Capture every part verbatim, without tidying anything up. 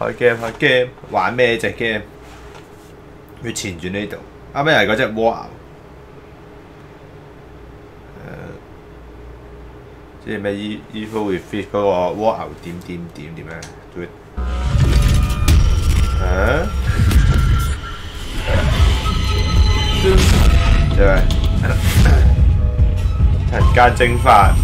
開 game 開 game，玩咩隻 game？要前轉呢度，啱啱係嗰隻蝸牛。誒，即係咩 Evil Within 嗰個蝸牛點點點點樣？對。啊？係咪？人間蒸發。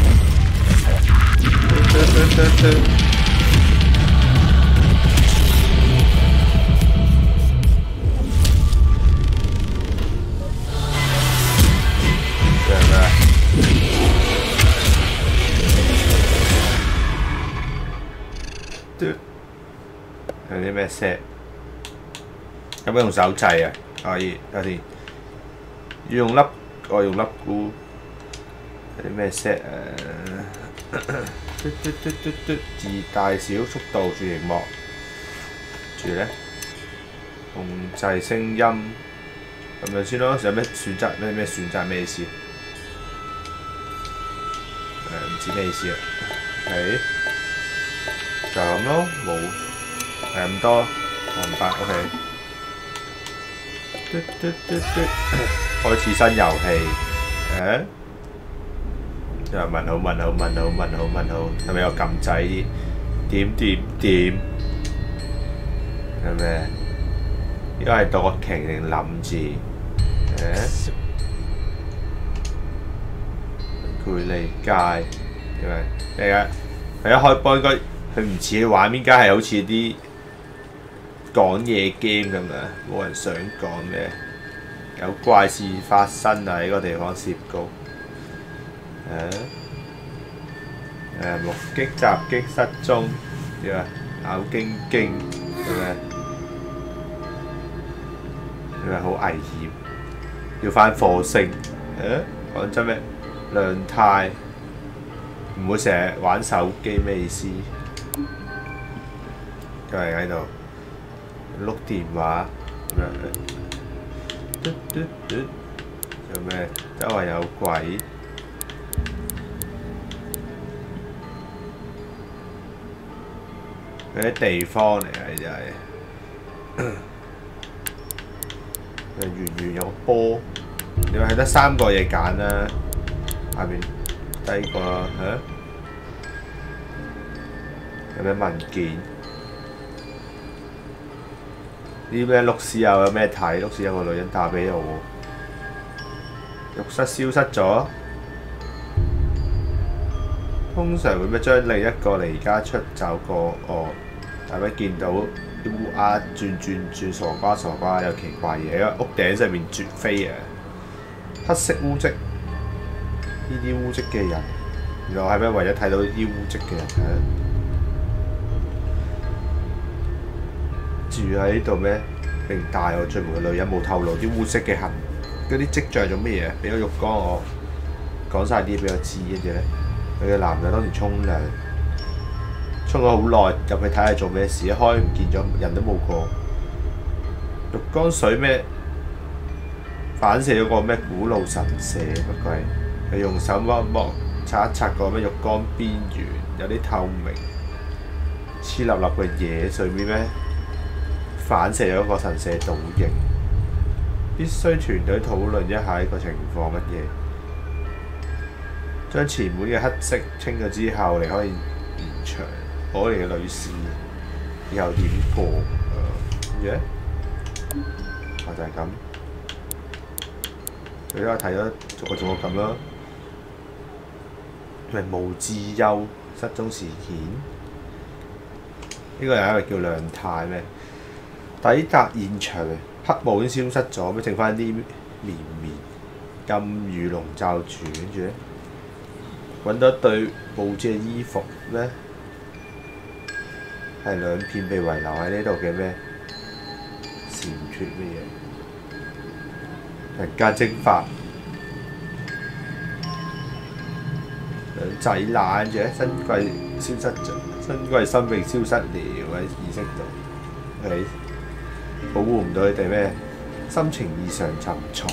有啲咩 set？ 有冇用手掣啊？可以，睇下先。要用粒，我用粒菇。有啲咩 set 啊？嘟嘟嘟嘟嘟，字大小速度轉螢幕。住咧，控制聲音，咁樣先咯。有咩選擇？咩咩選擇咩意思？誒唔知咩意思啊？係。就咁咯，冇係咁多，明白 OK。嘟嘟嘟嘟，開始新遊戲，誒？又問號問號問號問號問號，係咪有撳掣？點點點，係咩？呢個係讀瓊定林字？誒？距離界，係咪？咩啊？佢一開波應該。佢唔似畫面，家係好似啲講嘢 game 咁啊！冇人想講咩，有怪事發生啊！呢個地方涉高，誒誒目擊襲擊失蹤，點啊？咬驚驚係咪？係咪好危險？要返火星誒？講真咩？量態唔會成日玩手機咩意思？佢係喺度碌電話咁樣，嘟嘟嘟，有咩？周圍有鬼，嗰啲地方嚟嘅就係，誒圓圓有個波，你話係得三個嘢揀啦，下邊低個嚇，有咩文件？啲咩碌屎又有咩睇？碌屎有個女人打俾我喎，浴室消失咗。通常會咩將另一個離家出走個案，但係見到啲烏鴉轉轉轉傻瓜傻瓜有奇怪嘢，因為屋頂上面絕飛啊！黑色污跡，呢啲污跡嘅人，原來係咩？為咗睇到呢啲污跡嘅人住喺呢度咩？並帶我進門嘅女人冇透露啲污跡嘅痕，嗰啲跡象做乜嘢？俾個浴缸我講晒啲俾我知，跟住咧，佢嘅男人當時沖涼，沖咗好耐，入去睇下做咩事，一開唔見咗，人都冇過。浴缸水咩？反射咗個咩古老神社，不過係佢用手摸一摸，擦一擦個咩浴缸邊緣，有啲透明，黐立立嘅嘢，上面咩？反射咗個神社倒影，必須團隊討論一下呢個情況乜嘢。將前門嘅黑色清咗之後，你可以延長。可憐嘅女士，以後點過？誒嘅，我就係咁。你都係睇咗逐個逐個咁咯。係無自優失蹤事件，呢、這個有一個叫亮太咩？抵達現場，黑霧已經消失咗，咩剩翻啲綿綿金羽籠罩住，跟住咧揾到一對布遮嘅衣服咩？係兩片被遺留喺呢度嘅咩？閃脱咩嘢？人間蒸發，兩仔乸住咧，珍貴消失咗，珍貴生命消失了喺意識度，係。保護唔到佢哋咩？心情異常沉重，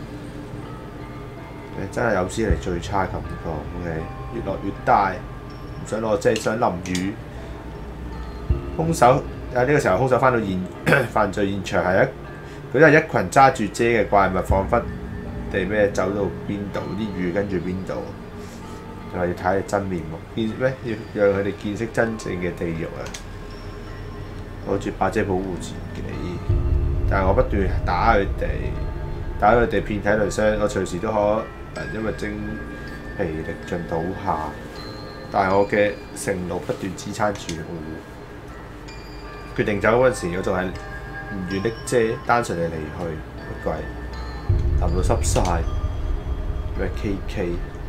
真係有史嚟最差感覺。OK， 越落越大，唔想落，即係想淋雨。兇手啊呢個時候兇手翻到現犯罪現場係一佢都係一群揸住遮嘅怪物，彷彿地咩走到邊度，啲雨跟住邊度。就係要睇佢真面目，見咩要讓佢哋見識真正嘅地獄啊！攞住把遮保護自己，但係我不斷打佢哋，打佢哋遍體鱗傷，我隨時都可能因為精疲力盡倒下，但係我嘅承諾不斷支撐住我。決定走嗰陣時，我仲係唔願拎遮，單純地離去。乜鬼？淋到濕晒，咩 K K？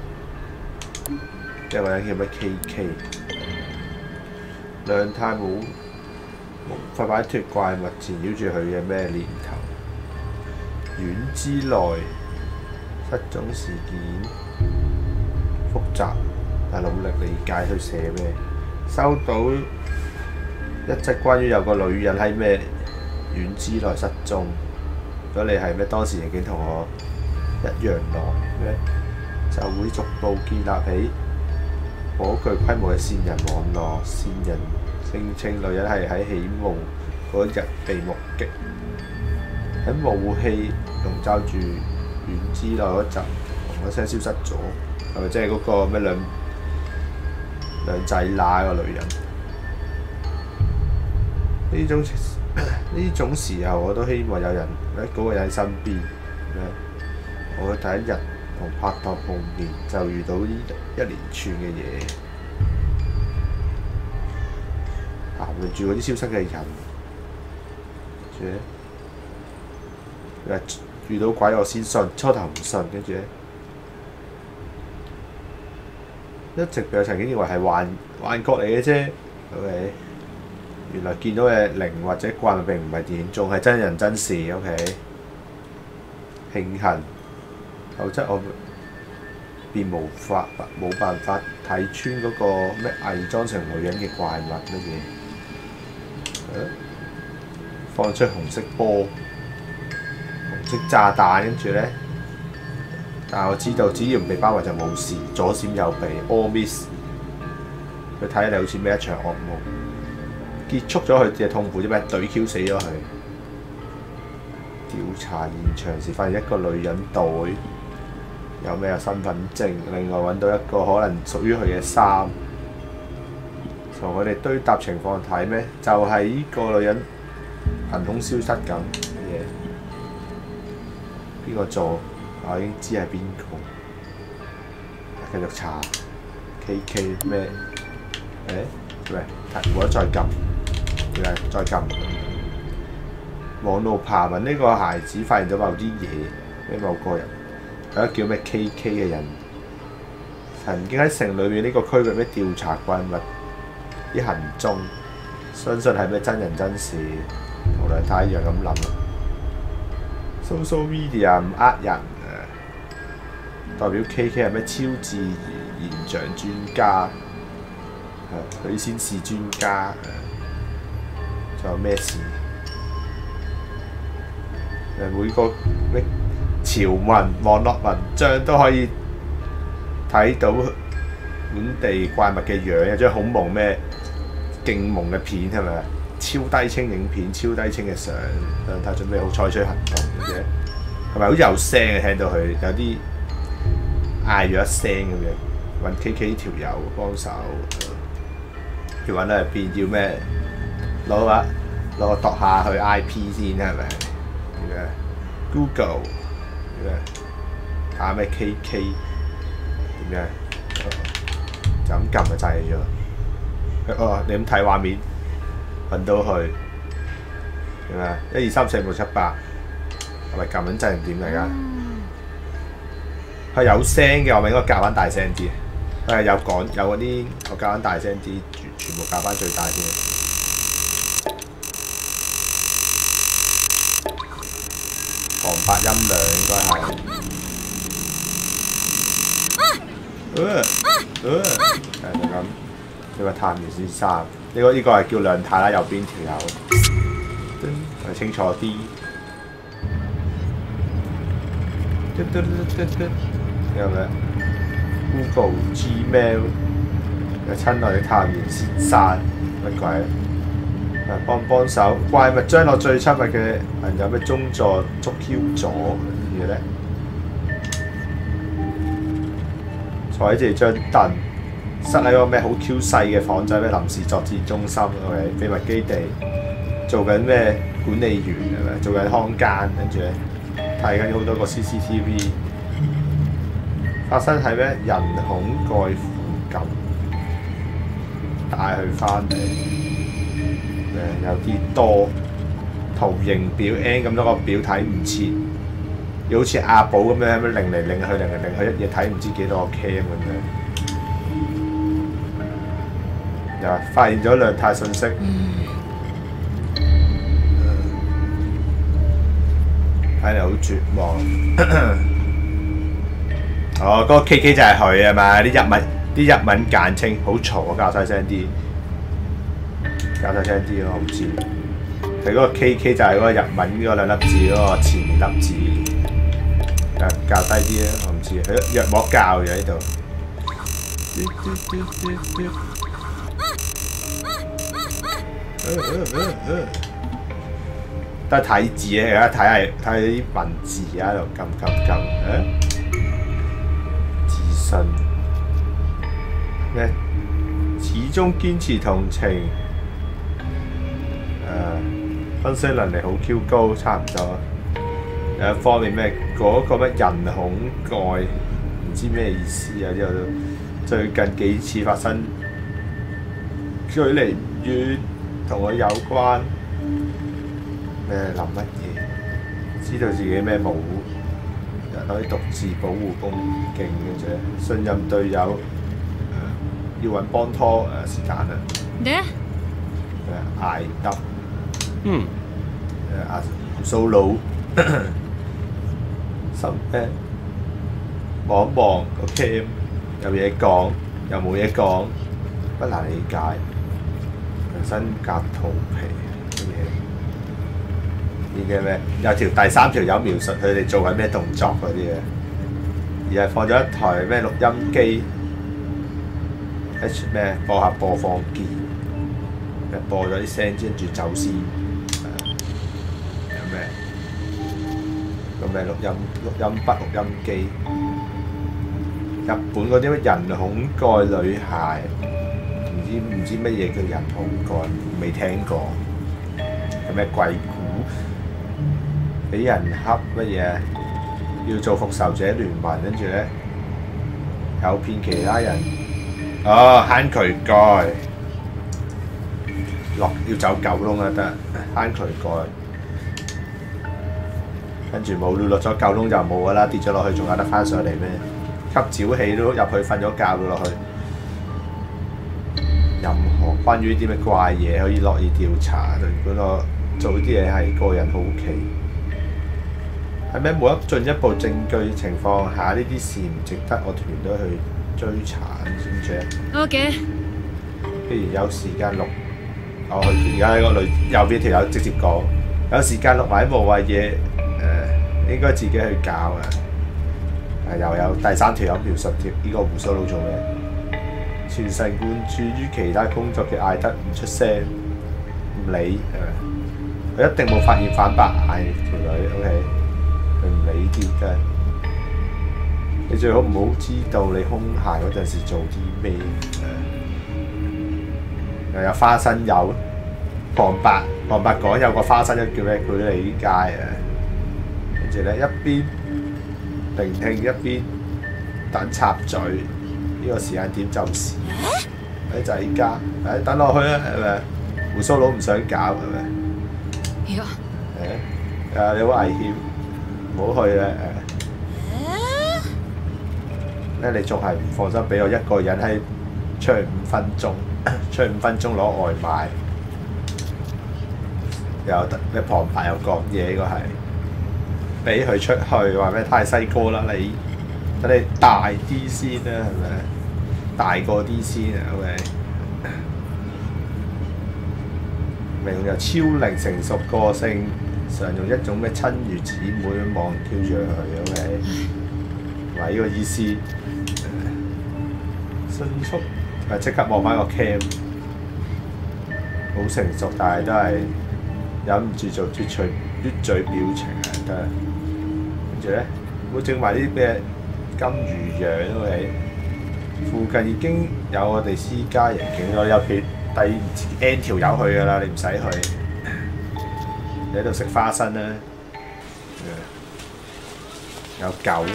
有個人叫咩 K K？ 兩太冇無法擺脱怪物纏繞住佢嘅咩念頭。院之內失蹤事件複雜，但努力理解佢寫咩。收到一則關於有個女人喺咩院之內失蹤。如果你係咩當時刑警同我一樣耐咩，就會逐步建立起頗具規模嘅線人網絡。線人聲稱女人係喺起霧嗰日被目擊，喺霧氣籠罩住院之內嗰陣，砰一聲消失咗。係咪即係嗰個咩兩兩仔乸個女人？呢種呢種時候，我都希望有人喺嗰個人喺身邊。我第一日同拍檔碰面，就遇到呢一連串嘅嘢，談論住嗰啲消失嘅人，跟住遇到鬼我先信，初頭唔信，跟住咧一直被我曾經以為係幻幻覺嚟嘅啫。OK， 原來見到嘅靈或者怪物並唔係電影中，係真人真事。OK， 慶幸。否則我便無法冇辦法睇穿嗰個咩偽裝成女人嘅怪物乜嘢、啊，放出紅色波、紅色炸彈，跟住咧，但係我知道只要唔被包圍就冇事，左閃右避 ，all miss。佢睇嚟好似咩一場噩夢，結束咗佢嘅痛苦，啫咩？懟 Q 死咗佢。調查現場時發現一個女人袋。有咩身份證？另外揾到一個可能屬於佢嘅衫。從佢哋堆搭情況睇咩？就係、是、呢個女人憑空消失咁嘢。邊個做？我已經知係邊個。繼續查 K K 咩？誒喂，冇得再撳，嚟再撳。網路爬文呢個孩子發現咗某啲嘢，俾某個人。有一個叫咩 K K 嘅人，曾經喺城裏面呢個區域咩調查怪物啲行蹤，相信係咩真人真事，同梁太一樣咁諗。Social media 唔呃人啊，代表 K K 係咩超自然現象專家，佢先是專家。仲有咩事？誒每個咩？潮文網絡文章都可以睇到本地怪物嘅樣，有張好朦咩勁朦嘅片係咪？超低清影片、超低清嘅相，兩太準備好採取行動嘅，係咪好似有聲嘅？聽到佢有啲嗌咗一聲咁樣，揾 K K 呢條友幫手，要揾到入邊要咩？攞個攞個度下去 I P 先係咪？點樣 Google？睇下咩 K K 點樣？就咁撳就掣咗。哦，你咁睇畫面，揾到佢點啊？一二三四五六七八，係咪撳緊掣定點嚟㗎？佢有聲嘅，我咪應該較翻大聲啲。佢係有講有嗰啲，我較翻大聲啲，全部較翻最大先。旁白音量應該係，呃呃，係就咁。呢個探員先生，呢個呢個係叫梁太啦，右邊條友，睇清楚啲。有咩 ？Google Gmail 嘅親愛的探員先生，乜鬼？ 啊，幫幫手，怪物將我最親密嘅朋友咩中座捉 Q 咗嘅咧，坐喺住張凳，塞喺個咩好 Q 細嘅房仔咩臨時作戰中心，OK，秘密基地，做緊咩管理員係咪？做緊看更，跟住咧睇緊好多個 C C T V， 發生喺咩人孔蓋附近，帶佢翻嚟。誒有啲多圖形表 N 咁多個表睇唔切，要好似阿寶咁樣咁樣擰嚟擰去擰嚟擰去，一嘢睇唔知幾多個 cam 咁樣。又發現咗兩態信息，睇嚟好絕望。哦，嗰、那個 K K 就係佢啊嘛，啲日文啲日文簡稱好嘈啊，教細聲啲。教細聲啲咯，我唔知。佢嗰個 K K 就係嗰個日文嗰兩粒字嗰個前面粒字，教教低啲咧，我唔知。佢藥膜教嘅喺度。都係睇字嘅，而家睇係睇啲文字喺度撳撳撳。自信咩？始終堅持同情。誒，分析能力好 Q 高，差唔多。有一方面咩嗰個乜人孔蓋，唔知咩意思啊！之後都最近幾次發生，距離唔遠，同我有關。咩諗乜嘢？知道自己咩冇，可以獨自保護恭敬嘅啫。信任隊友，要揾幫拖誒時間啊！ 咩？ 誒艾德。 嗯， 誒阿胡鬚佬，心咩？望一望個 cam，有嘢講，又冇嘢講，不難理解。人生隔肚皮乜嘢？呢啲咩？有條第三條友描述佢哋做緊咩動作嗰啲嘅，而係放咗一台咩錄音機 ，H 咩播下播放鍵，播咗啲聲，跟住走先。有咩？個咩錄音錄音筆錄音機？日本嗰啲咩人孔蓋女孩，唔知唔知乜嘢叫人孔蓋，未聽過。有咩鬼故？俾人恰乜嘢？要做復仇者聯盟，跟住咧誘騙其他人。哦，坑渠蓋。落要走狗窿啊得，坑渠蓋。跟住冇落咗狗窿就冇噶啦，跌咗落去仲有得翻上嚟咩？吸沼氣都入去瞓咗覺咗落去。任何關於啲咩怪嘢可以樂意調查，儘管我做啲嘢係個人好奇。係咩冇一進一步證據情況下，呢啲事唔值得我團隊去追查先啫。 OK。 既然有時間錄。我而家喺個女右邊條友直接講，有時間錄埋啲無謂嘢，誒、呃、應該自己去搞啊！誒又有第三條友描述條呢個胡鬚佬做咩？全神貫注於其他工作嘅艾德唔出聲，唔理誒，佢一定冇發現反白眼條女 ，OK，佢唔理啲嘅。你最好唔好知道你空閒嗰陣時做啲咩誒。又有花生油，旁白旁白講有個花生油叫咩？佢理解啊！跟住咧一邊聆聽一邊等插嘴，呢、這個時間點就是喺仔家，誒等落去啊，係咪？胡鬚佬唔想搞係咪？ 呀！ 誒誒你好危險，唔好去啦誒！咧你仲係唔放心俾我一個人喺出去五分鐘？出去五分鐘攞外賣，又得咩旁白又講嘢，應該係俾佢出去話咩太細個啦你，等你大啲先啦係咪？大個啲先啊 OK，明有超齡成熟個性，常用一種咩親如姊妹咁望 Q 住佢 OK，唔係呢個意思，迅速。誒即刻望翻個 cam， 好成熟，但係都係忍唔住做啜嘴啜嘴表情啊，得。跟住咧，會整埋啲咩金魚樣喎？附近已經有我哋私家刑警咗，有幾第 N 條友去㗎啦，你唔使去。你喺度食花生啦，有狗，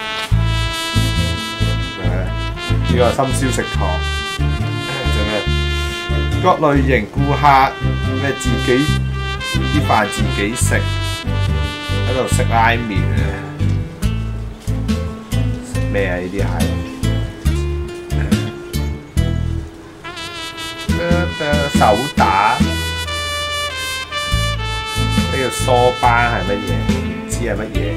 呢個深宵食堂，仲有各類型顧客咩自己啲飯自己食，喺度食拉麵啊！食咩啊？呢啲係手打，呢個梳班係乜嘢？唔知係乜嘢。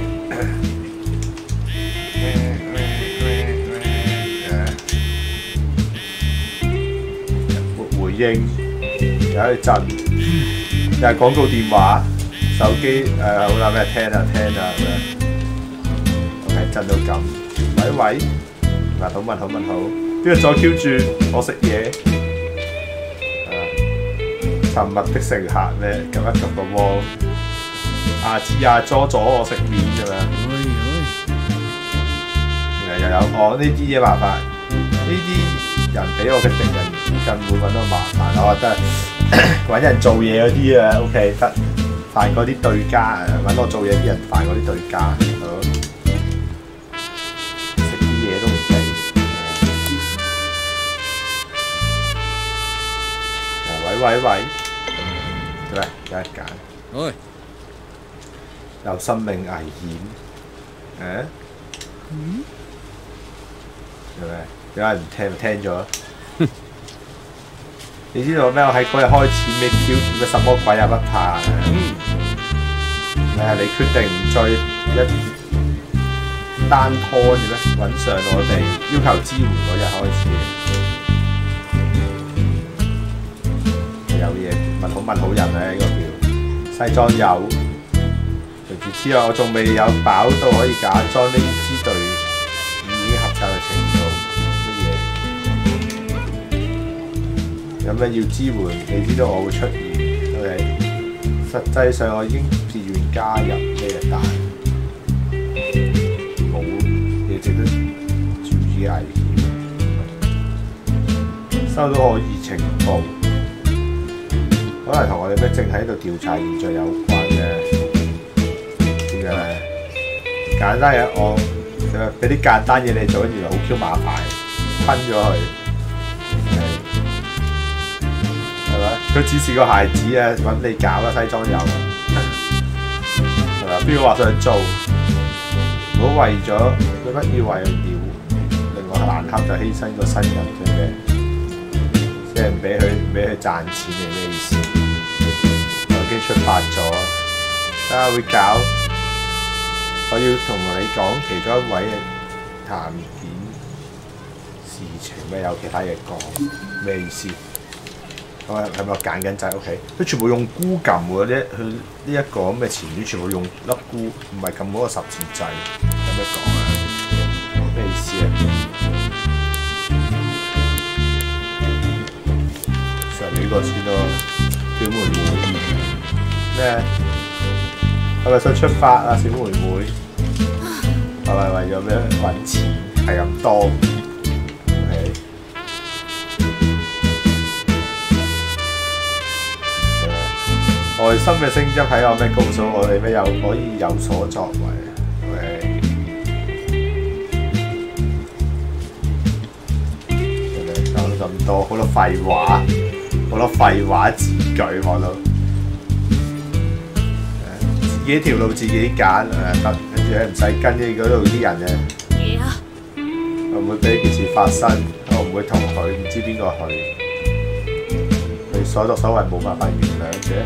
回應有啲震，又係廣告電話、手機誒好啦咩聽啊聽啊咁樣 ，OK 震到咁，喂喂，問好問好問好，邊個再 Q 住我食嘢？沉默的乘客咩？撳一撳個窩，啊知啊，阻咗我食麵咁樣。又又有哦呢啲嘢麻煩，呢啲人俾我嘅敵人更會揾到麻煩。我覺得揾人做嘢嗰啲啊 ，OK 得，煩嗰啲對家啊，揾我做嘢啲人煩嗰啲對家。好，食啲嘢都唔俾。喂喂喂！做咩？有得揀。喂！有生命危險。誒？嗯？做咩？點解唔聽？咪聽咗？你知道咩？我喺嗰日開始咩 Q 咩什麼鬼也不怕。咩？你決定唔再一單拖嘅咩？揾上我哋要求支援嗰日開始。有嘢問好問好人咧，呢個叫西裝友。隨住之後，我仲未有飽到可以假裝呢支隊已經合格嘅程度。乜嘢？有咩要支援？你知道我會出現。OK。實際上我已經自願加入咩但冇嘢值得注意嘅危險。收到我熱情報。可能同我哋咩正喺度調查現象有關嘅，點解咧？簡單嘅我俾啲簡單嘢你做，跟住就好 Q 麻煩，吞咗佢，係咪？佢指示個孩子啊，揾你搞啦，西裝友，係咪？邊個話想做？唔好為咗，你不要為了令我難堪就犧牲個新人啫咩？即係唔俾佢唔俾佢賺錢係咩意思？我已經出發咗，睇下會搞。我要同你講其中一位嘅談件事情咩？有其他嘢講咩意思？我係咪我揀緊掣 ？OK， 佢全部用菇撳喎，啲佢呢一個咁嘅前端全部用粒菇，唔係撳嗰個十字掣。有咩講啊？咩意思啊？呢個先咯，小妹妹咩？係咪想出發啊，小妹妹？係咪為咗咩揾錢？係咁多。OK。內心嘅聲音喺我咩告訴我哋咩有可以有所作為。OK。講咁多，好多廢話。好多廢話字句我都，自己條路自己揀誒得，跟住咧唔使跟住嗰度啲人嘅，我唔會俾件事發生，我唔會同佢唔知邊個去，佢所作所為冇辦法原諒嘅，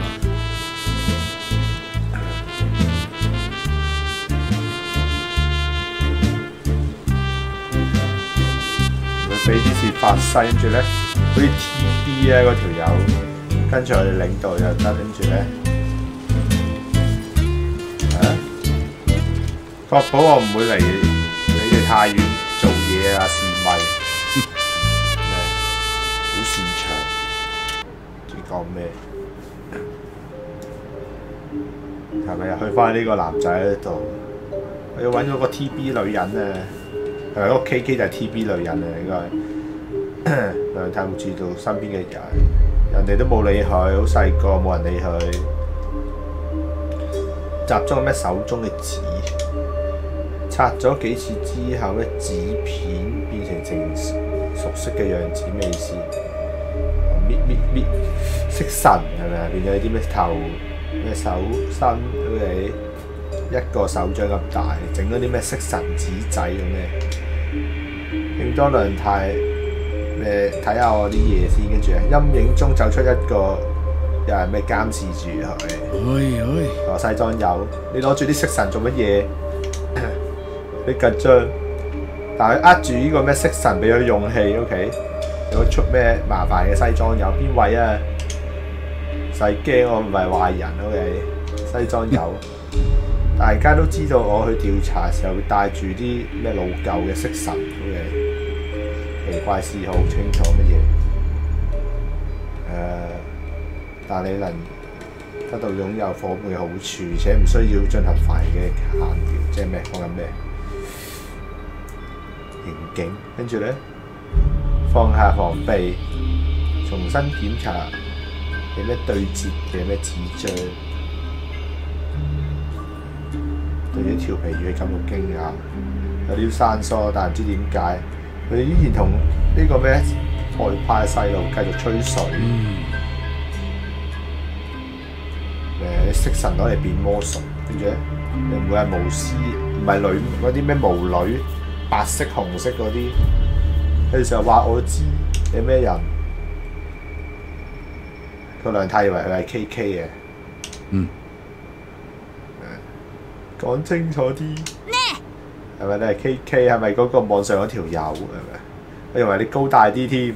唔會俾啲事發生，跟住咧。好似 T B 啊嗰條友，跟住我哋領導又得，跟住咧，啊，確保我唔會離你哋太遠做嘢啊，是咪？好擅長，自己講講咩？係咪又去翻呢個男仔嗰度？我要揾嗰個 T B 女人啊！係咪嗰個 K K 就係 T B 女人啊？應該梁太冇注意到身邊嘅人，人哋都冇理佢，好細個冇人理佢。集中咩手中嘅紙，拆咗幾次之後咧，紙片變成成熟悉嘅樣子，咩意思？搣搣搣，色神係咪啊？變咗啲咩頭咩手身好似一個手掌咁大，整嗰啲咩色神紙仔咁嘅。慶多良太誒睇下我啲嘢先，跟住咧陰影中走出一個。又係咩監視住佢？個西裝友，你攞住啲色神做乜嘢？你緊張，但係握住呢個咩色神俾佢勇氣 ，OK？ 有出咩麻煩嘅西裝友邊位啊？使驚我唔係壞人 ，OK？ 西裝友，大家都知道我去調查嘅時候會帶住啲咩老舊嘅色神 ，OK？ 奇怪事好清楚乜嘢？誒、uh,。但你能得到擁有夥伴嘅好處，而且唔需要進行繁嘅限條，即係咩？講緊咩？刑警，跟住咧放下防備，重新檢查有咩對接嘅咩紙張，對於調皮語感到驚訝，有啲生疏，但唔知點解佢哋依然同呢個咩外派細路繼續吹水。嗯誒色神攞嚟變魔術，跟住咧，你唔會係巫師，唔係女嗰啲咩巫女，白色、紅色嗰啲。佢成日話我知你咩人，個梁太以為佢係 K K 嘅。嗯。講清楚啲。係咪你係 K K？ 係咪嗰個網上嗰條友？係咪？我以為你高大啲添。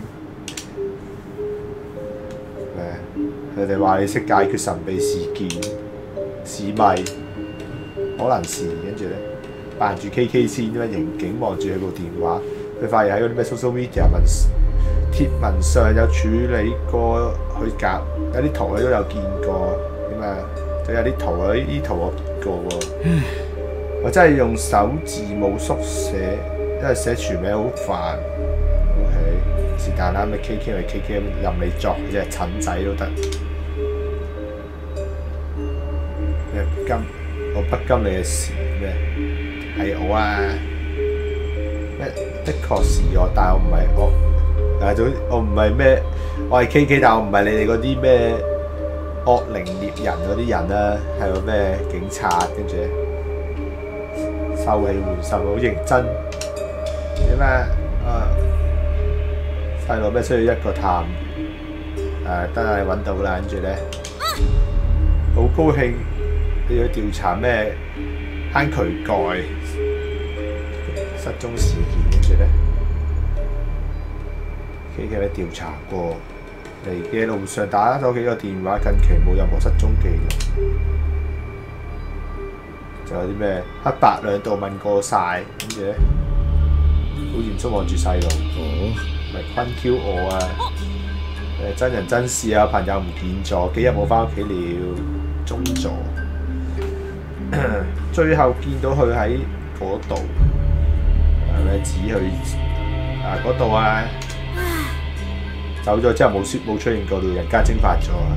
佢哋話你識解決神秘事件，是咪？可能是，跟住咧扮住 K K 先，因為刑警望住佢部電話，佢發現喺嗰啲咩 social media 文貼文上有處理過佢夾，有啲圖佢都有見過，點啊？就有啲圖啊，呢啲圖我見過喎。我真係用手字母縮寫，因為寫全名好煩。OK，是但啦，咩 K K 咪 K K， 任你作，即係陳仔都得。不甘，我不甘你嘅事咩？係我啊！咩的確是我，但係我唔係我，誒總我唔係咩，我係 K K， 但係我唔係你哋嗰啲咩惡靈獵人嗰啲人啦，係個咩警察，跟住收起換手，好認真點啊？啊細路咩需要一個探誒，得啦，你揾到啦，跟住咧好高興。你要調查咩坑渠蓋失蹤事件，跟住咧 K K 咧調查過嚟嘅路上打咗幾個電話，近期冇任何失蹤記錄。仲有啲咩黑白兩道問過晒，跟住咧好嚴肅望住細路。哦，咪困 Q 我啊！誒真人真事啊，朋友唔見咗，幾日冇翻屋企了，中咗。最後見到佢喺嗰度，係咪指去啊嗰度啊？走咗之後冇冇出現過，人間蒸發咗啊！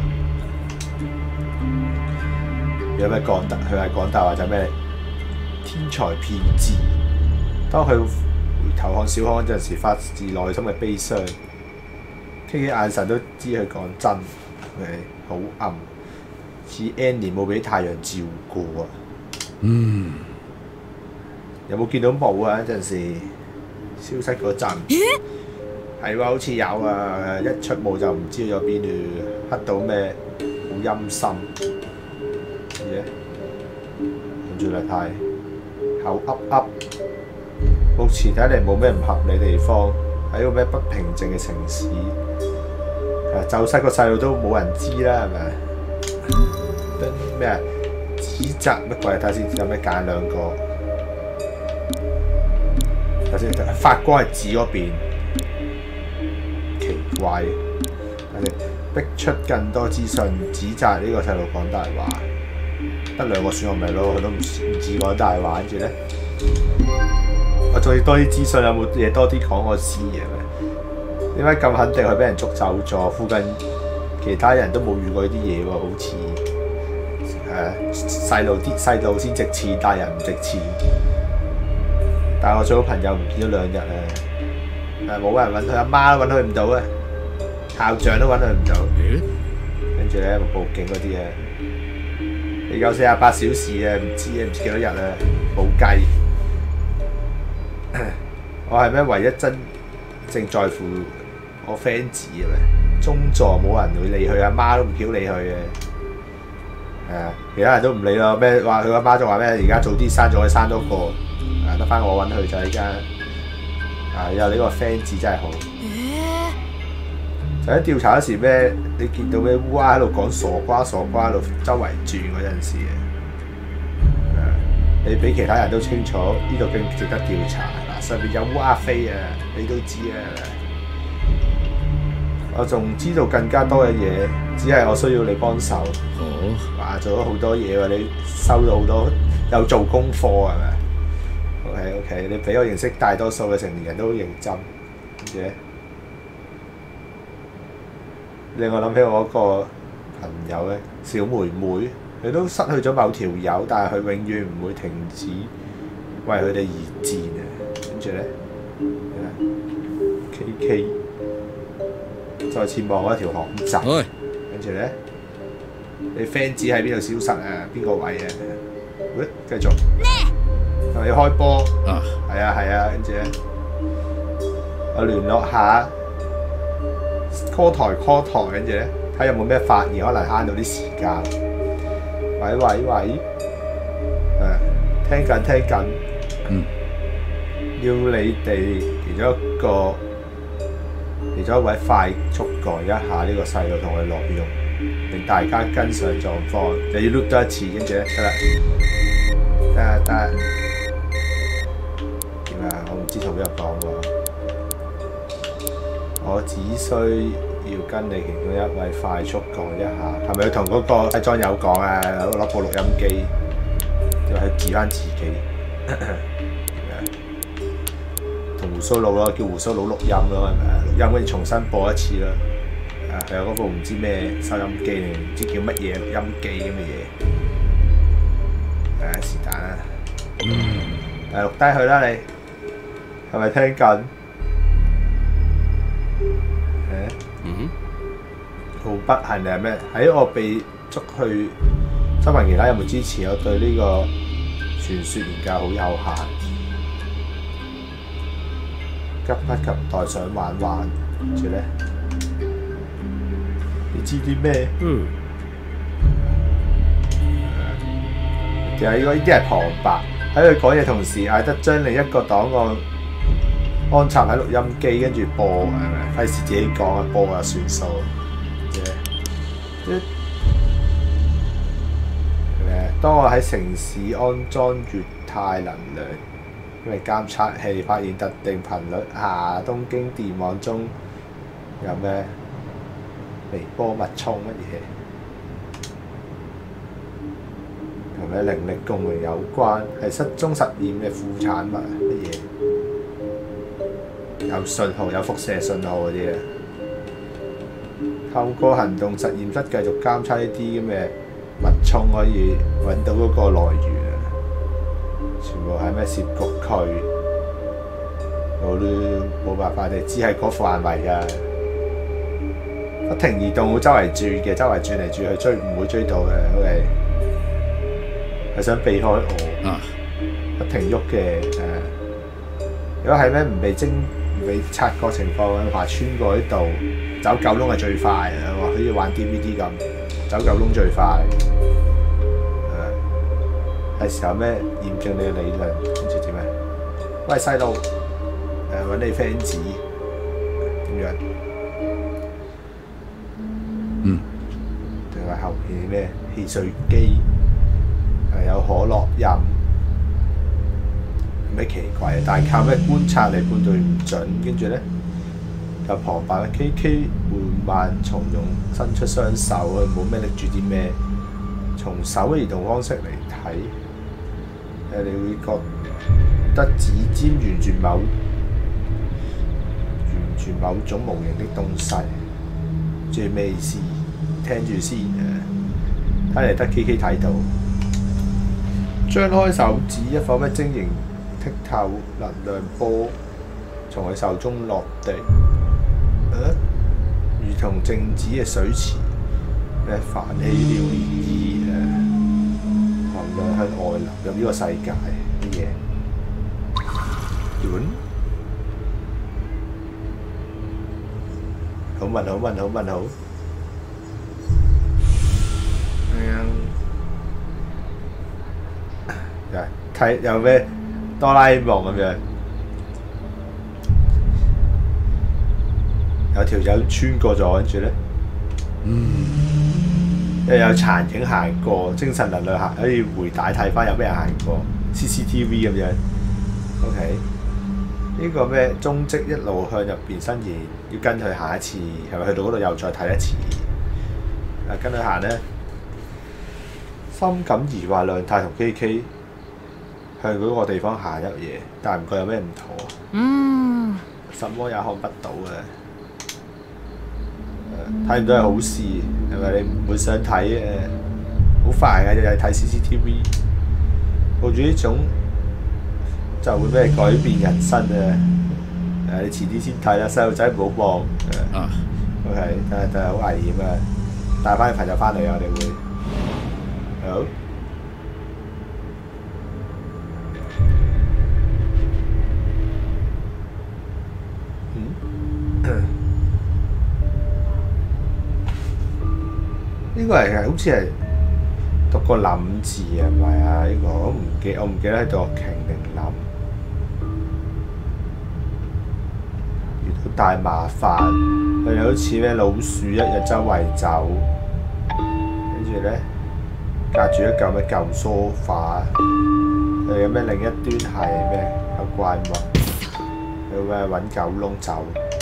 有咩講大？佢係講大話就咩？天才騙子。當佢回頭看小康嗰陣時，發自內心嘅悲傷。K K 眼神都知佢講真，係好暗，似 N 年冇俾太陽照過啊！嗯，有冇見到冇啊？嗰陣時消失嗰陣，係喎，好似有啊！一出冇就唔知去咗邊度，黑到咩？好陰森嘢，跟住嚟睇，口噏噏。目前睇嚟冇咩唔合理地方，喺個咩不平靜嘅城市，誒走失個細路都冇人知啦，係咪？跟咩啊？指責乜鬼？睇下先，有咩揀兩個？睇先，發光係指嗰邊，奇怪。 逼出更多資訊，指責呢個細路講大話。得兩個選項咪咯，佢都唔唔似講大話，跟住咧，我仲要多啲資訊，有冇嘢多啲講我知嘅咩？點解咁肯定佢俾人捉走咗？附近其他人都冇遇過呢啲嘢喎，好似誒細路啲細路先值錢，大人唔值錢。但係我最好朋友唔見咗兩日啊！誒冇人揾佢，阿媽都揾佢唔到啊，校長都揾佢唔到。跟住咧報警嗰啲啊！你夠四十八小時啊，唔知啊，唔知幾多日啊，冇計。我係咩唯一真正在乎我 fans 嘅咩？中座冇人會理佢，阿媽都唔曉理佢嘅。係啊，其他人都唔理咯。咩話佢阿媽仲話咩？而家早啲生咗，可以生多個。啊，得翻我揾佢就依家。啊，有呢個 fans 真係好。就喺調查嗰時咩？你見到咩烏鴉喺度講傻瓜傻瓜喺度周圍轉嗰陣時啊，你比其他人都清楚呢度更值得調查。嗱，上面有烏鴉飛啊，你都知啊。我仲知道更加多嘅嘢，只係我需要你幫手。哦，哇，做咗好多嘢喎！你收咗好多，有做功課係咪 ？OK OK，你比我認識大多數嘅成年人都好認真嘅。令我諗起我嗰個朋友咧，小妹妹，佢都失去咗某條友，但係佢永遠唔會停止為佢哋而戰啊！跟住咧 ，K K 再次望嗰條巷仔，跟住咧，你 fans 喺邊度消失啊？邊個位啊？喂，繼續，係咪要開波？啊，係啊係啊，跟住咧，我聯絡下。call 台 call 台，跟住咧睇有冇咩發現，可能慳到啲時間。喂喂喂，誒聽緊聽緊，嗯，要你哋其中一個，其中一位快速講一下呢個細路同佢內容，令大家跟上狀況，就要 loop 多一次，跟住咧得啦，得啊得啊，點啊？我唔知同邊個講喎。我只需要跟你其中一位快速講一下，係咪要同嗰個西裝友講啊？攞部錄音機，要係指翻自己，同胡鬚佬咯，叫胡鬚佬錄音咯，係咪啊？錄音跟住重新播一次啦。啊，係有嗰部唔知咩收音機定唔知叫乜嘢錄音機咁嘅嘢。誒是但啦，嗯，誒錄低佢啦，你係咪聽緊？嗯，好不幸定係咩？喺我被捉去執行其他任務之前，我對呢個傳說研究好有限，急不及待想玩玩。跟住咧，你知啲咩？嗯，其實呢個呢啲係旁白，喺佢講嘢同時，艾德將另一個檔案安插喺錄音機，跟住播，係咪？費事自己講啊，播啊算數。誒，當我喺城市安裝液態能量，因為監測器發現特定頻率下東京電網中有咩微波脈衝乜嘢，同咩靈力共鳴有關，係失蹤實驗嘅副產物乜嘢？有信號，有輻射信號嗰啲啊！透過行動實驗室繼續監測呢啲咁嘅脈衝，可以揾到嗰個來源啊！全部係咩涉谷區？我都冇辦法，你知係嗰範圍㗎。不停移動會周圍轉嘅，周圍轉嚟轉去追唔會追到嘅。OK，係想避開我，啊、不停喐嘅誒。如果係咩唔被偵未察覺情況嘅話，穿過呢度走九窿係最快啊！話好似玩 D V D 咁，走九窿最快。誒，係時候咩驗證你嘅理論？跟住點啊？喂細路，誒揾你 fans 點樣？嗯，定係後邊咩汽水機？誒有可樂飲。咩奇怪啊！但係靠咩觀察嚟判斷唔準，跟住咧有旁白嘅 K K 會慢從容伸出雙手，佢冇咩拎住啲咩。從手嘅移動方式嚟睇，誒你會覺得指尖沿住某沿住某種無形的東西，即係咩意思？聽住先誒，睇嚟得 K K 睇到。張開手指，一顆咩晶瑩剔透能量波從佢手中落地，呃、如同靜止嘅水池，咩泛起了漣漪誒，能量向外流入呢個世界啲嘢。短，好問好問好問好。睇有咩哆啦 A 夢咁樣，有條友穿過咗，跟住咧，又有殘影行過，精神能量行可以回帶睇翻有咩人行過 ，C C T V 咁樣。OK，呢個咩蹤跡一路向入邊伸延，要跟佢行一次，係咪去到嗰度又再睇一次？啊，跟佢行咧，深感疑惑，亮太同 K K。向嗰個地方行入嘢，但係唔覺有咩唔妥。嗯，什麼也看不到嘅，睇唔到係好事，係咪？你唔會想睇誒？好煩嘅，日日睇 C C T V， 抱住呢種就會俾你改變人生啊！誒，你遲啲先睇啦，細路仔唔好望。啊 ，OK，但係但係好危險啊！帶翻啲朋友翻嚟啊，我哋會好。呢個係好似係讀個諗字啊，唔係啊？呢個我唔記，我唔記得喺度瓊定諗。遇到大麻煩，佢哋好似咩老鼠一日周圍走，跟住咧隔住一嚿咩舊梳化，佢有咩另一端係咩有怪物，有咩揾狗窿走。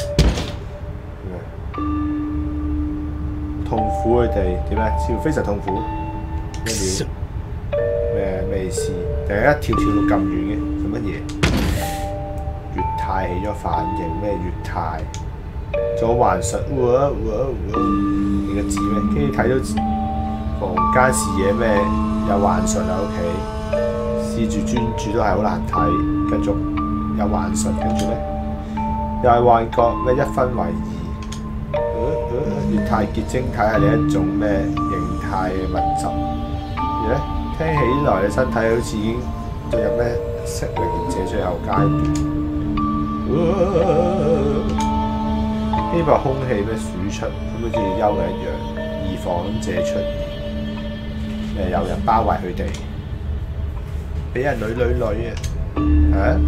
痛苦佢哋點咧？似乎非常痛苦。咩料？咩咩事？突然間一跳跳到咁遠嘅，做乜嘢？月太起咗反應，咩月太？做幻術，哇哇哇！你個字咩？跟住睇到房間視野咩？有幻術喺屋企，試住專注都係好難睇。繼續有幻術，跟住咧又係幻覺，咩一分為二。月太結晶體係另一種咩形態嘅物質？而咧聽起來你身體好似已經進入咩適齡者最後階段。呢個空氣咩鼠出，咁好似幽靈一樣，以防者出現。誒有人包圍佢哋，俾人女女女啊！嚇？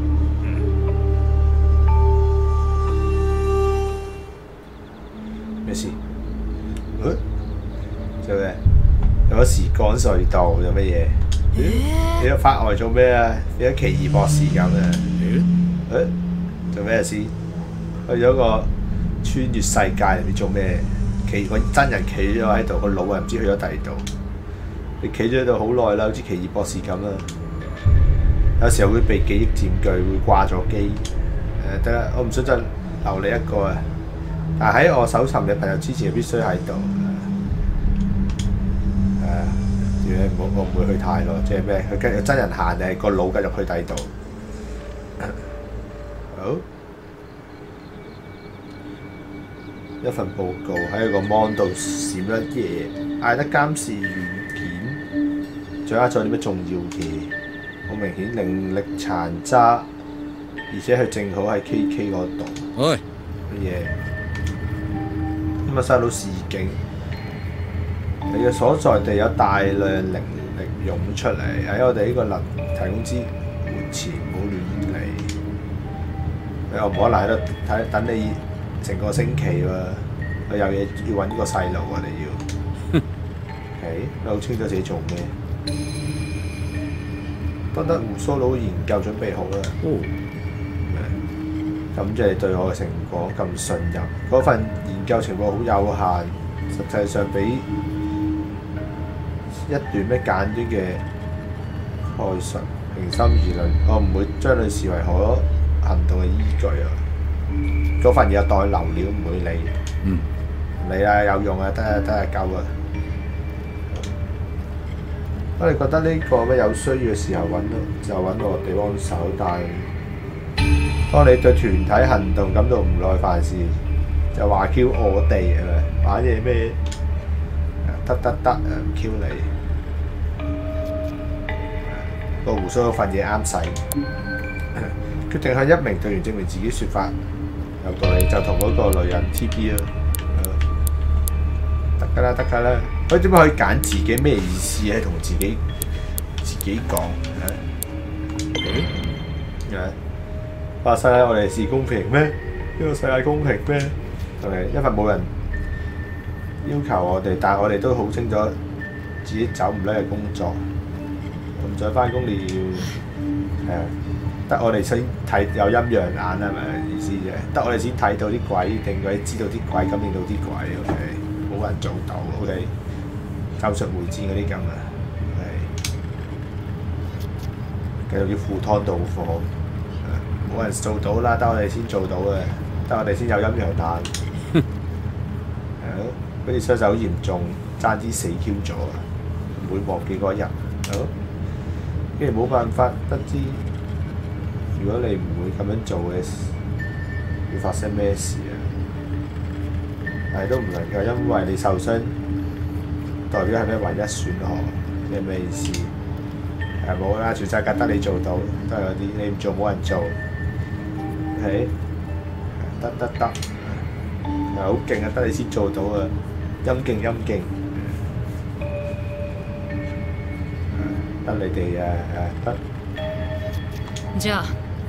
咩事？誒？做咩？有個時光隧道做乜嘢？你喺法外做咩啊？你喺奇異博士咁啊？誒？做咩先？去咗個穿越世界入邊做咩？企個真人企咗喺度，個腦啊唔知去咗第二度。你企咗喺度好耐啦，好似奇異博士咁啊！有時候會被記憶佔據，會掛咗機。誒得啦，我唔想再留你一個啊！但喺我搜尋嘅朋友之前必須喺度。誒、啊，唔好我唔會去太耐，即係咩？佢繼續真人行定係個腦繼續去第二度？好，一份報告喺個 mon 度閃一嘢，嗌得監視軟件，掌握咗啲咩重要嘢？好明顯靈力殘渣，而且佢正好喺 K K 嗰度。喂，乜嘢？咁啊，收到示警，你嘅所在地有大量靈力湧出嚟，喺我哋呢個能提供之門前，唔好亂嚟。我唔可能喺度睇等你成個星期喎，我有嘢要揾呢個細路，我哋要。OK，你好清楚自己做咩？當得胡鬚佬研究準備好啦。哦。 感謝你對我嘅成果咁信任。嗰份研究情報好有限，實際上比一段咩簡短嘅概述。平心而論，我唔會將佢視為可行動嘅依據啊！嗰份嘢有待留料，唔會理。 嗯。 唔理啦，有用啊，得啊，得啊，夠啊！我哋覺得呢個咩有需要嘅時候揾就揾我哋幫手，但係當你對團體行動感到唔耐煩時，就話 Q 我哋係咪？玩嘢咩？得得得，唔 Q 你。個胡鬚嗰份嘢啱使，決定向一名隊員證明自己説法有道理，就同嗰個女人 T P 啦，得㗎啦，得㗎啦。佢點解可以揀自己咩意思係同自己自己講？誒，話晒我哋是公平咩？呢個世界公平咩？係咪？因為冇人要求我哋，但係我哋都好清楚自己走唔甩嘅工作。唔想翻工，你要係啊？得我哋先睇有陰陽眼係咪意思啫？得我哋先睇到啲鬼，定鬼知道啲鬼，感應到啲鬼。O K，冇人做到。O K，咒術迴戰嗰啲咁啊。O K，繼續要赴湯蹈火。冇人做到啦，得我哋先做到嘅，得我哋先有陰陽眼。係咯，嗰啲傷勢好嚴重，爭啲死 Q 咗啊！唔會忘記嗰一日。係咯。跟住冇辦法得知，如果你唔會咁樣做嘅，會發生咩事啊？但係都唔能夠因為你受傷，代表係咩唯一損害？即係咩意思？誒冇啦，全世界得你做到，都係嗰啲你唔做冇人做。係，得得得，係好勁啊！得你先做到啊！陰勁陰勁。得你哋啊誒得。 じゃあ。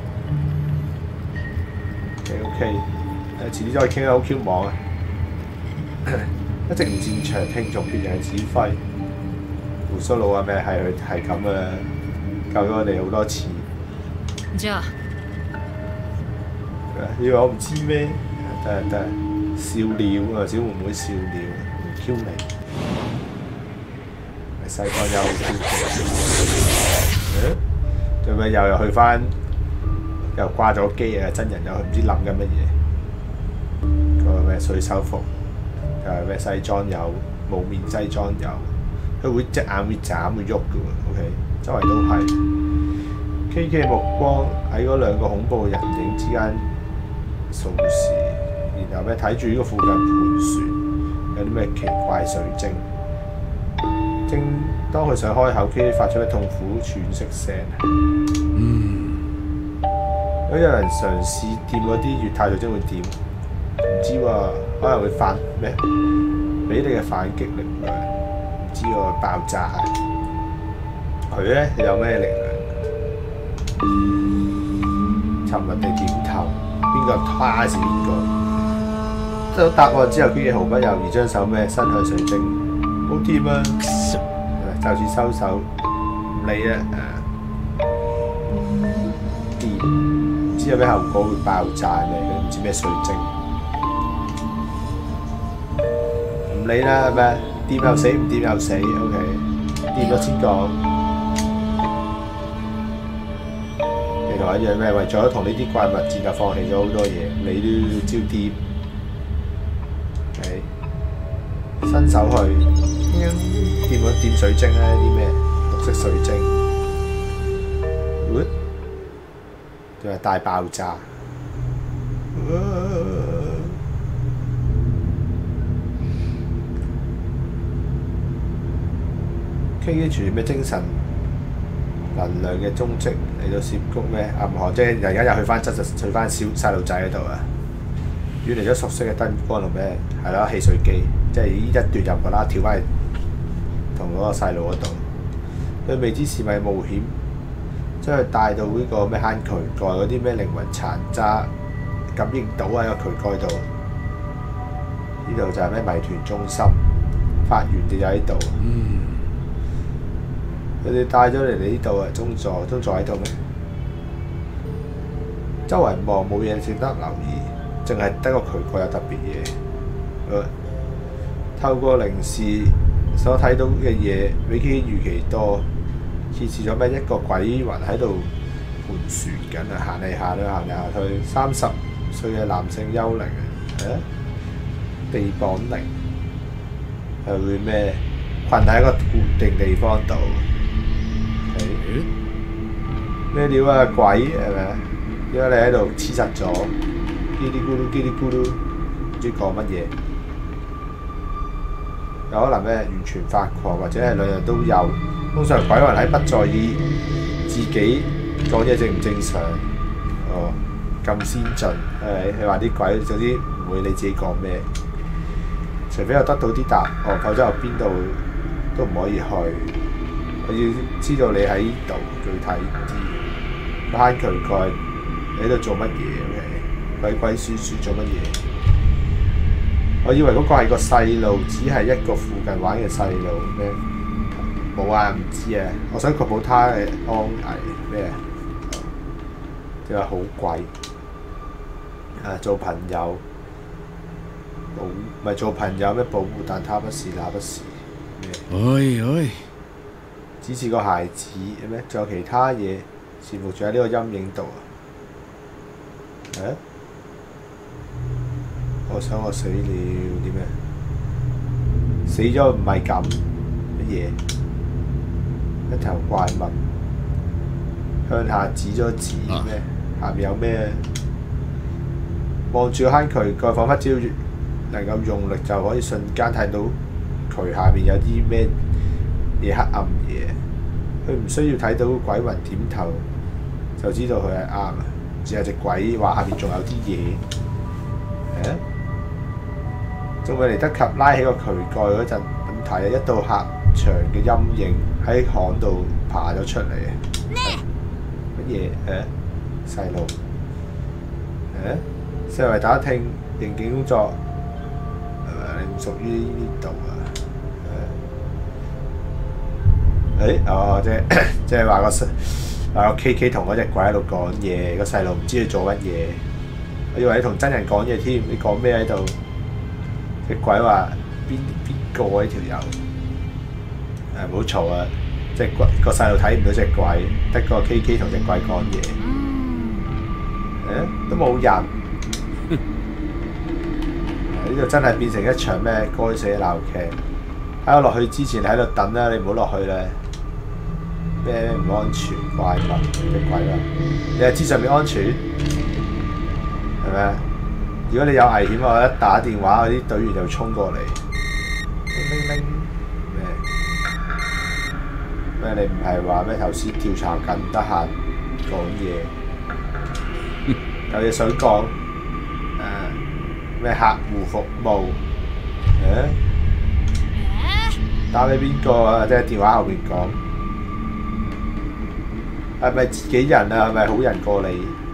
OK OK，誒遲啲再傾下 O Q 網啊！一直唔擅長聽從別人嘅指揮，胡鬚佬啊咩係佢係咁噶啦，救咗我哋好多次。 じゃあ。 以為我唔知咩？得得，笑料啊！小妹妹笑料，唔 Q 你。西方有 Q 誒，最尾又又去翻，又掛咗機啊！真人又唔知諗緊乜嘢。個咩水手服，又係咩西裝有，冇面西裝有，佢會隻眼會眨會喐嘅喎。OK，周圍都係。K K 目光喺嗰兩個恐怖人影之間掃視，然後咩睇住呢個附近盤旋，有啲咩奇怪水晶。正當佢想開口，K K 發出嘅痛苦喘息聲。嗯。如果有人嘗試掂嗰啲液態水晶會點？唔知喎，可能會反咩？俾你嘅反擊力量，唔知喎爆炸。佢咧有咩力量？沉默地點頭，邊個他是邊個？得到答案之後，K K毫不猶豫將手咩伸向水晶，好掂啊！就算收手，唔理啦誒，掂，唔知有咩後果會爆炸咩？唔知咩水晶，唔理啦係咪？掂又死，唔掂又死 ，OK， 掂咗先講。你同我一樣咩？為咗同呢啲怪物戰就放棄咗好多嘢，你都要招掂。OK，伸手去。掂咗掂水晶咧，啲咩綠色水晶，仲係大爆炸。K K 住咩精神能量嘅蹤跡嚟到涉谷咩暗河，即係而家又去翻質實去翻小細路仔嗰度啊！遠離咗熟悉嘅燈光同咩係咯汽水機，即係呢一段入個啦，跳翻去。同嗰個細路嗰度，佢未知是咪冒險，將佢帶到呢個咩坑渠蓋嗰啲咩靈魂殘渣感應到喺個渠蓋度。呢度就係咩謎團中心，發源地就喺度。佢哋帶咗嚟你呢度啊，中座中座喺度咩？ 周圍望冇嘢值得留意，淨係得個渠蓋有特別嘢。誒，透過凝視所睇到嘅嘢，比基預期多，揭示咗咩？一個鬼魂喺度盤旋緊啊，行嚟行去，行嚟行去。三十歲嘅男性幽靈啊，誒，地縛靈係會咩？困喺一個固定地方度。咩料啊？鬼係咪啊？點解你喺度黐實咗？嘰哩咕嚕，嘰哩咕嚕，唔知講乜嘢？有可能咩？完全發狂，或者係兩樣都有。通常鬼魂喺不在意自己講嘢正唔正常。哦，咁先進係咪？你話啲鬼總之唔會理自己講咩，除非我得到啲答案，否則我邊度都唔可以去。我要知道你喺呢度具體啲。個坑渠蓋你喺度做乜嘢？鬼鬼祟祟做乜嘢？我以為嗰個係個細路，只係一個附近玩嘅細路咩？冇啊，唔知啊。我想確保他嘅安危咩？你話好貴啊！做朋友保唔係做朋友咩？保護，但他不是，那不是咩？ 哎哎！ 只是個孩子咩？仲有其他嘢潛伏住喺呢個陰影度啊！誒、啊？我想我死了啲咩？死咗唔係咁乜嘢？一頭怪物向下指咗指咩？下面有咩？望住個坑渠蓋，彷彿只要能夠用力就可以瞬間睇到渠下面有啲咩嘢黑暗嘢。佢唔需要睇到鬼魂點頭就知道佢係啱啊！只係隻鬼話下面仲有啲嘢。誒、啊？仲未嚟得及拉起個渠蓋嗰陣，咁睇啊！一道狹長嘅陰影喺巷度爬咗出嚟啊！乜嘢？誒？細路？誒？四圍打聽刑警工作，誒、呃、你唔屬於呢度啊？誒、欸？哦，即係即係話個細話個 K K 同嗰隻鬼喺度講嘢，個細路唔知佢做乜嘢。我以為你同真人講嘢添，你講咩喺度？隻鬼話邊邊個呢條友？誒，唔好嘈啊！隻鬼個細路睇唔到隻鬼，得個 K K 同隻鬼講嘢。誒，都冇人。呢度真係變成一場咩該死嘅鬧劇。喺我落去之前，你喺度等啦，你唔好落去啦。咩唔安全怪物？隻鬼話：你係知上面安全，係咪啊？如果你有危險，我一打電話，嗰啲隊員就衝過嚟。鈴鈴鈴咩？咩？你唔係話咩頭先調查緊，得閒講嘢，有嘢想講？誒咩客戶服務？誒打俾邊個啊？即係電話後面講，係咪自己人啊？係咪好人過嚟？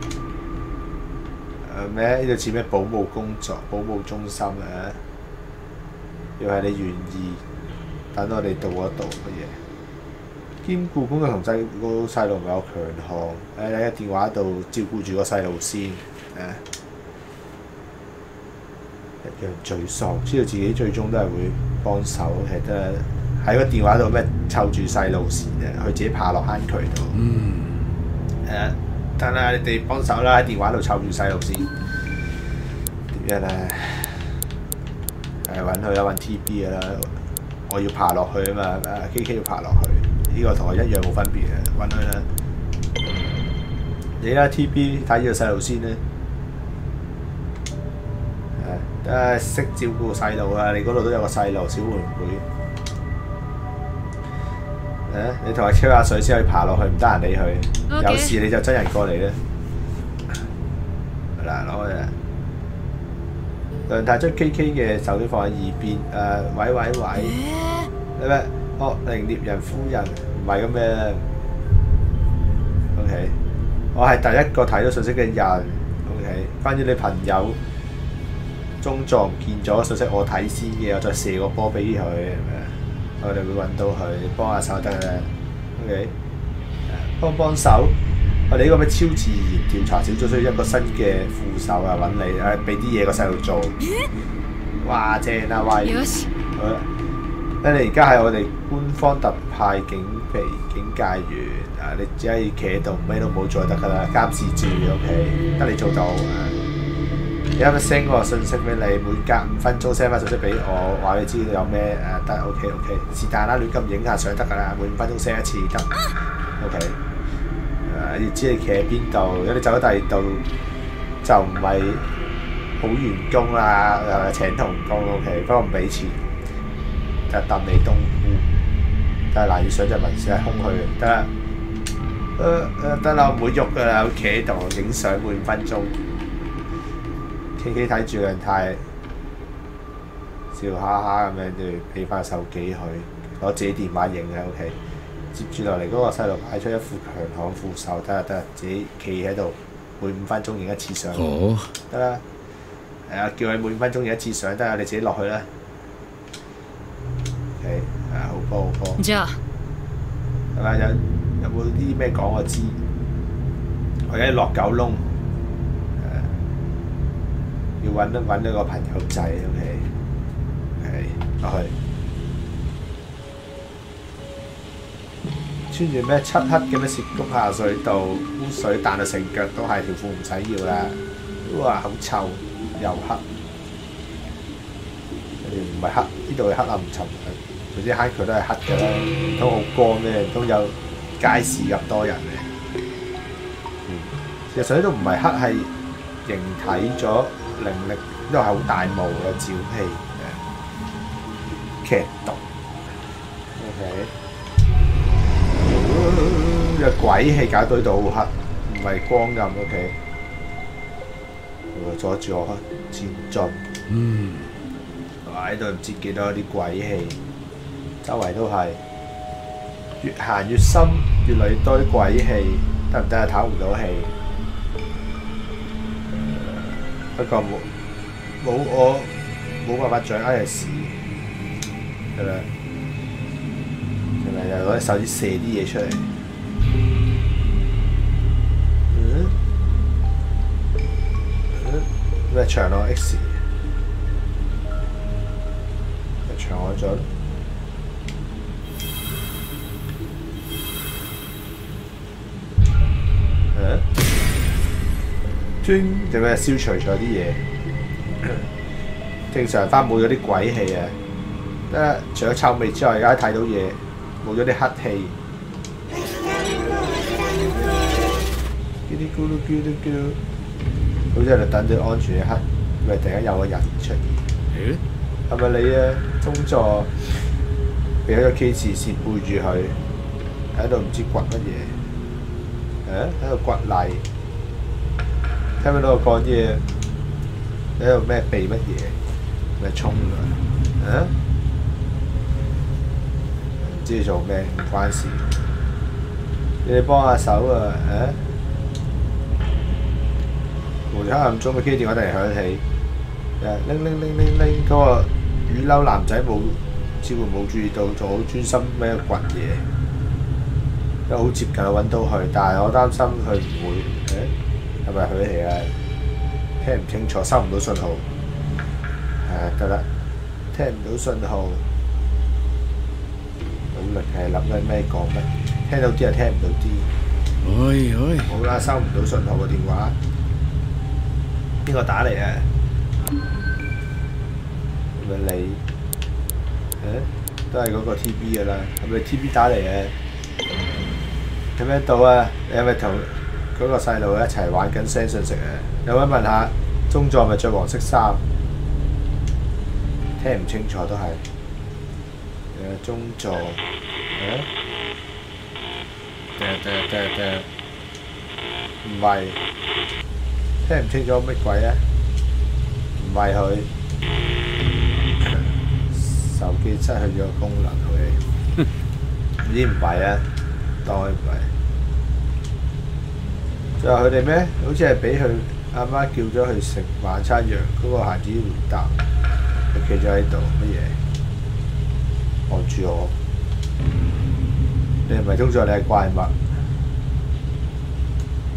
咩？呢度似咩保姆工作、保姆中心啊？要係你願意等我哋到嗰度乜嘢？兼顧工作同細個細路唔夠強項，誒你喺電話度照顧住個細路先，誒一樣沮喪，知道自己最終都係會幫手，係得喺個電話度咩湊住細路先嘅，佢自己爬落坑渠度。嗯。誒。得啦，你哋幫手啦，喺電話度湊住細路先。點樣咧？誒揾佢啦，揾 T B 嘅啦。我要爬落去啊嘛，啊 K K 要爬落去，呢、這個同我一樣冇分別嘅，揾佢啦。你啦 T B 睇住個細路先啦。誒，得識照顧細路啊！你嗰度都有個細路小妹妹。誒，你同佢吹下水先可以爬落去，唔得閒理佢。Okay. 有事你就真人過嚟咧。嗱，攞去啦。梁太將 K K 嘅手機放喺耳邊。誒，喂喂喂，你咩？惡靈獵人夫人，唔係咁嘅。O.K. 我係第一個睇到信息嘅人。O.K. 關於你朋友中狀唔見咗信息，我睇先嘅，我再射個波俾佢，係咪？我哋會揾到佢，幫下手得啦。O.K. 幫幫手， 我哋呢個咩超自然調查小組需要一個新嘅副手啊，揾你誒，俾啲嘢個細路做。哇，正啊，喂！ よし。 好啦，咧你而家係我哋官方特派警備警戒員啊，你只可以企喺度，咩都冇做就得㗎啦，監視住 OK，得你做到啊！而家咪 send 嗰個信息俾你，每隔五分鐘 send 翻信息俾我，話你知道有咩誒得 OK OK，是但啦，亂咁影下相得㗎啦，每五分鐘 send 一次得 OK。誒，要知你企喺邊度，如果你走咗第二度就唔係好員工啦，誒請童工 OK，不過唔俾錢，就揼你冬菇，但係難以想像文字係空虛嘅，得啦，誒誒得啦，我唔會喐㗎啦，我企喺度影相每五分鐘。K K 睇住人太笑哈哈咁樣，就俾翻手機佢，攞自己電話影嘅 OK。接住落嚟嗰個細路派出一副強悍副手，得啦得啦，自己企喺度，每五分鐘影一次相， 哦， 得啦。係啊，叫佢每五分鐘影一次相，得啦，你自己落去啦。OK，係啊，好波好波。 じゃあ係咪有有冇啲咩講我知？我而家落九窿。要揾一揾一個朋友仔 ，OK，係落去。穿住咩漆黑嘅咩涉谷下水道，污水彈到成腳都係，條褲唔使要啦。哇，好臭又黑，唔係黑，呢度係黑暗沉嘅，總之坑渠都係黑嘅啦。唔通好乾咩？唔通有街市咁多人嘅？嗯，其實呢度唔係黑，係形體咗。靈力呢度係好大霧嘅沼氣嘅劇毒 ，OK，有鬼氣搞到呢度好黑，唔係光暗 OK， 阻住我前進。 嗯， 哇！呢度唔知幾多啲鬼氣，周圍都係，越行越深，越嚟越多啲鬼氣，得唔得啊？唞唔到氣。不過冇冇我冇辦法掌握嘅事，係咪？係咪又攞隻手指射啲嘢出嚟？嗯？嗯？咩長落 X？ 咪長我咗咯？嗯？專做咩消除咗啲嘢？正常翻冇咗啲鬼氣啊！得除咗臭味之外，而家睇到嘢，冇咗啲黑氣。咕嚕咕嚕咕嚕咕嚕，好似喺度等住安全一刻，咪突然間有個人出現。係咪你啊？中座俾咗個 K 字線背住佢，喺度唔知掘乜嘢？誒，喺度掘泥。聽唔聽到我講嘢？你喺度咩避乜嘢？咩衝啊？啊？唔知你做咩，唔關事。你哋幫下手啊！啊？無黑暗中嘅機電話突然響起，誒鈴鈴鈴鈴鈴，嗰個雨褸男仔冇似乎冇注意到，仲好專心咩掘嘢，因為好接近揾到佢，但係我擔心佢唔會誒。係咪佢嚟啊？聽唔清楚，收唔到信號。誒得啦，聽唔到信號。努力係諗緊咩講乜？聽到啲又聽唔到啲。 喂喂， 好啦，收唔到信號嘅電話。邊個打嚟啊？係咪你？誒，都係嗰個 T B 㗎啦。係咪 T B 打嚟嘅？聽唔聽到啊？你係咪同嗰個細路一齊玩緊 send 信息啊！有位問下，中座係咪着黃色衫？聽唔清楚都係。誒，中座，誒，得得得得，唔係，聽唔清楚乜鬼啊？唔係佢，手機失去咗功能佢，唔知唔係啊，當佢唔係。就係佢哋咩？好似係俾佢阿媽叫咗去食晚餐樣，嗰、那個孩子回答，佢企咗喺度乜嘢？望住我，你係咪中咗？你係怪物？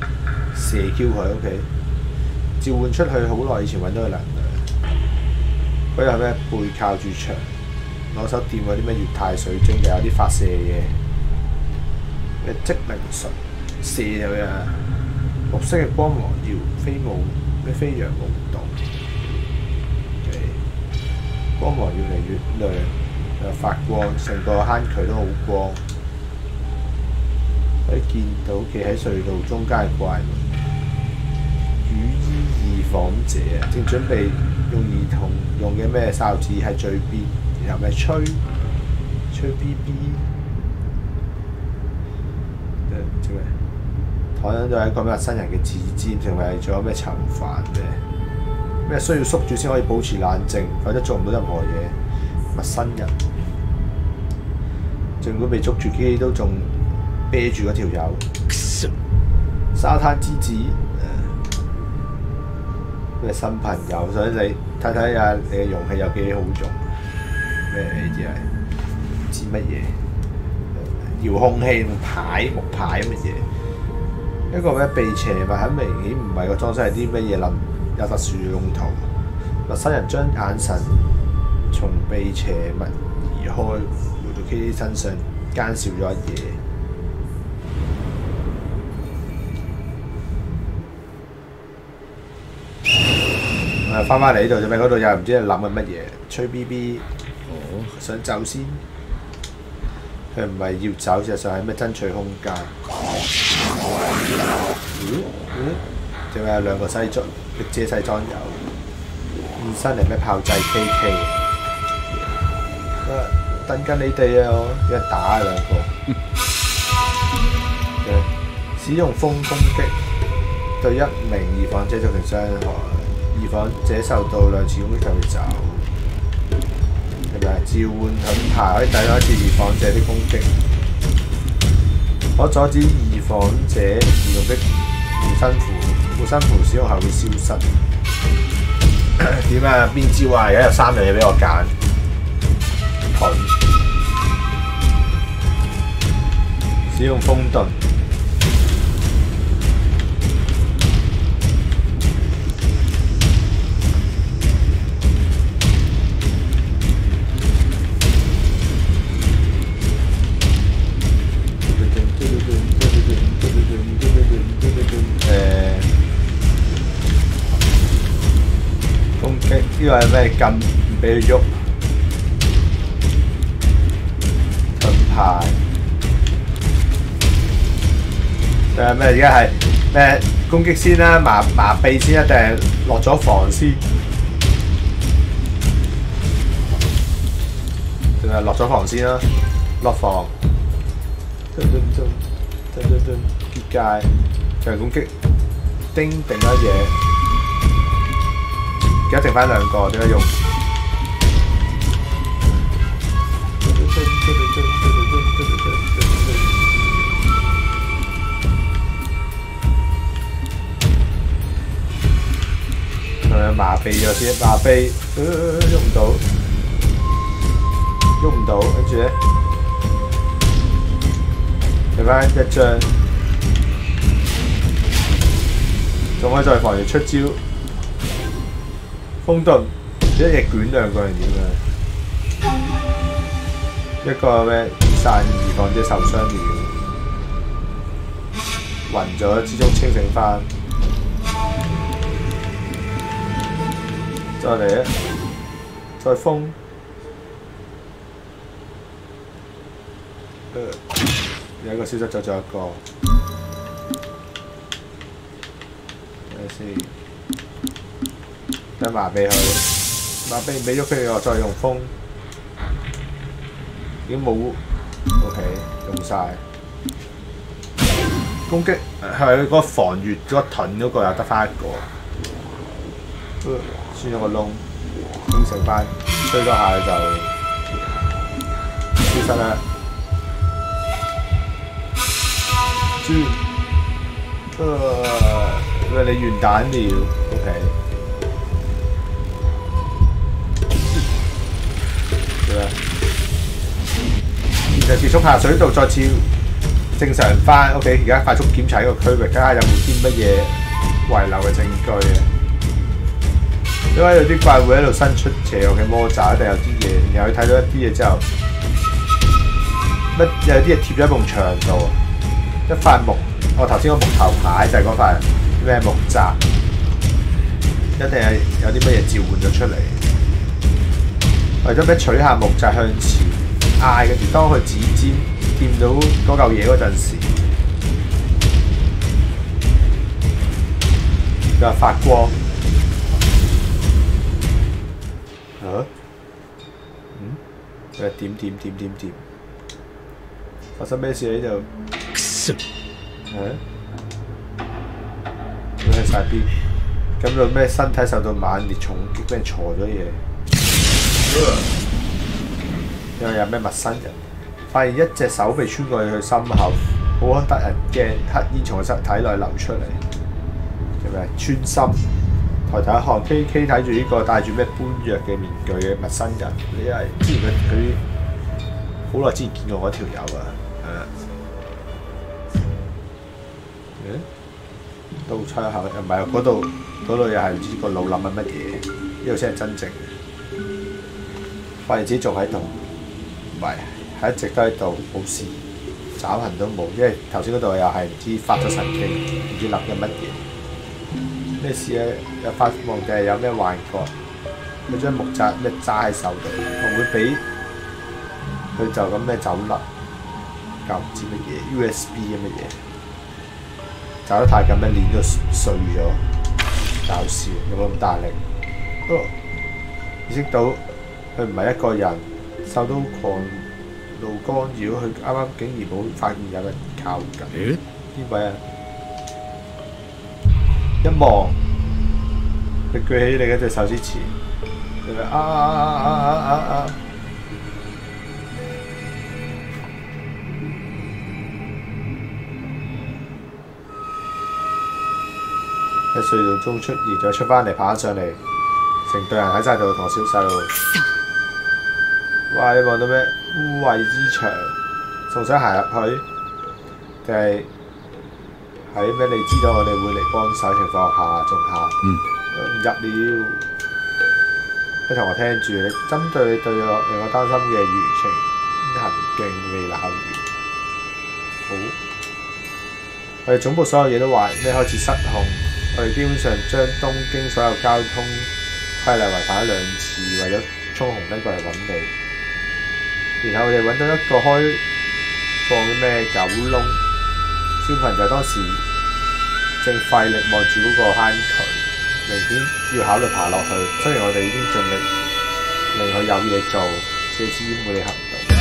射 Q 佢 ，OK。召喚出去好耐以前揾到嘅能量。佢有咩背靠住牆，攞手掂嗰啲咩液態水晶，又有啲發射嘢。咩積靈術射入去啊！綠色嘅光芒耀飛舞，咩飛揚舞動。OK。光芒越嚟越亮，又發光，成個坑渠都好光。可以見到企喺隧道中間嘅怪物，雨衣二訪者啊，正準備用兒童用嘅咩哨子喺嘴邊，然後咪吹吹 B B， 誒唔知咩？躺喺度係一個咩新人嘅指尖，定係仲有咩囚犯咩？咩需要縮住先可以保持冷靜，否則做唔到任何嘢。陌生人，儘管被捉住，機都仲啤住嗰條友。沙灘之子，咩新朋友？所以你睇睇下你嘅容器有幾好用。咩呢啲係唔知乜嘢？遙控器、牌、木牌乜嘢？一個咩被邪物，很明顯唔係個裝飾，係啲乜嘢諗有特殊用途。陌生人將眼神從被邪物移開，回到 K K 身上，奸笑咗一嘢。誒，翻返嚟呢度做咩？嗰度又唔知你諗緊乜嘢？吹 B B， 哦，想走先。佢唔係要走，事實上係咩爭取空間。嗯嗯，仲有兩個西裝，力遮西裝友，現身嚟咩炮製 K K。等緊你哋啊！我一打兩個。使用風攻擊，對一名疑犯者造成傷害。疑犯者受到兩次攻擊就會走。係咪？召喚盾牌可以抵擋一次疑犯者的攻擊，可阻止疑犯者移動的護身符，護身符使用後會消失。點啊？邊招啊？而家有三樣嘢俾我揀。盾，使用風盾。呢個係咩禁？唔俾佢喐。盾牌。誒咩？而家係咩攻擊先啦？麻麻痹先啊？定係落咗防先？定係落咗防先啦？落防。噔噔噔噔噔噔結界。強攻擊。叮定咗嘢。而家剩翻兩個，點解用？係麻痹咗先，麻痹，喐唔到，喐唔到，跟住咧，剩翻一張，仲可以再防住出招。風盾一嘢捲兩個人點啊？一個咩散疑犯者受傷了，暈咗之中清醒翻，再嚟啊！再風，呃、有一個消失咗，仲有一個，睇下先。等麻痹佢，麻痹唔俾喐佢，我再用風，已經冇 ，OK， 用晒。攻擊係咪嗰個防禦嗰個盾嗰個又得翻一個？穿咗個窿，應承翻，吹多下就消失啦。轉，誒，喂你完蛋了 ，OK。就結束下水道，再次正常翻。OK， 而家快速檢查呢個區域，睇下有冇啲乜嘢遺留嘅證據嘅。因為有啲怪會喺度伸出邪惡嘅魔爪，一定有啲嘢，然後佢睇到一啲嘢之後，乜有啲嘢貼咗喺埲牆度，一塊木，我頭先個木頭牌就係嗰塊咩木閘，一定係有啲乜嘢召喚咗出嚟。為咗咩取下木就向前嗌，跟住當佢指尖掂到嗰嚿嘢嗰陣時，佢話發光。啊？嗯？佢話點點點點點？發生咩事喺度？啊？佢喺晒邊？咁到咩身體受到猛烈重擊，俾人挫咗嘢。因為有咩陌生人，發現一隻手被穿過去佢心口，好得人驚，黑煙從佢體內流出嚟，係咪穿心？抬頭一看 ，K K 睇住呢個戴住咩般若嘅面具嘅陌生人，你係之前佢佢好耐之前見過嗰條友啊，係啊，誒，倒出口又唔係嗰度，嗰度又係唔知個腦諗緊乜嘢，呢度先係真正。發現自己仲喺度，唔係係一直都喺度，冇事，爪痕都冇，因為頭先嗰度又係唔知發咗神經，唔知諗緊乜嘢，咩事咧？又發夢定係有咩幻覺？有張木紮咩揸喺手度，會唔會俾佢就咁咩走甩？搞唔知乜嘢 U S B 咁嘅嘢，走得太緊咩鏈都碎咗，搞笑有冇咁大力？哦，意識到。佢唔係一個人，受到狂怒干擾，佢啱啱竟然冇發現有人靠近。邊位啊？一望，佢舉起另一隻手之前，佢咪啊啊啊啊啊啊啊！喺隧道中出現，再出翻嚟，爬上嚟，成隊人喺晒度同小細路。哇！你望到咩污穢之牆？仲想行入去，定係喺咩？你知道我哋會嚟幫手情況下，仲行唔入了？你同我聽住，你針對對我令我擔心嘅輿情行徑未鬧完。好，我哋總部所有嘢都話咩開始失控，我哋基本上將東京所有交通規例違反咗兩次，為咗衝紅燈過嚟揾你。然後我哋揾到一個開放嘅咩狗窿，小朋友當時正費力望住嗰個坑渠，明顯要考慮爬落去。雖然我哋已經盡力令佢有嘢做，借此掩護你行動。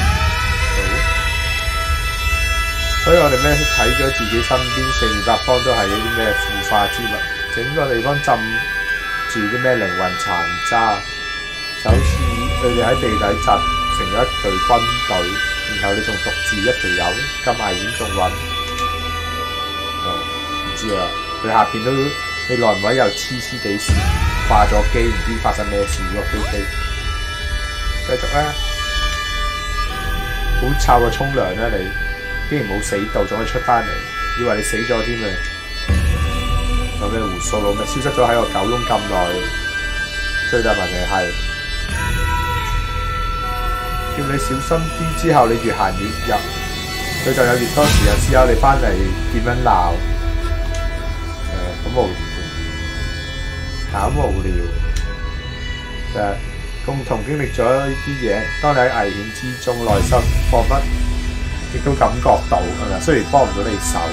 所以我哋咩睇咗自己身邊四面八方都係一啲咩腐化之物，整個地方浸住啲咩靈魂殘渣，就好似佢哋喺地底集成咗一隊軍隊，然後你仲獨自一條友咁危險仲揾，唔知啊！佢下邊都你耐唔耐又黐黐地線，掛咗機，唔知發生咩事喎飛機。繼續啦，好臭啊！沖涼啦你，竟然冇死到，仲可以出翻嚟，以為你死咗添啊！有咩胡鬚佬咩消失咗喺個狗窿咁耐，最大問題係。叫你小心啲，之後你越行越入，佢就有越多時間思考你翻嚟點樣鬧。誒，咁無聊，慘無聊。誒，共同經歷咗呢啲嘢，當你喺危險之中，內心彷彿亦都感覺到，係咪？雖然幫唔到你手，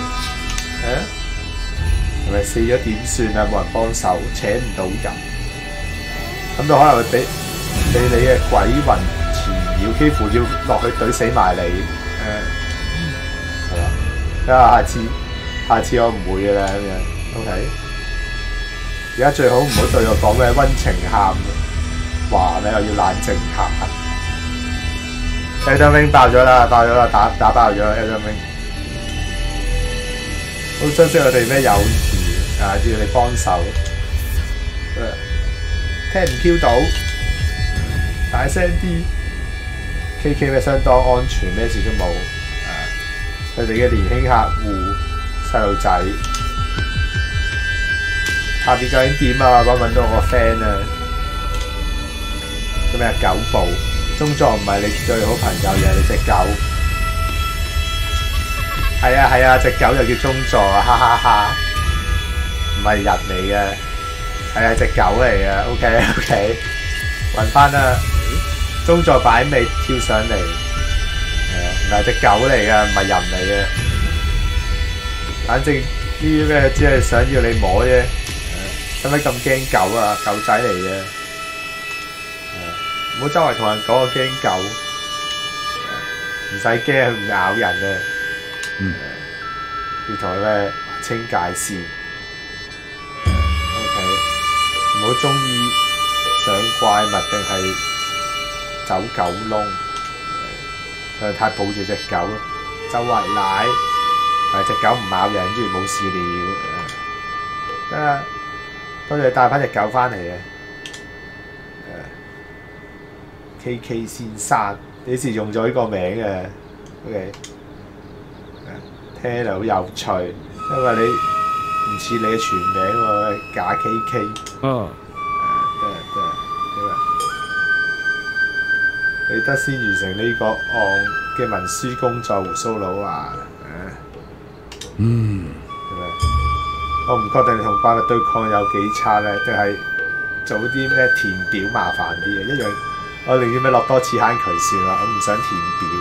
誒，係咪死咗點算啊？冇人幫手，請唔到人，咁就可能會俾俾你嘅鬼魂。要幾乎要落去懟死埋你，誒、呃，係嘛？睇下下次，下次我唔會嘅啦，咁樣 ，OK。而家最好唔好對我講咩溫情喊，話你又要冷靜下。Elden Ring 爆咗啦，爆咗啦，打打爆咗 Elden Ring。好珍惜我哋咩友誼啊！要你幫手，誒，聽唔 Q 到，大聲啲。K K 咩相當安全，咩事都冇。誒，佢哋嘅年輕客戶細路仔下邊究竟點啊？揾揾到我個 friend 啊！做咩啊？狗部中座唔係你最好朋友，而係你隻狗。係啊係啊，隻狗就叫中座啊！哈哈哈，唔係人嚟嘅，係啊隻狗嚟嘅。OK OK， 揾翻啦。中座擺尾跳上嚟，係啊，係隻狗嚟嘅，唔係人嚟嘅。反正呢啲咩只係想要你摸啫。使唔使咁驚狗啊？狗仔嚟嘅，唔好周圍同人講我驚狗，唔使驚佢唔咬人啊！ 嗯， 要同佢咩劃清界線。OK， 唔好中意上怪物定係走狗窿，佢太抱住隻狗，周圍奶，係隻狗唔咬人，跟住冇事了，得啦。多謝你帶翻隻狗翻嚟嘅，K K 先生，幾時用咗呢個名嘅 ？OK， 聽嚟好有趣，因為你唔似你嘅全名喎，假 K K。 哦。 得得得，你得先完成呢個案嘅文書工作，胡鬚佬話。 嗯。 我唔確定你同怪物對抗有幾差咧，定係做啲咩填表麻煩啲嘅一樣。我寧願咩落多次坑渠算啦，我唔想填表。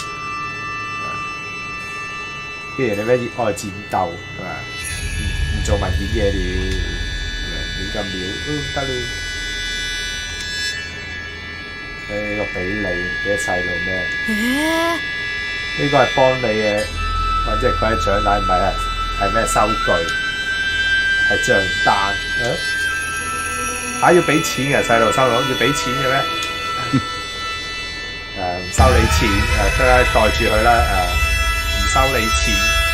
既然你咩熱愛戰鬥係嘛，唔做文件嘢了，亂咁料都得啦。誒，個俾你俾啲細路咩？呢個係幫你嘅，或者係佢係獎勵，唔係啊，係咩收據？係帳單，嚇要俾錢嘅細路收佬要俾錢嘅咩？誒唔收你錢，誒得啦，袋住佢啦，誒唔收你錢。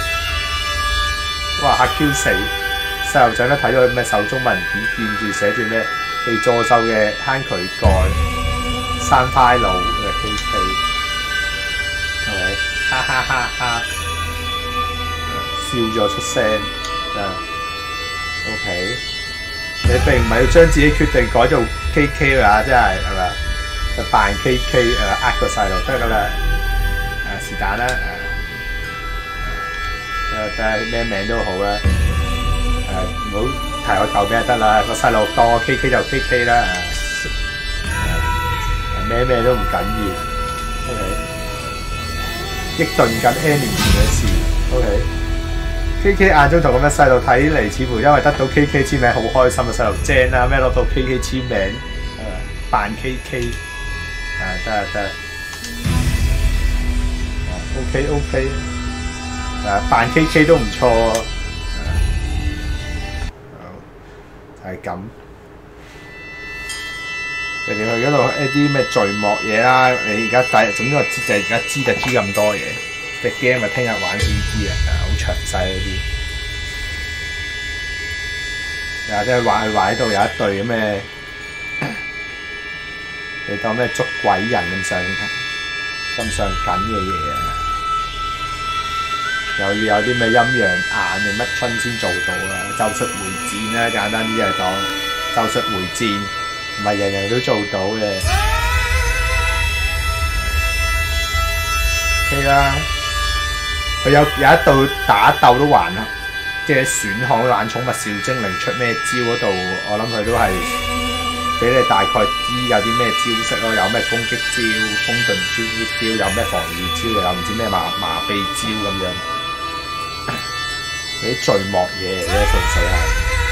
哇嚇 Q 死！細路仔咧睇到佢咩手中文件，見住寫住咩被詛咒嘅坑渠蓋、山派佬嘅 K K， 係咪？哈哈哈哈！笑咗出聲啊！OK， 你並唔係要將自己決定改做 K K 啊，真係係咪？就扮 K K 誒呃個細路得㗎啦，誒是但啦，誒誒咩名都好啦，誒唔好提我舊名就得啦，個細路當我 K K 就 K K 啦，誒咩咩都唔緊要 ，OK， 激頓緊 N 年前嘅事 ，OK。K K 眼中同咁嘅細路睇嚟，似乎因為得到 K K 簽名好開心嘅細路正啦，咩攞到 K K 簽名，誒扮 K K， 誒得啊得，誒 OK OK， 誒扮 K K 都唔錯喎，就係咁。人哋去嗰度一啲咩序幕嘢啦，你而家第總之我知就而家知就知咁多嘢。隻 game 咪聽日玩先知啊，好詳細嗰啲。又或者話佢話喺度有一隊咁嘅，你當咩捉鬼人咁上咁上緊嘅嘢啊？又要有啲咩陰陽眼定乜春先做到啊？咒術回戰啦，簡單啲就係當咒術回戰，唔係人人都做到嘅。OK 啦。佢有有一度打鬥都還啊，即係選項玩寵物小精靈出咩招嗰度，我諗佢都係俾你大概知有啲咩招式咯，有咩攻擊招、風遁招、招有咩防禦招，又有唔知咩麻麻痹招咁樣，嗰啲序幕嘢嚟咧，純粹係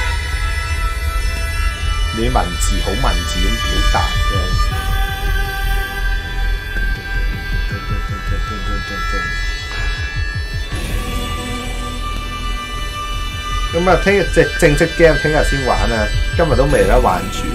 你文字好文字咁表達嘅。咁啊，聽日即係正式 game， 聽日先玩啊！今日都未得玩住，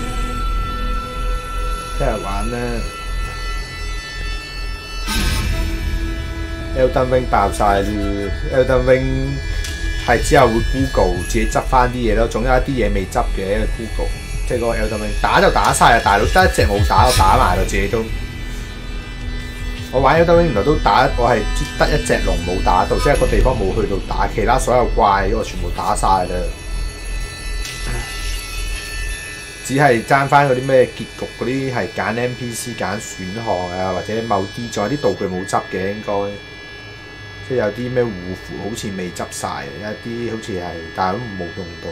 聽日玩啦。Elden Ring 爆晒，Elden Ring 係之後會 Google 自己執翻啲嘢咯，總有一啲嘢未執嘅 Google， 即係嗰個 Elden Ring 打就打晒啊！大佬得一隻冇打，我打埋咯，自己都。我玩 Elden Ring 原來都打，我係得一隻龍冇打到，即係個地方冇去到打，其他所有怪我全部打晒啦。 只係爭翻嗰啲咩結局嗰啲係揀 N P C 揀選項啊，或者某啲仲有啲道具冇執嘅應該，即係有啲咩護符好似未執晒，有一啲好似係但係都冇用到，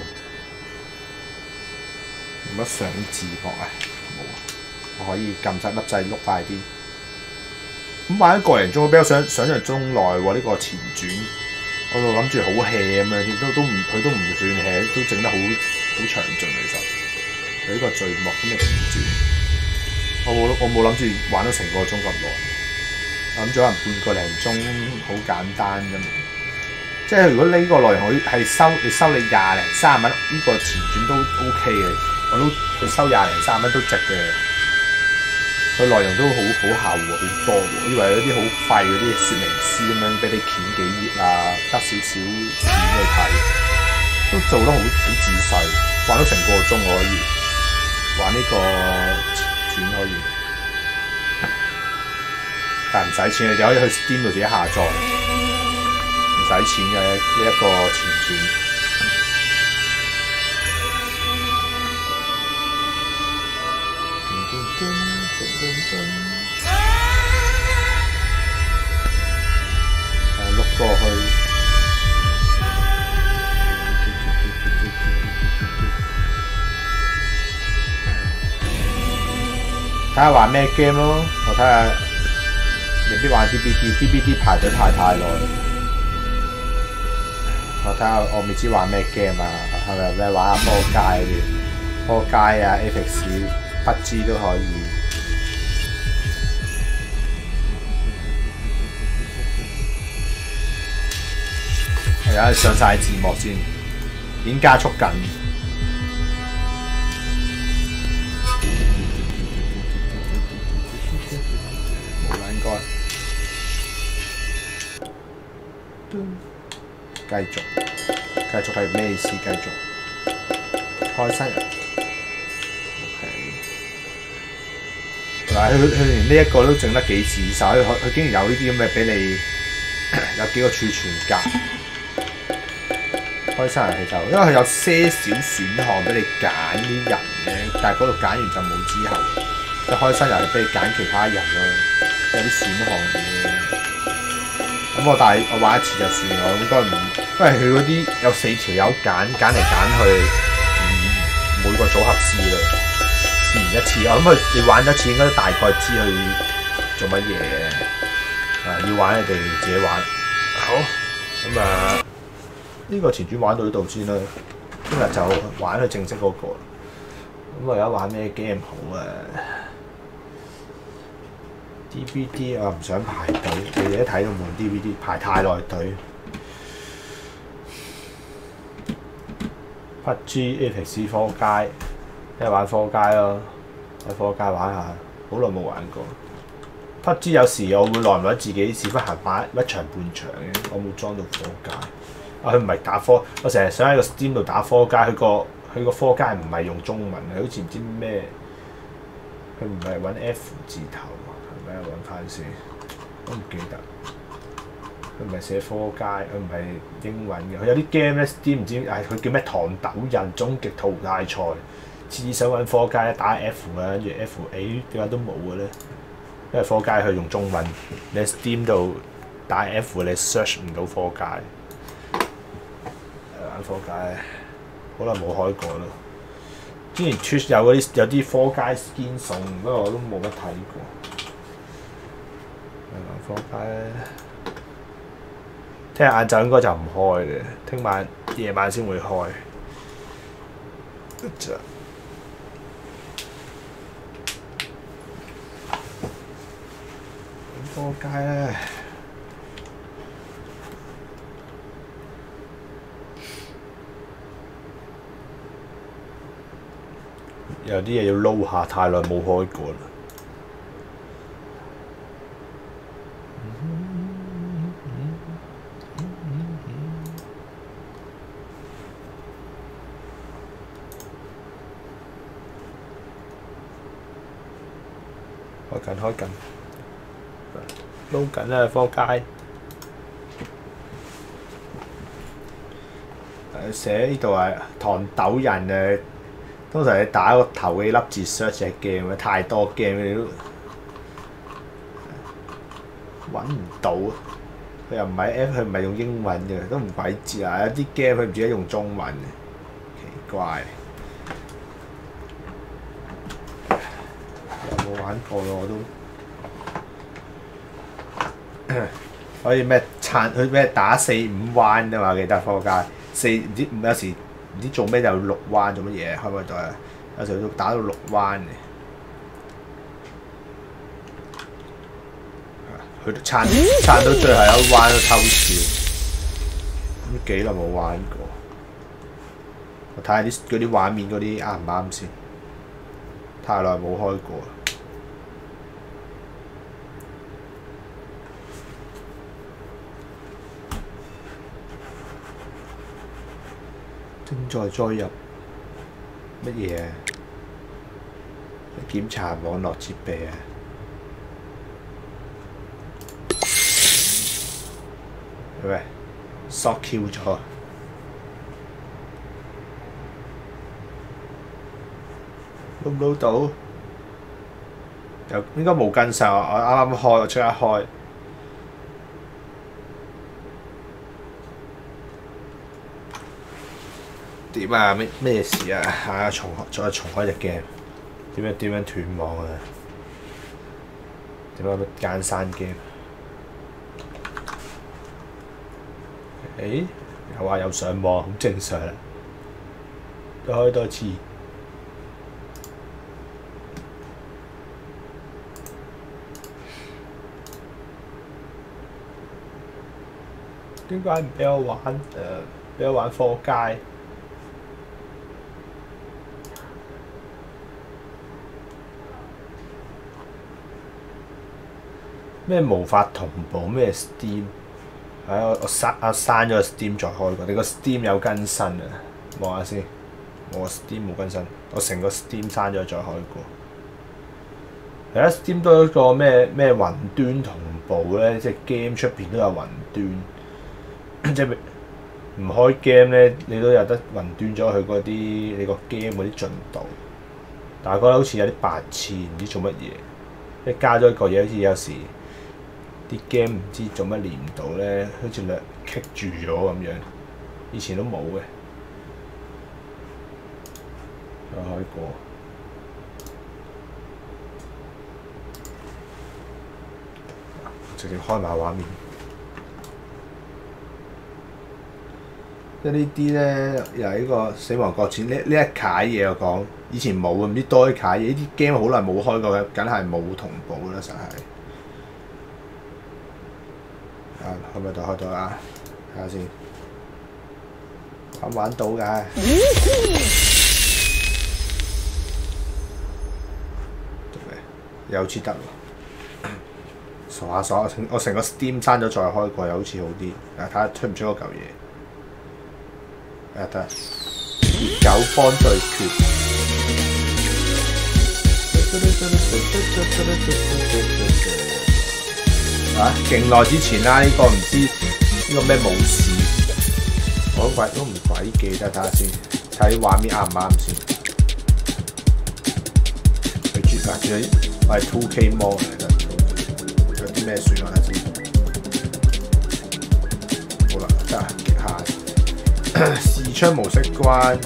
冇乜上字幕啊，冇啊，我可以撳實粒掣碌快啲。咁玩咗個零鐘，比較想想像中耐喎呢個前傳。我就諗住好 hea 咁樣，都都唔佢都唔算 hea， 都整得好好詳盡其實。佢呢個序幕咁嘅前傳，我冇我冇諗住玩到成個鐘咁耐，諗咗可能半個零鐘，好簡單啫嘛。即係如果呢個內容佢係收你收你廿零三十蚊，呢個前傳都 OK 嘅，我都佢收廿零三十蚊都值嘅。佢內容都好好厚喎，好多喎，我以為有啲好廢嗰啲說明書咁樣俾你掀幾頁啊，得少少片去睇，都做得好好仔細，玩咗成個鐘我可以玩呢個前傳可以，但係唔使錢，你哋可以去 Steam 度自己下載，唔使錢嘅呢一個前傳。碌過去，睇下玩咩 game 咯。我睇下，未必玩 D B D，D B D 排隊排太耐。我睇下，我未知玩咩 game 啊？係咪咩玩下科街嗰啲？科街啊 ，Apex、P U B G 都可以。而家上晒字幕先，已經加速緊。冇啦，應該繼續，繼續係咩意思？繼續開新人。OK。嗱，佢佢連呢一個都整得幾仔細，佢佢竟然有呢啲咁嘅俾你，有幾個儲存格。開新人佢就，因為佢有些少選項俾你揀啲人嘅，但係嗰度揀完就冇之後。一開新人係俾你揀其他人咯，有啲選項嘅。咁我但係我玩一次就算啦，應該唔，因為佢嗰啲有四條友揀，揀嚟揀去，嗯，每個組合試啦，試完一次，我諗佢你玩一次應該大概知佢做乜嘢嘅。啊，要玩你哋自己玩。好，咁啊。呢個前傳玩到呢度先啦，聽日就玩佢正式嗰、那個。咁我而家玩咩 game 好啊 ？D B D 我唔想排隊，你哋都睇到悶 D B D 排太耐隊。P U B G、Apex、科街，一係玩科街咯，喺科街玩下，好耐冇玩過。P U B G 有時我會耐唔耐自己屎忽行玩一場半場嘅，我冇裝到科街。啊！佢唔係打科，我成日想喺個 Steam 度打科街，佢個佢個科街唔係用中文，佢好似唔知咩，佢唔係揾 F 字頭，係咪啊？揾翻先，我唔記得。佢唔係寫科街，佢唔係英文嘅。佢有啲 game 咧 Steam 唔知，誒佢叫咩糖豆人終極淘汰賽，次次想揾科街打 F 啊，跟住 F A 點解都冇嘅咧？因為科街佢用中文，你喺 Steam 度打 F 你 search 唔到科街。玩科街，好耐冇開過啦。之前 Twitch 有嗰啲有啲科街 skin 送，不過我都冇乜睇過。玩科街，聽日晏晝應該就唔開嘅，聽晚夜晚先會開。玩科街咧。有啲嘢要撈下，太耐冇開過啦。開緊開緊，撈緊啊！科街。誒寫呢度係糖豆人誒。 通常你打個頭幾粒字 search 隻 game 太多 game 你都揾唔到。佢又唔係 app， 佢唔係用英文嘅，都唔鬼知啊！有啲 game 佢唔知得用中文嘅，奇怪。有冇玩過咯？我都可以咩撐佢咩打四五彎啫嘛？記得科街四唔知有時唔知做咩就六彎做乜嘢？開唔開到啊？有時都打到六彎嘅。佢都撐撐到最後一彎都偷笑，咁幾耐冇玩過？我睇下啲嗰啲畫面嗰啲啱唔啱先，太耐冇開過。正在載入乜嘢？檢查網絡設備啊！喂，索 Q 咗，撈唔撈到？又應該冇跟上，我啱啱開，我即刻開。點啊？咩咩事啊？啊！重再重開隻 game， 點樣點樣斷網啊？點解乜奸山 game？誒，又話有上網，好正常啦。再開多次。點解唔俾我玩？誒、呃，俾我玩課街。咩無法同步？咩 Steam？係啊！我刪啊刪咗個 Steam 再開過。你個 Steam 有更新啊？望下先。我 Steam 冇更新，我成個 Steam 刪咗再開過。係啊 ，Steam 都有一個咩咩雲端同步咧，即係 game 出邊都有雲端，即係唔開 game 咧，你都有得雲端咗佢嗰啲你個 game 嗰啲進度。但係覺得好似有啲白痴，唔知做乜嘢，即係加咗一個嘢，好似有時。啲 game 唔知做乜連唔到咧，好似略棘住咗咁樣。以前都冇嘅，有開過。直接開埋畫面。即係呢啲咧，又係呢個死亡擱淺呢呢一楷嘢我講，以前冇啊，唔知多一楷嘢。呢啲 game 好耐冇開過嘅，梗係冇同步啦，實係。啊，開唔開到開到啊？睇下先，玩唔玩到㗎？做咩？有次得喎，傻下傻下，我成個 Steam 刪咗再開過，又好似好啲。啊，睇下出唔出嗰嚿嘢？啊得，九方對決。啊！勁耐之前啦，呢、這個唔知呢、這個咩武士，我都鬼都唔鬼記得，睇下先，睇畫面啱唔啱先。佢轉啊轉，我係 two K mode 嚟嘅，有啲咩選啊？睇下先。好啦，得啊，極限視窗模式關，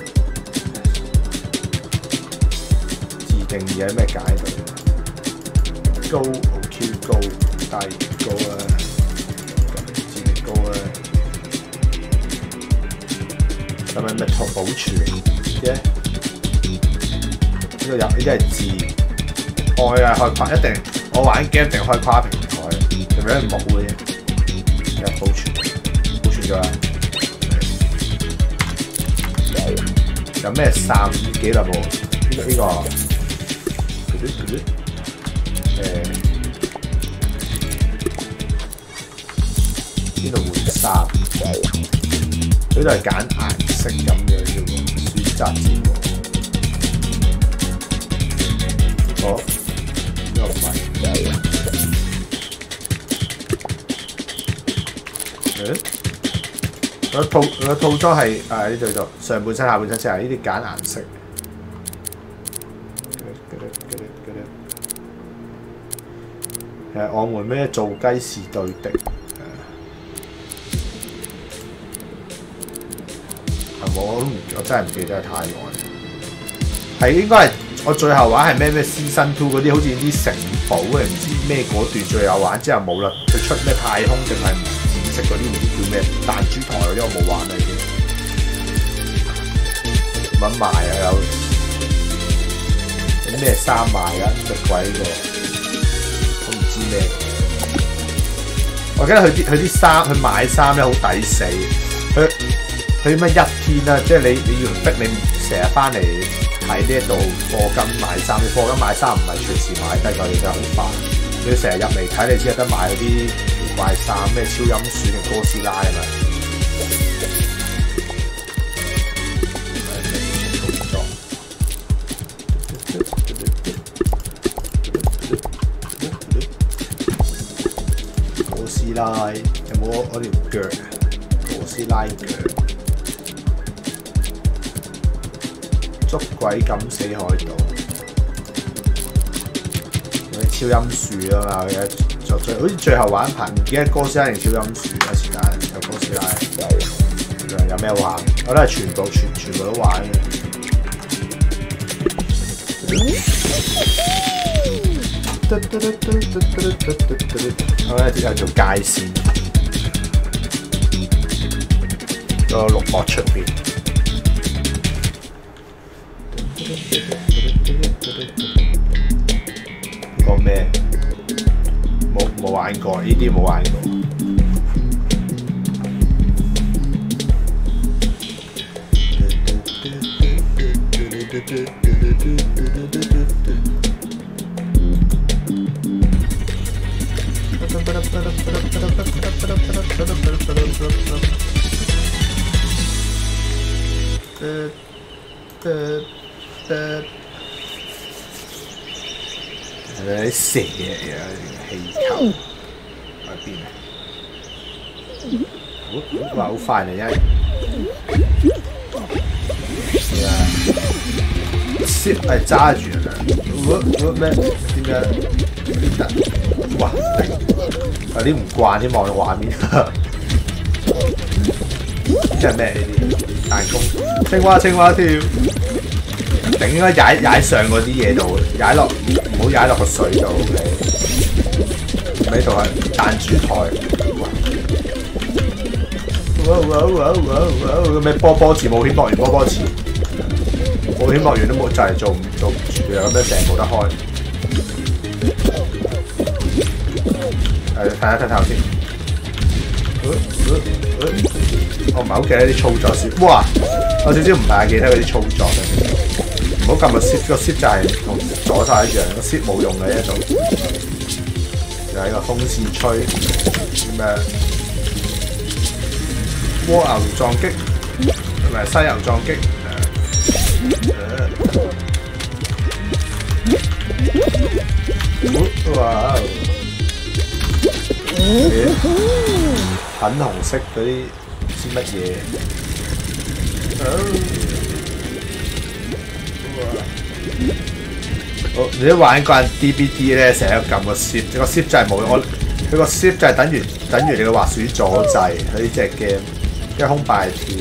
自定義係咩解讀？高 O Q 高。低高啊，智力高啊，係咪咩托保存啫？呢個有呢啲係字，開啊開跨一定，我玩 game 一定開跨平台，除非冇嘅啫。有保存，保存咗啦。有咩三幾耐冇？呢個呢個，誒。呢度換衫，呢度係揀顏色咁樣啫喎，選擇字喎。哦，呢個唔係。誒，我套我套裝係誒呢度度上半身下半身先係呢啲揀顏色。 誒，我們咩做雞是對的。係冇，我都唔，我真係唔記得太耐。係應該係我最後玩係咩咩 Season Two 嗰啲，好似啲城堡嘅唔知咩嗰段最有玩，之後冇啦。佢出咩太空定係紫色嗰啲唔知叫咩彈珠台嗰啲，我冇玩啦已經。乜賣啊有？有咩衫賣啊？隻鬼個，我唔知咩。我記得佢啲佢啲衫，佢買衫咧好抵死。佢佢乜一天啊？即係你你要逼你成日翻嚟喺呢一度課金買衫，你課金買衫唔係隨時買得㗎，你真係好煩。你要成日入嚟睇，你只係得買嗰啲奇怪衫，咩超音鼠定哥斯拉啊嘛。哥斯拉有冇我條腳？哥斯拉腳。捉鬼敢死海盜，有啲超音樹啊嘛，佢就最好似最後玩一排，唔記得哥斯拉定超音樹啊時間有哥斯拉，有咩玩？我都係全部全全部都玩嘅。我咧只係做界線，個綠幕出邊。個咩？冇冇玩過，呢啲冇玩過。誒啲蛇嘢啊，氣球喺邊啊？好哇，好快嚟啫！係啊 ，sit 係揸住啊！我我咩點解邊得？哇！有啲唔慣啲望嘅畫面，即係咩呢啲彈弓、青蛙、青蛙跳。頂應該踩踩上嗰啲嘢度，踩落唔好踩落個水度。O K， 呢度係彈珠台。哇哇哇哇哇！咩波波池冒險樂園波波池，冒險樂園都冇就係做唔做唔住啊！咁樣成日冇得開。誒，睇下睇頭先。我唔係好記得啲操作先。哇！我少少唔係記得嗰啲操作嘅。唔好撳個 shift，個 shift 就係同左手一樣，個 shift 冇用嘅一種。又係個風扇吹咩？蝸牛撞擊，唔係犀牛撞擊。哇！粉紅色嗰啲唔知乜嘢。我你都玩慣 D B D 咧，成日撳個 shift，個 shift 就係冇我，佢個 shift 就係等於等於你個滑鼠左掣喺呢隻 game，一空白跳。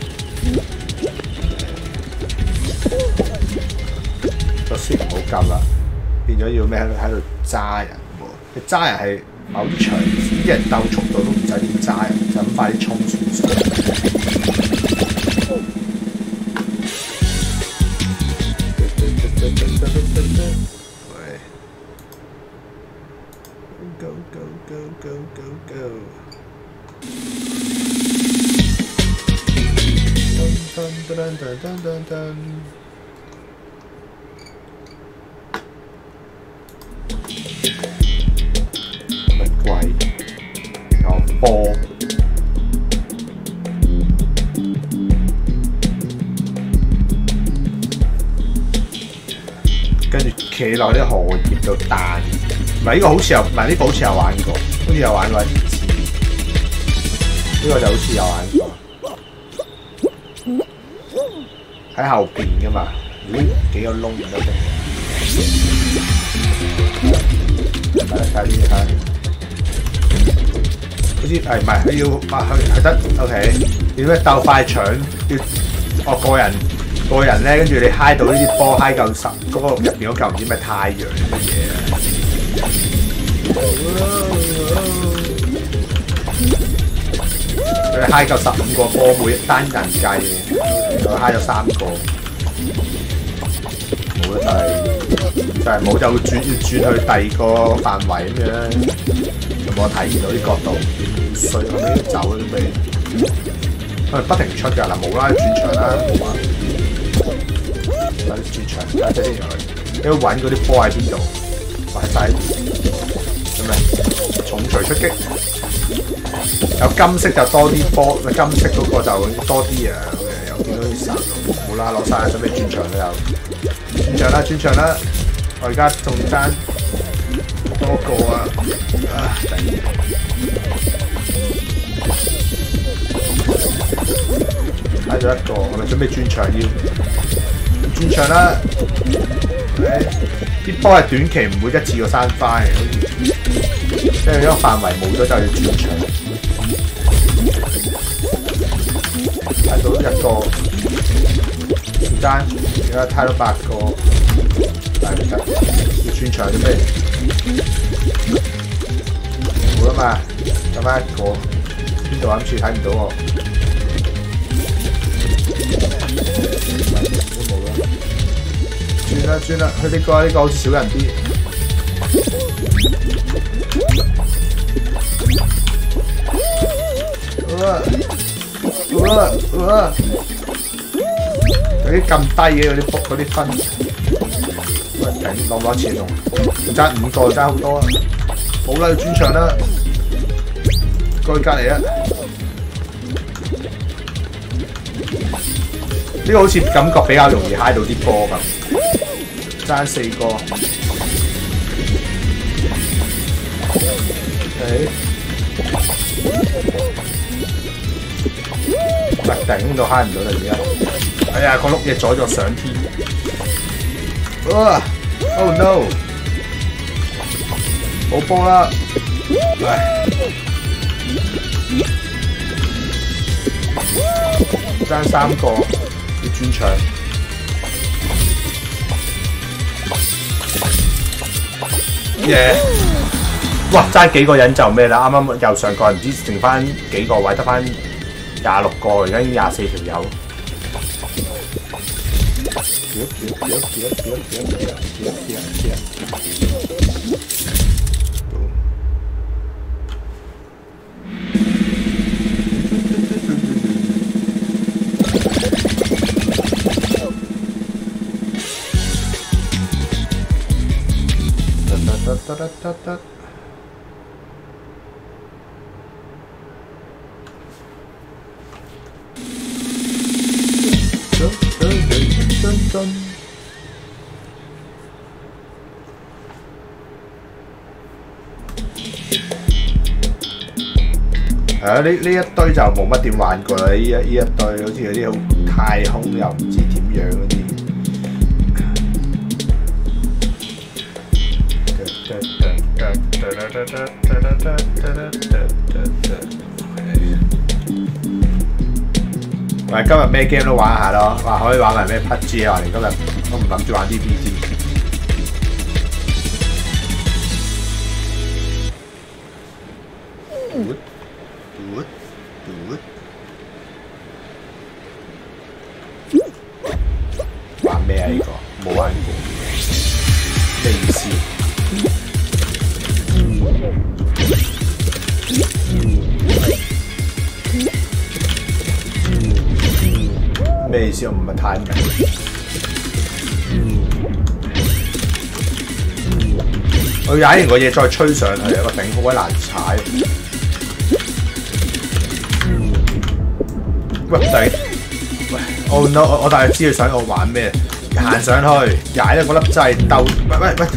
個 shift 唔好撳啦，變咗要咩喺度揸人喎？你揸人係某啲場啲人鬥速度都唔使點揸人，就咁快啲衝算數。喂 ，go go go go go go， 噔噔噔噔噔噔噔，乜鬼？有波。跟住企落啲荷葉度彈，唔係呢個好似有，唔係呢個好似有玩過，好似有玩過一次。呢個就好似有玩過，喺後邊噶嘛，咦幾個窿得嘅。 睇睇啲嘢睇。好似誒唔係，佢要啊佢係得 OK。要咩鬥快搶？要哦個人個人咧，跟住你嗨到呢啲波嗨夠十嗰個入邊嗰嚿唔知咩太陽乜嘢啊！佢嗨夠十五個波，每單人計，佢嗨咗三個，冇啦就係就係冇就會轉要轉去第二個範圍咁樣，有冇體驗到啲角度？衰後尾走都未，佢不停出㗎嗱，冇啦轉場啦，冇啊，等轉場睇下先入去，你要揾嗰啲波喺邊度？擺晒喺度，咁咪重錘出擊。有金色就多啲波，金色嗰個就多啲啊！有見到啲神，好啦，攞晒，準備轉場啦又，轉場啦，轉場啦！我而家仲爭多個啊！啊，頂！睇咗一個，我哋準備轉場要轉場啦！啲波係短期唔會一次過生翻嘅，即係因為範圍冇咗就要轉場。睇到一個時間，而家睇到八個，大唔得，要轉場做咩？冇啦嘛，得翻一個，邊度諗住睇唔到喎？都冇啦，轉啦轉啦，佢呢個呢個好似少人啲。好啦，好啦，有啲咁低嘅嗰啲嗰啲分，喂頂攞唔攞錢用？爭五個爭好多啊！好啦，要轉場啦，過去隔離啊！呢個好似感覺比較容易揩到啲波咁，爭四個。誒。頂到揩唔到啦而家，哎呀個碌嘢左咗上天，啊 ！Oh no！ 冇波啦，唉，爭三個要轉場，耶！哇！爭幾個人就咩啦？啱啱右上角唔知剩翻幾個位，得翻廿六個，而家已經廿四條友。係啊，呢呢一堆就冇乜點玩過啦。呢一呢一堆好似嗰啲好太空又唔知點樣嗰啲。喂，今日咩 game 都玩下咯，話可以玩埋咩 P U B G 啊！今日我唔諗住玩 D B T。玩咩啊？呢個冇玩過，咩意思？咩意思？我唔係太明。我踩完個嘢再吹上去，個頂好鬼難踩。喂頂！喂 ，Oh no！我我大概知佢想我玩咩，行上去踩咗嗰粒掣鬥，喂喂喂！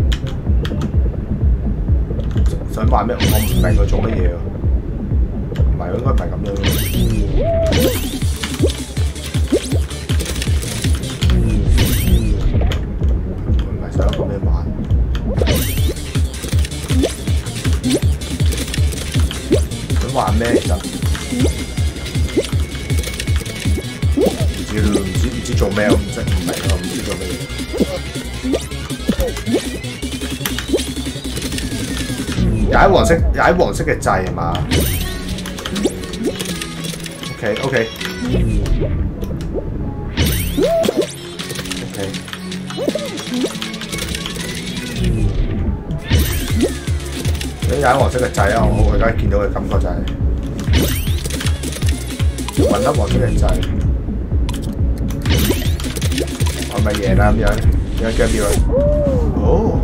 想玩咩？我唔明佢做乜嘢喎。唔係，應該唔係咁樣。唔係想咁樣玩。 想玩咩其實？唔知唔知唔知做咩，我唔識唔明，我唔知做咩。踩黃色，踩黃色嘅掣係嘛 ？OK OK OK。你踩黃色嘅掣啊！我而家見到嘅感覺就係揾粒黃色嘅掣，我咪贏啦咁樣，點解 game 咗？哦！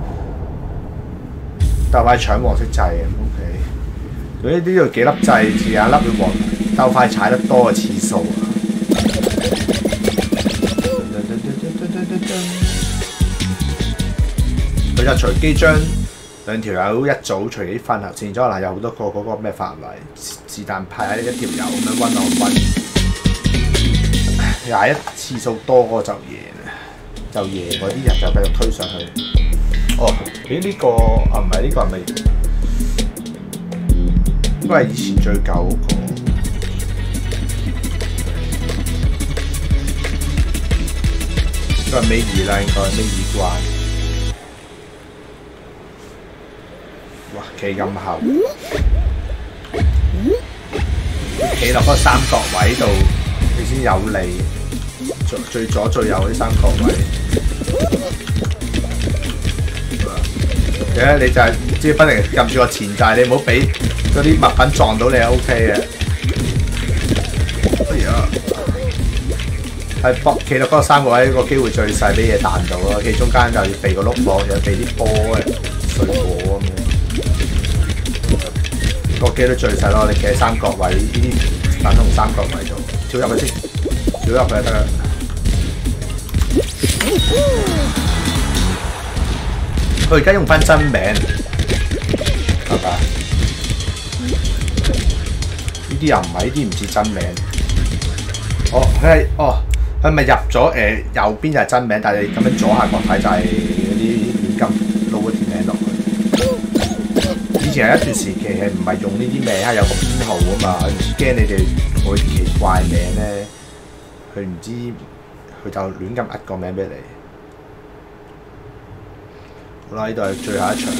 鬥快搶黃色掣啊 ！OK， 所以呢度幾粒掣，似有一粒要黃鬥快踩得多嘅次數啊！佢就隨機將兩條友一組隨機分合線咗，嗱有好多個嗰個咩範圍，是但派喺一條友咁樣溫我溫，廿一次數多嗰個就贏，就贏嗰啲人就繼續推上去。哦，咦呢、這個啊唔係呢個係咪？應該係以前最舊嗰、那個。呢個係尾二啦，應該尾二關。哇，企咁後，企落嗰個三角位度，你先有利。最最左最右嗰啲三角位。嘅你就係即係不停撳住個前掣，你唔好俾嗰啲物品撞到你係 O K 嘅。哎呀，係搏企到嗰個三個位個機會最細，俾嘢彈到咯。企中間就要避個碌波，又避啲波嘅水果咁樣。個機都最細咯，你企喺三角位呢啲粉紅三角位度，跳入去先，跳入去就得啦。佢而家用翻真名，係嘛？呢啲又唔係，呢啲唔似真名。哦，佢係哦，佢咪入咗誒右邊就係真名，但係你咁樣左下角睇就係嗰啲亂咁撈嗰啲名落去。以前有一段時期係唔係用呢啲名，係有個編號啊嘛，佢唔知驚你哋會奇怪名咧，佢唔知佢就亂咁噏個名俾你。好啦，呢度係最後一場，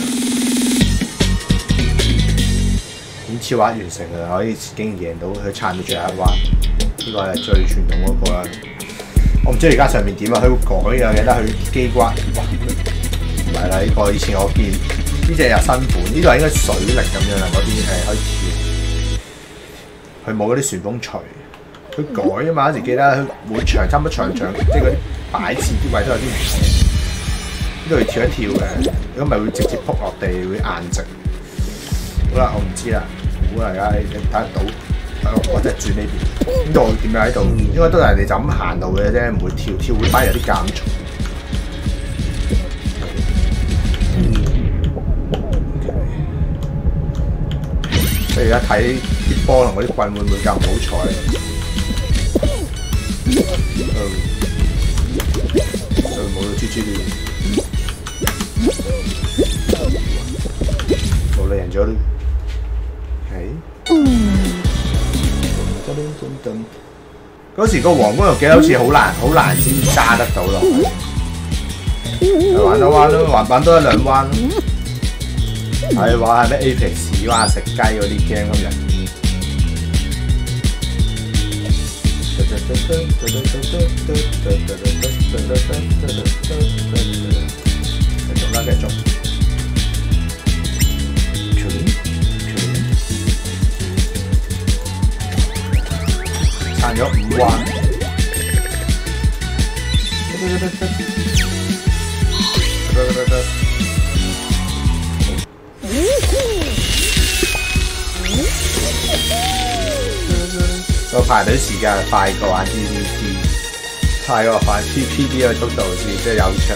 演超額完成啦，可以竟然贏到佢撐到最後一彎，呢個係最傳統嗰個啦。我唔知而家上面點啊，佢會改㗎，記得佢機關，哇！唔係啦，呢個以前我見呢隻又新款，呢個應該水力咁樣啦，嗰啲係可以跳，佢冇嗰啲旋風錘，佢改啊嘛，嗰時記得佢每場差唔多場場，即係嗰啲擺設啲位都有啲唔同。呢度要跳一跳嘅，如果唔係會直接撲落地，會硬直。好啦，我唔知啦，估啦而家你睇得到，我真係轉呢邊。呢度點解喺度？應該都係你就咁行路嘅啫，唔會跳，跳會反而有啲減速。即係而家睇啲波同嗰啲棍會唔會咁唔好彩？冇咗豬豬啲。冇啦，贏咗啦！係。嗰時個皇冠又記得好似好難，好難先揸得到落去。玩多彎咯，玩玩多一兩彎咯。係話係咩 Apex 話食雞嗰啲 game 咁樣。繼續啦，繼續。撐咗五彎。個排隊時間快過玩 P V P， 快過玩 P V P 嘅速度先即係有長。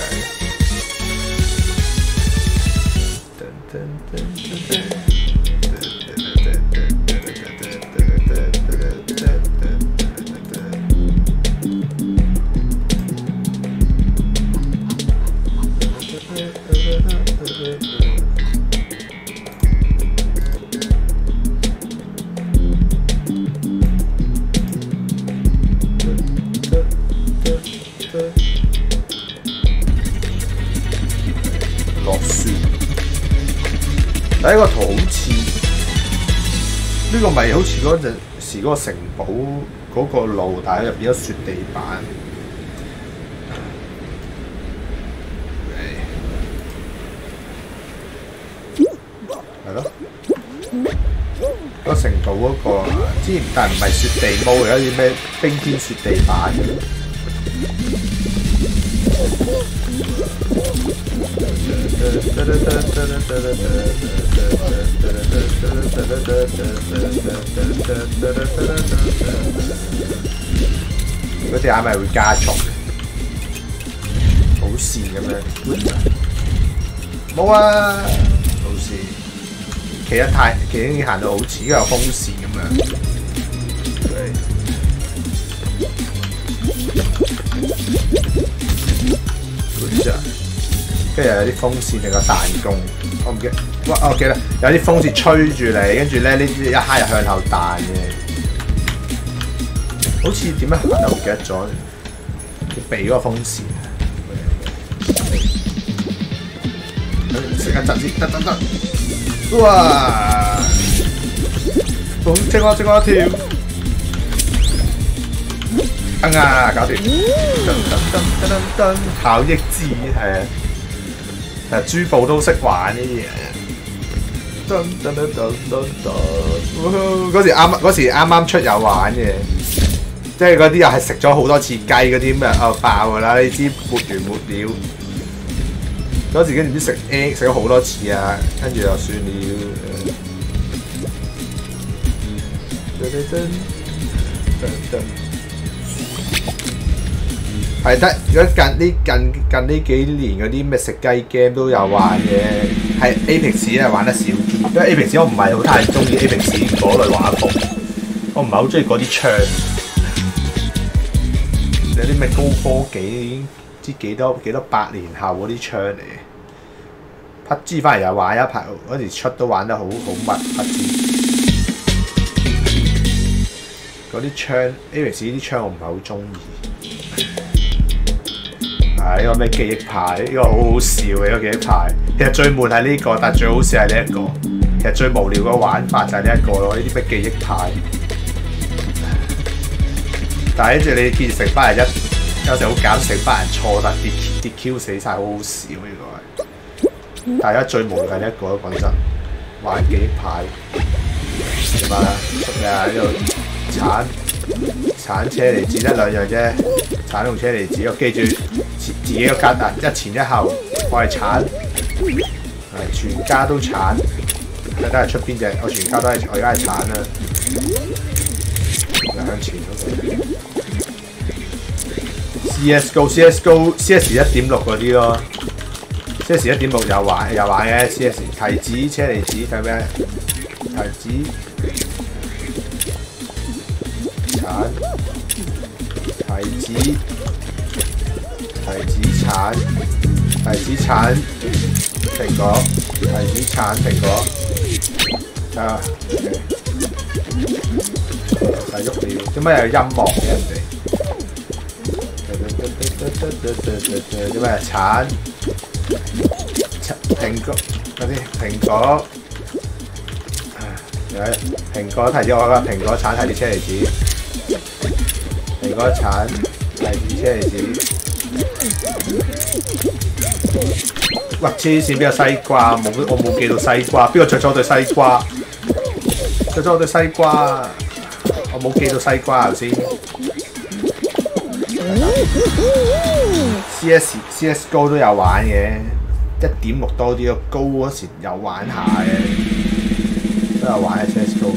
似呢、這個咪好似嗰陣時嗰個城堡嗰個路，但係入邊有雪地板。係咯，嗰、那個城堡嗰、那個之前，但係唔係雪地帽，而家啲咩冰天雪地板嘅。嗰隻眼咪會加速嘅，好線咁樣。冇啊，冇事。企得太，企已經行到好似，因為有風扇咁樣。跟住有啲風扇定個彈弓，我唔記得，哇！我記得有啲風扇吹住你，跟住咧呢啲一下又向後彈嘅，好似點樣行啊？我唔記得咗，要避嗰個風扇。食一陣先，得得得！哇！好，正我正我一跳，啊啊！搞掂！噔噔噔噔噔，效益字係啊！其實珠寶都識玩呢啲嘢。噔噔噔噔噔噔，嗰時啱嗰時啱啱出有玩嘅，即係嗰啲又係食咗好多次雞嗰啲咩啊爆㗎啦！呢支沒完沒了。嗰時跟住唔知食 egg 食咗好多次啊，跟住就算了。係得，如果近呢近近呢幾年嗰啲咩食雞 game 都有玩嘅，係 Apex 咧玩得少啲，因為 Apex 我唔係好太中意 Apex 嗰類畫風，我唔係好中意嗰啲槍，有啲咩高科技已經唔知幾多幾多百年後嗰啲槍嚟嘅。P U B G 翻嚟又玩一排，嗰時出都玩得好好密 P U B G。嗰啲槍 Apex 呢啲槍我唔係好中意。啊！呢、這個咩記憶牌？呢、這個好好笑嘅呢、這個記憶牌。其實最悶係呢、這個，但係最好笑係呢一個。其實最無聊嘅玩法就係呢一個咯。呢啲咩記憶牌？但係跟住你見成班人一有時好搞，成班人錯，但跌跌 Q 死晒，好好笑呢、這個係。大家最無聊係呢一個咯，講真。玩記憶牌點啊？咩啊？呢度鏟鏟車厘子得兩樣啫。鏟同車厘子，我記住自己個格啊，一前一後，我係鏟，係全家都鏟，睇下出邊隻，我全家都係，我而家係鏟啦，又向前嗰個。C S G O C S G O C S 一點六嗰啲咯 ，C S 一點六有玩有玩嘅 C S 提子車厘子睇咩？提子鏟。提子、提子橙、提子橙、蘋果、提子橙、蘋果，啊，就喐了。點解有音樂嘅人哋？點解橙、蘋果嗰啲蘋果？有蘋果提子我啦，蘋果橙提子車厘子。蘋果橙、提子車厘子，喂黐線邊有西瓜？冇我冇記到西瓜，邊個着咗對西瓜？着咗我對西瓜，我冇記到西瓜頭先。C S C S G O 都有玩嘅，一點六多啲咯，高嗰時有玩下嘅，都有玩嘅 C S G O。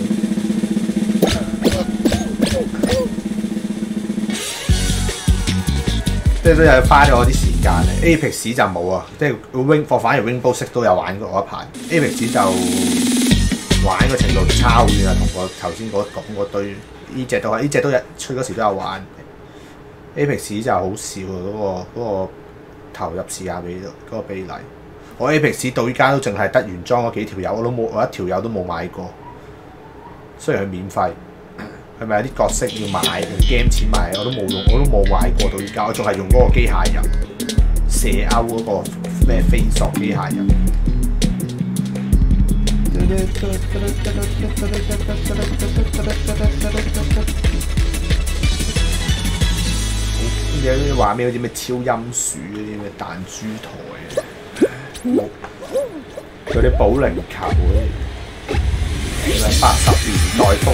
即係都有花咗我啲時間嘅 ，Apex 就冇啊，即係 Wing，我反而 Rainbow Six 都有玩過嗰一排 ，Apex 就玩嘅程度差好遠啊，同我頭先講嗰堆，呢隻都係呢隻都有出嗰時都有玩 ，Apex 就好少啊，嗰、嗰個嗰、嗰個投入時間比嗰、嗰個比例，我 Apex 到依家都淨係得原裝嗰幾條友，我都冇我一條友都冇買過，雖然佢免費。係咪有啲角色要買用 game 錢買？我都冇用，我都冇買過到而家，我仲係用嗰個機械人射鈎嗰個咩飛索機械人。噔有啲畫面好似咩超音鼠嗰啲咩彈珠台啊，有啲保齡球嗰啲，八十年代風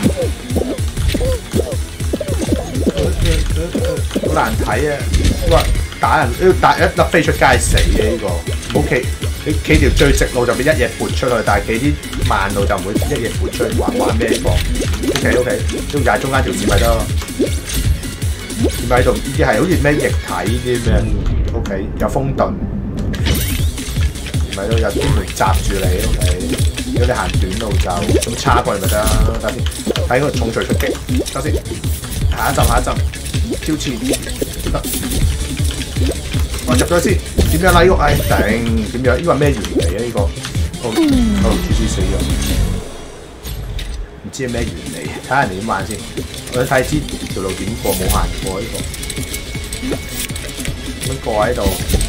格，好難睇啊！哇！打人呢打一粒飛出街死嘅呢、這個，唔好企你企條最直路就俾一嘢撥出去，但係企啲慢路就唔會一嘢撥出去。玩玩咩貨 ？O K O K， 都就係中間條線咪得咯。點解喺度？呢啲係好似咩液體呢啲咩 ？O K， 有風盾，唔係都有專門閘住你 O K。如果你行短路就咁叉過嚟咪得啦。等下先，睇個重錘出擊。等下先，下一陣下一陣，挑戰得。我入咗先，點樣拉喐？唉頂，點樣？呢個係咩原理啊？呢、這個，哦哦，豬豬死咗，唔知係咩原理？睇下人哋點玩先。我想睇知條路點過，冇行過呢、這個。咁過喺度，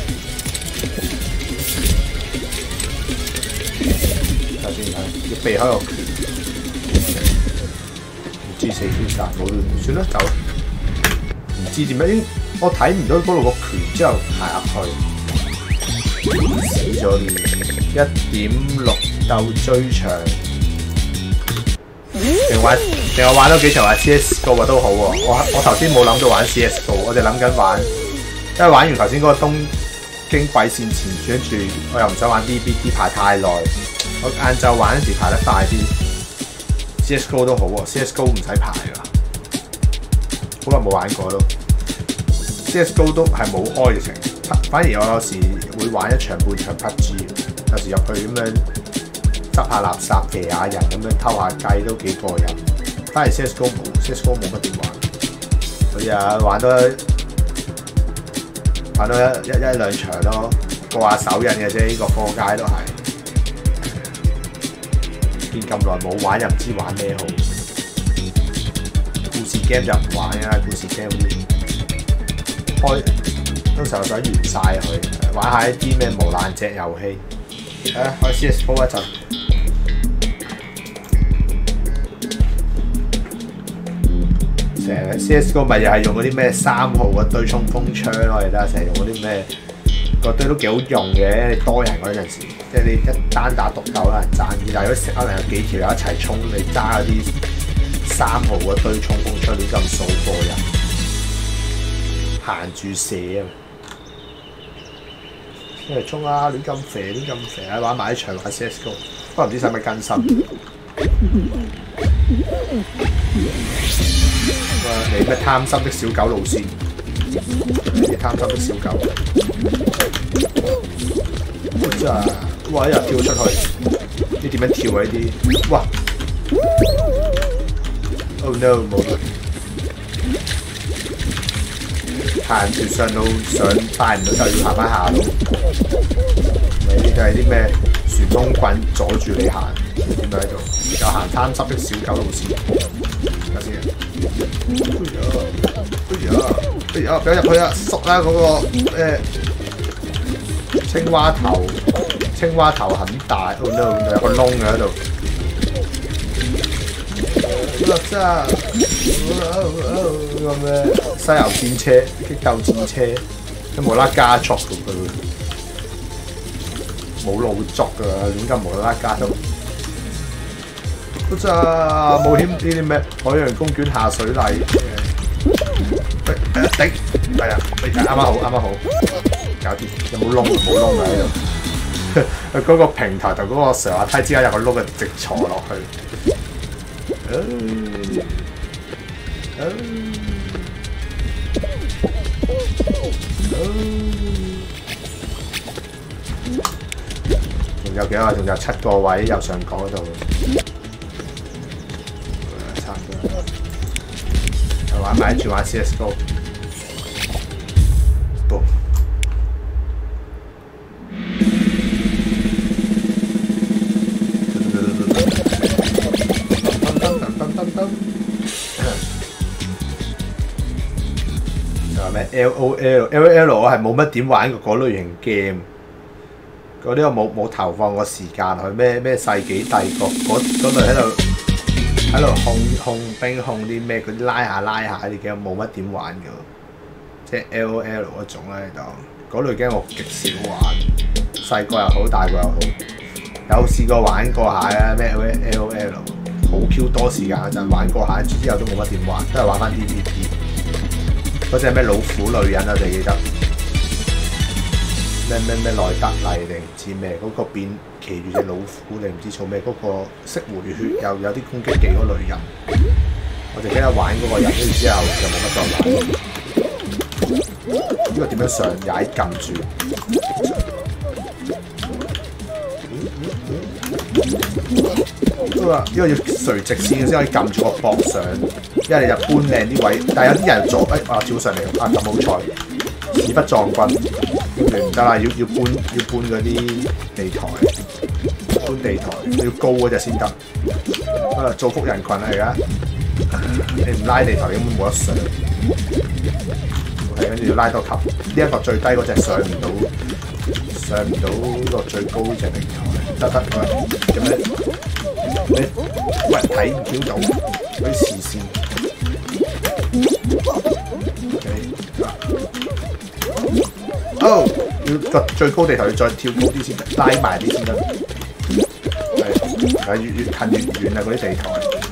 睇下先睇，要避開個拳，唔知死豬殺冇，算啦，走啦。唔知點樣？我睇唔到嗰度個拳之後行入去，死咗一點六鬥追長，定玩定我玩多幾場玩 C S G O 都好喎。我我頭先冇諗到玩 C S G O， 我哋諗緊玩，因為玩完頭先嗰個東京鬼線前傳，跟住我又唔想玩 D B D 排太耐，我晏晝玩嗰時排得快啲。C S G O 都好喎 ，C S G O 唔使排㗎，好耐冇玩過都。C S G O 都係冇開嘅成，反而我有時會玩一場半場 P U B G， 有時入去咁樣執下垃圾、騎下人咁樣偷下雞都幾過癮。反而 C S G O 冇 ，C S G O 冇乜點玩。佢啊玩多玩多一一一兩場咯，過下手癮嘅啫。呢、這個課街都係見咁耐冇玩，又唔知玩咩好。故事 game 就唔玩啊，故事 game 開通常我想完晒佢，玩下一啲咩無爛隻遊戲。啊，開 C S G O 一陣，成日 C S G O 咪又係用嗰啲咩三號嘅對衝鋒槍咯，我哋得成日用嗰啲咩，個堆都幾好用嘅。你多人嗰陣時，即係你一單打獨鬥啦，賺嘅。但係如果可能有幾條友一齊衝，你揸嗰啲三號嘅對衝鋒槍，你咁數過人。行住射啊！一嚟衝啊！亂咁肥，亂咁肥啊！玩埋一場玩 C S G O， 不過唔知使唔使更新。你咩貪心的小狗路線？你貪心的小狗。真係，哇！一日跳出去，你點樣跳啊？呢啲，哇 ！Oh no！ 冇啦。行住上路上帶唔到就要行翻下路，咪就係啲咩旋風棍阻住你行，點解喺度？又行貪濕的小狗路線，睇下先。哎呀，哎呀，俾我入去啊！縮啦嗰個咩青蛙頭，青蛙頭很大 ，oh no， 有個窿嘅喺度。真係個咩西遊戰車、激鬥戰車，都無啦加速嘅佢，冇路捉㗎，亂咁無啦加速。真係冒險呢啲咩海洋公園下水禮，頂係啊，啱啱好啱啱好，搞掂。有冇窿？冇窿㗎喺度。佢嗰個平台同嗰個上滑梯之間有個窿嘅，直坐落去。仲有幾個？仲有七個位右上角嗰度，差唔多。玩埋住玩 C S G O， 到。仲有咩 L O L L O L 我係冇乜點玩過嗰類型 game， 嗰啲我冇冇投放個時間去咩咩世紀帝國嗰嗰度喺度喺度控控兵控啲咩嗰啲拉下拉下啲 game 冇乜點玩嘅，即係 L O L 嗰種咧就嗰類 game 我極少玩，細個又好大個又好，有試過玩過下啊咩 L O L 好 Q 多時間嗰陣玩過下，之後都冇乜點玩，都係玩翻 D V D 嗰隻咩老虎女人啊，我哋記得。咩咩咩內德麗定唔知咩嗰、那個變騎住隻老虎定唔知做咩嗰、那個識回血又有啲攻擊技嗰個女人，我哋記得玩嗰個人，跟住之後就冇乜再玩。呢、這個點樣上踩撳住？呢、這個呢、這個要垂直線先可以撳住個膊上，因為你就搬靚啲位，但係有啲人左誒啊跳上嚟啊咁好彩，屎不撞棍。跟住唔得啦，要要搬要搬嗰啲地台，搬地台要高嗰隻先得。啊，造福人群啊而家，你唔拉地台根本冇得上。係跟住要拉多級，呢、這、一個最低嗰隻上唔到，上唔到呢個最高嗰隻地台。得得，喂，做咩？你喂睇唔到到嗰啲視線。哦，要個最高地頭要再跳高啲先得，拉埋啲先得。係係越越近越遠啊！嗰啲地台。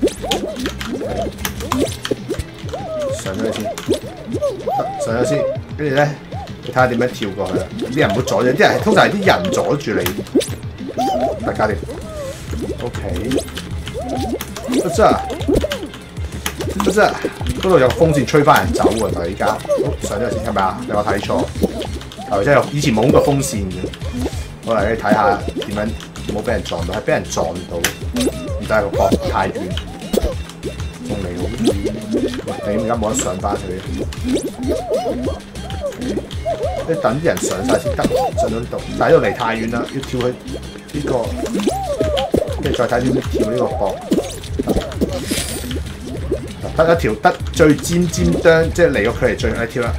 上咗去先，得上咗先，跟住咧，你睇下點樣跳過去啦。啲人唔好阻住，啲人通常係啲人阻住你。大家掂 ，OK。不是啊，不是啊，嗰度有個風扇吹翻人走喎，係咪依家？上咗去先係咪啊？你有冇睇錯？即係以前冇咁個風扇嘅，我嚟你睇下點樣冇俾人撞到，係俾人撞到，唔得個膊太遠，仲離好遠，你而家冇得上翻去，你等啲人上晒先得，上到呢度，但係呢度離太遠啦，要跳去呢、這個，跟住再睇點樣跳呢個膊，得一條得最尖尖端，即係離個距離最遠一跳啦。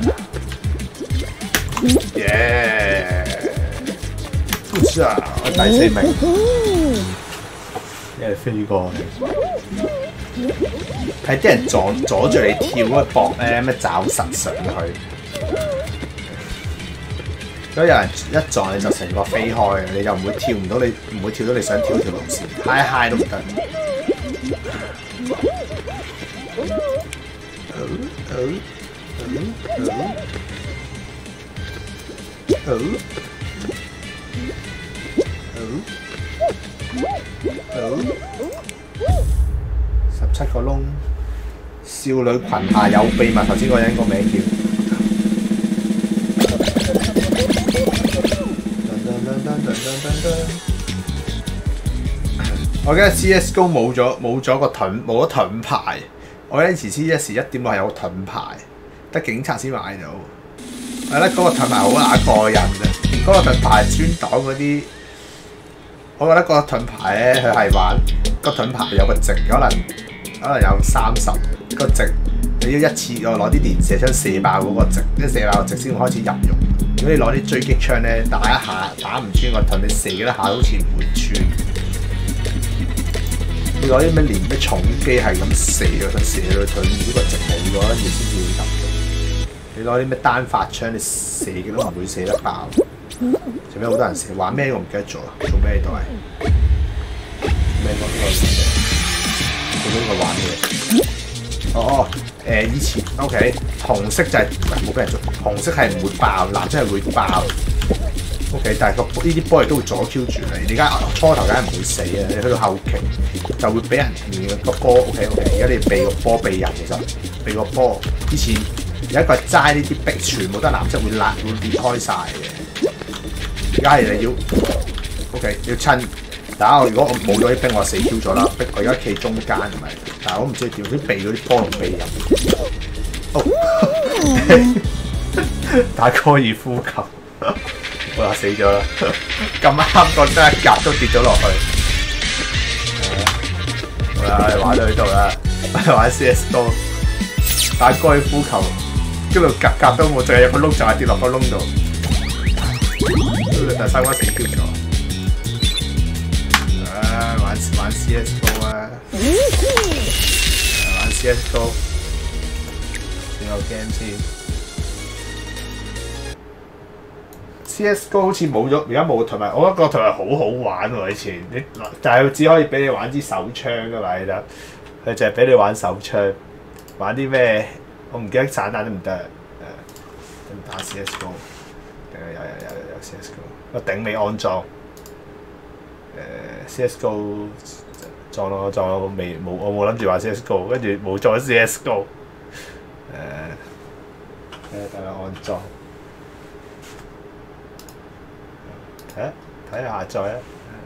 耶！唔知啊，我第四名，因為飛過去，係啲人阻阻住你跳嗰個膊咧，咩抓實上去。如果有人一撞你就成個飛開，你就唔會跳唔到你，唔會跳到你想跳條路線，嗨嗨都唔得。好，好，好，十七個窿，少女裙下有秘密。頭先嗰個人個名叫。我記得 C S G O 冇咗冇咗個盾冇咗盾牌，我記得以前 C S 一點六係有個盾牌，得警察先買到。係咧，嗰個盾牌好乸過癮嘅，嗰、那個盾牌專擋嗰啲。我覺得嗰個盾牌咧，佢係玩個盾牌有個值，可能可能有三十個值，你要一次過攞啲連射槍射爆嗰個值，即係射爆個值先會開始入用。如果你攞啲狙擊槍咧，打一下打唔穿個盾，你射幾多下好似唔會穿。你攞啲咩連咩重機係咁射咗佢，射到佢呢個值冇咗，跟住先至會入到。你攞啲咩單發槍，你射極都唔會射得爆。做咩好多人射？玩咩我唔記得咗啦。做咩都係咩個呢個？做咩個玩嘅？哦，誒、呃、以前 OK， 紅色就係冇俾人捉，紅色係唔會爆，藍色係會爆。OK， 但係個呢啲波亦都會阻 Q 住你。你而家初頭梗係唔會死啊，你去到後期就會俾人連個波。OK OK， 而家你避個波避人，其實避個波。以前有一個係齋呢啲壁，全部都係藍色會甩會裂開晒嘅。而家係你要 OK 要親。但係如果我冇咗啲兵，我死 Q 咗啦。逼我而家企中間係咪？但係我唔知點啲避嗰啲波同避人。哦，打高爾夫球。我話死咗啦！咁啱個真係夾都跌咗落去。好啦，我哋玩到呢度啦，我哋玩 C S G O 打高爾夫球，一路夾夾都冇，仲有個窿就係跌落個窿度。第三關死 Q 咗。 玩 C S G O 啊，玩 C S G O， 轉個 game 先。C S G O 好似冇咗，而家冇，同埋我覺得個台好好玩喎。以前你但係只可以俾你玩支手槍噶嘛，你得佢就係俾你玩手槍，玩啲咩？我唔記得散彈得唔得？誒、呃，打 C S G O， 有有有有有 C S G O， 個頂尾安裝。誒、呃、C S G O 裝咯裝咯，未冇我冇諗住玩 C S G O， 跟住冇裝 C S G O。誒、呃，睇下安裝。睇下睇下下載啊！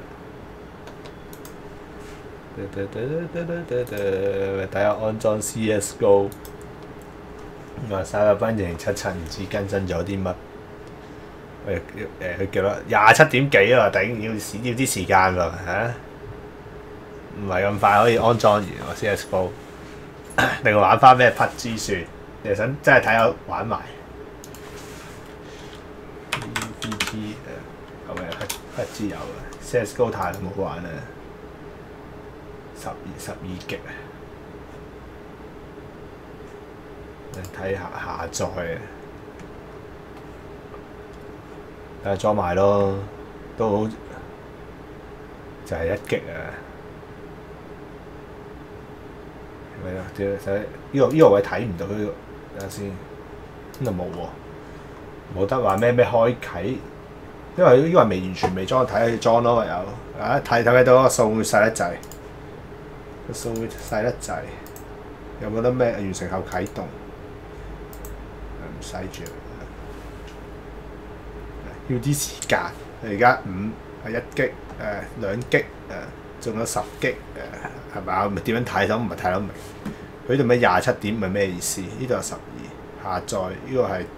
睇下安裝 C S G O。咁啊，三一班二零七七唔知更新咗啲乜？誒誒，佢叫啦廿七點幾啊！頂要要啲時間喎嚇，唔係咁快可以安裝完喎 C S G O。另外玩翻咩 P U B G 算？你想真係睇下玩埋 P U B G 誒，咁嘅 P U B G 有嘅 C S G O 太冇玩啦，十二十二 G 啊！睇下下載啊，睇下裝埋咯，都好就係一 G 啊！係咪啊？屌，睇呢個呢個位睇唔到呢個，等下先，呢度冇喎，冇得話咩咩開啟，因為呢個係未完全未裝，睇下佢裝咯，唯有啊睇睇睇到個數會細得滯，個數會細得滯，有冇得咩完成後啟動？唔使住，要啲時間。而家五係一 G 誒兩 G 誒，仲有十 G 誒，係咪啊？咪點樣睇都唔係睇得明。佢呢度咩廿七點係咩意思？呢度係十二下載，呢個係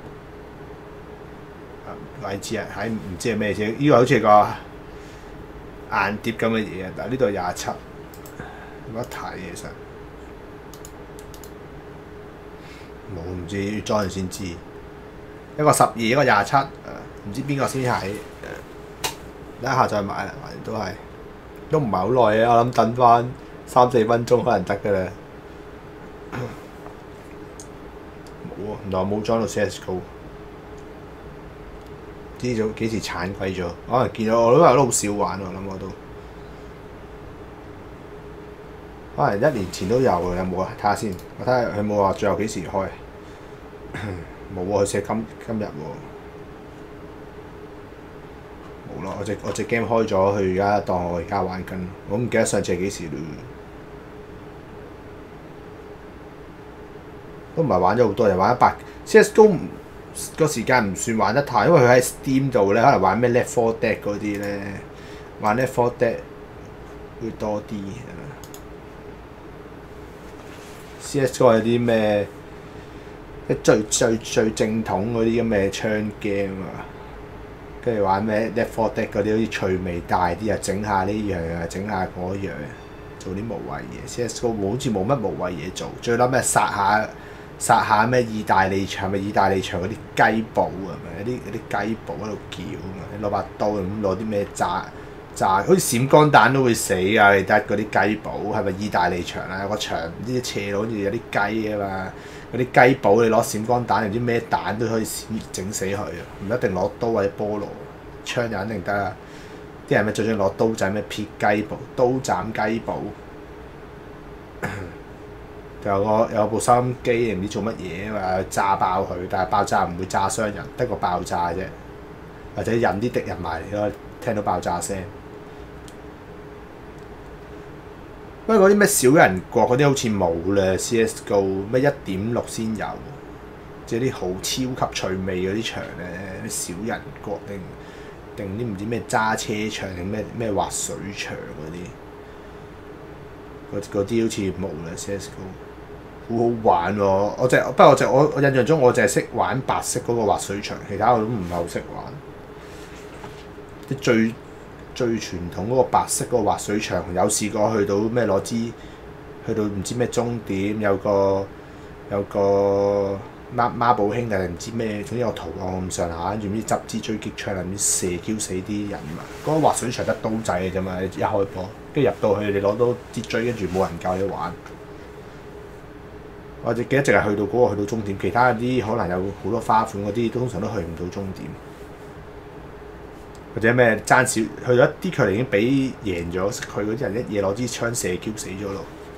位置啊，喺唔知係咩先？呢個好似個硬碟咁嘅嘢，但係呢度廿七，冇得睇其實。冇唔知要裝完先知，一個十二，一個廿七，誒唔知邊個先係誒，等下再買啦，反正都係都唔係好耐嘅，我諗等翻三四分鐘可能得嘅啦。冇啊，原來冇裝到 C S G O， 知咗幾時鏟鬼咗？可能見到我都話都好少玩喎，我諗我都。可能一年前都有嘅，有冇啊？睇下先，我睇下佢冇話最後幾時開。冇喎，佢寫今今日喎。冇啦，我隻我隻 game 開咗，佢而家當我而家玩緊，我唔記得上次係幾時嘞。都唔係玩咗好多，又玩一百 C S G O 個時間唔算玩得太，因為佢喺 Steam 度咧，可能玩咩 Left four Dead 嗰啲咧，玩 Left four Dead 會多啲。C S G O 有啲咩？最最最正統嗰啲咁嘅槍 game 啊，跟住玩咩 Left four Dead 嗰啲，好似趣味大啲啊，整下呢樣啊，整下嗰樣，做啲無謂嘢。C S G O 好似冇乜無謂嘢做，最撚咩殺下殺下咩意大利場，咪意大利場嗰啲雞堡啊，咪啲嗰啲雞堡喺度叫啊嘛，你攞把刀咁攞啲咩炸炸，好似閃光彈都會死啊！你得嗰啲雞堡係咪意大利場啊？有個場唔知斜到好似有啲雞啊嘛〜嗰啲雞堡你攞閃光彈，唔知咩彈都可以整死佢，唔一定攞刀或者菠蘿，槍就肯定得啦。啲人咪最中意攞刀仔咩撇雞堡、刀斬雞堡，有個有部收音機唔知做乜嘢啊嘛，炸爆佢，但係爆炸唔會炸傷人，得個爆炸啫，或者引啲敵人埋嚟咯，聽到爆炸聲。不過嗰啲咩小人國嗰啲好似冇啦 ，C S G O 咩一點六先有，即係啲好超級趣味嗰啲場咧，啲小人國定定啲唔知咩揸車場定咩咩滑水場嗰啲，嗰啲好似冇啦 C S G O， 好好玩喎、哦！我淨不過我淨我我印象中我淨係識玩白色嗰個滑水場，其他我都唔係好識玩，啲最。最傳統嗰個白色嗰個滑水場，有試過去到咩攞支，去到唔知咩終點有個有個孖孖寶兄弟定唔知咩，總之有圖案咁上下，跟住唔知執支狙擊槍，唔知射 Q 死啲人嘛。嗰、那個滑水場得刀仔嘅啫嘛，一開波，跟住入到去你攞到支狙，跟住冇人教你玩。我只記得淨係去到嗰、那個去到終點，其他啲可能有好多花款嗰啲，通常都去唔到終點。或者咩爭少去咗一啲距離已經俾贏咗，佢嗰啲人一嘢攞支槍射 Q 死咗咯。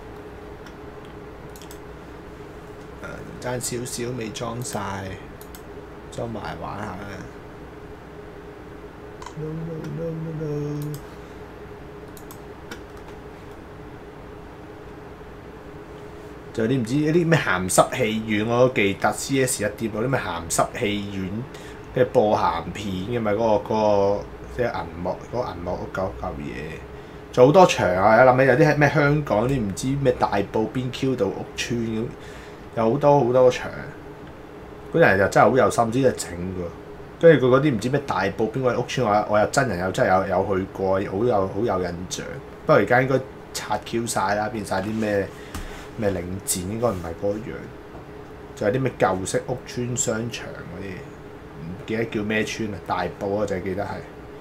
誒爭少少未裝晒，裝埋玩下。No no no no no。仲有啲唔知一啲咩鹹濕戲院，我都記得 C S 一啲嗰啲咩鹹濕戲院。即係播鹹片嘅嘛，嗰、那個嗰、那個即係銀幕嗰、那個銀幕嗰嚿嚿嘢，仲好多場啊！諗起有啲係咩香港啲唔知咩大埔邊 Q 度屋村咁，有好多好多場。嗰啲人就真係好有心，知係整㗎。跟住佢嗰啲唔知咩大埔邊個屋村，我我又真人又真係有有去過，好有好有印象。不過而家應該拆 Q 晒啦，變晒啲咩咩領展，應該唔係嗰樣。仲有啲咩舊式屋村商場嗰啲。唔記得叫咩村啊？大埔啊，就係記得係。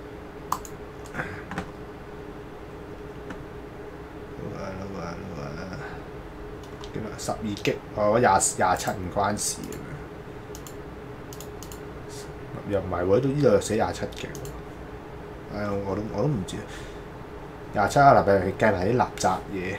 點啊？十二擊，我廿廿七唔關事咁樣。又唔係喎，呢度呢度又寫廿七擊。唉、哎，我都我都唔知。廿七啊，嗱，譬如計埋啲垃圾嘢。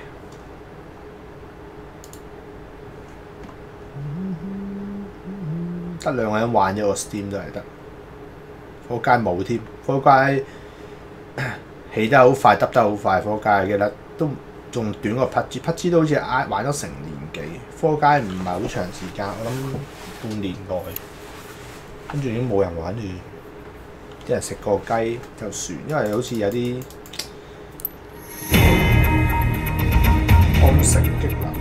得兩個人玩咗個 Steam 都係得，科街冇添，科街起得好快，得得好快，科街記得都仲短過 P U B G，P U B G 都好似挨玩咗成年幾，科街唔係好長時間，我諗半年內，跟住已經冇人玩住，啲人食個雞就算，因為好似有啲空城擊能。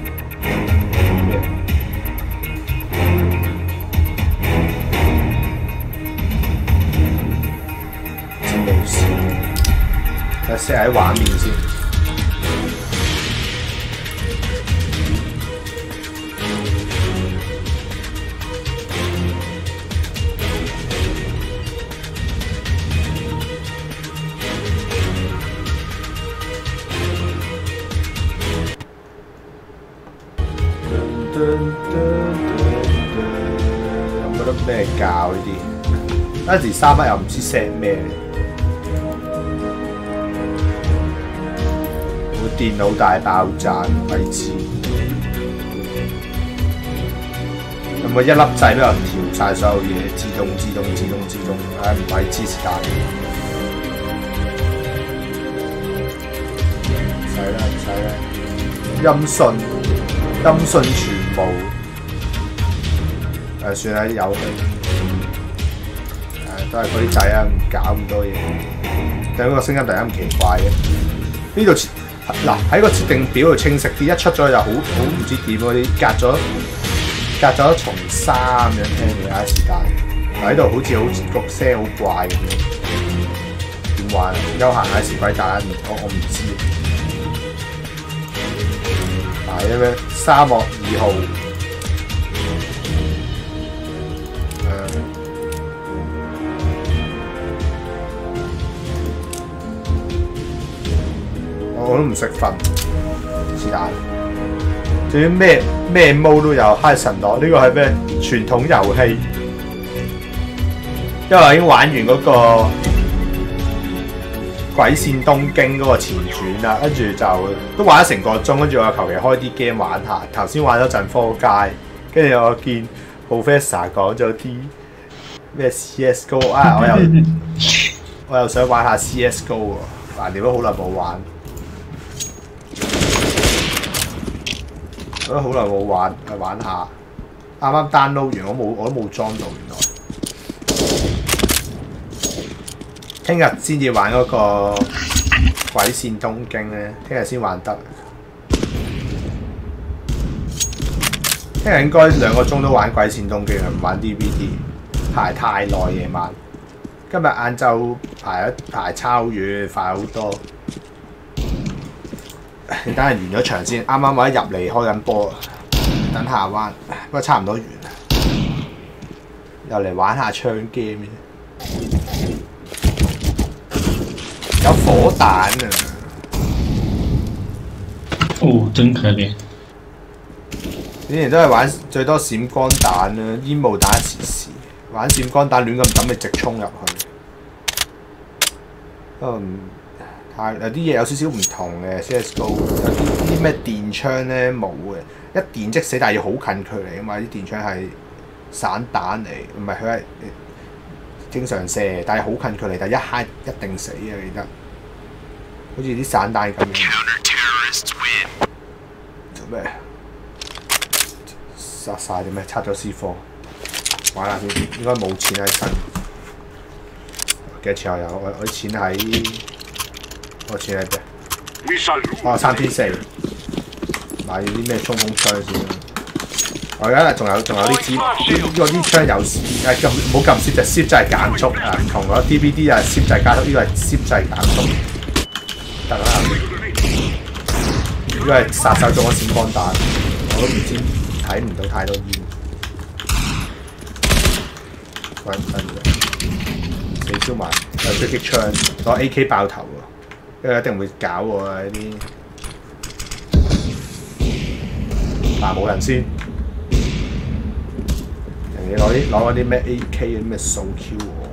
睇 set 喺畫面先。有冇得咩教呢啲？有時三筆又唔知 set 咩。電腦大爆炸，鬼知有冇一粒掣俾我調晒所有嘢，自動自動自動自動，唉唔鬼知時間。唔使啦唔使啦，音訊音訊全無，誒算啦啲遊戲，誒都係嗰啲掣啊，唔搞咁多嘢。點解個聲音突然間咁奇怪嘅？呢度。嗱喺個設定表度清晰啲，一出咗就好好唔知點嗰啲，隔咗隔咗一重紗咁樣聽嘅啊時間，嗱喺度好似好個聲好怪咁樣，點玩？休閒下時鬼打我我唔知。啊因咩沙漠二號，我都唔識分，是但。至於咩咩毛都有，嗨神樂呢個係咩傳統遊戲？因為我已經玩完嗰個鬼線東京嗰個前傳啦，跟住就都玩咗成個鐘，跟住我求其開啲 game 玩下。頭先玩咗陣科街，跟住我見 Professor 講咗啲咩 C S G O 啊，我又我又想玩下 C S G O 喎，橫掂都好耐冇玩。我都好耐冇玩，去玩下。啱啱 download 完，我冇我都冇裝到原來。聽日先至玩嗰個鬼線東京咧，聽日先玩得。聽日應該兩個鐘都玩鬼線東京啊，唔玩 D V D， 排太耐夜晚。今日晏晝排一排超遠，快好多。你等下完咗場先，啱啱我一入嚟開緊波，等下彎，不過差唔多完啦。 又嚟玩下槍 game 有火彈啊！ 哦，真可憐。 以前都係玩最多閃光彈啦，煙霧彈時時玩閃光彈亂咁抌，咪直衝入去。嗯，太有啲嘢有少少唔同嘅 C S G O， 有啲啲咩電槍咧冇嘅，一電即死，但係要好近距離啊嘛！啲電槍係散彈嚟，唔係佢係正常射，但係好近距離，但係一揩一定死啊！記得，好似啲散彈咁樣。做咩？殺晒啲咩？拆咗 C 四，玩下先，應該冇錢喺身。幾多錢我有？我我啲錢喺，我錢喺邊？哦，三千四，買啲咩衝鋒槍先。我而家仲有仲有啲支，呢個啲槍有誒撳冇撳攝就攝掣減速啊，唔同嗰 D V D 啊攝掣加速，呢個係攝掣減速。得啦，呢個係殺手中嘅閃光彈，我都唔知睇唔到太多煙。鬼唔得嘅，四招埋有狙擊槍，攞 A K 爆頭喎，因為一定會搞我啊！呢啲嗱冇人先。你攞啲攞嗰啲咩 A K 嗰啲咩掃 Q 喎？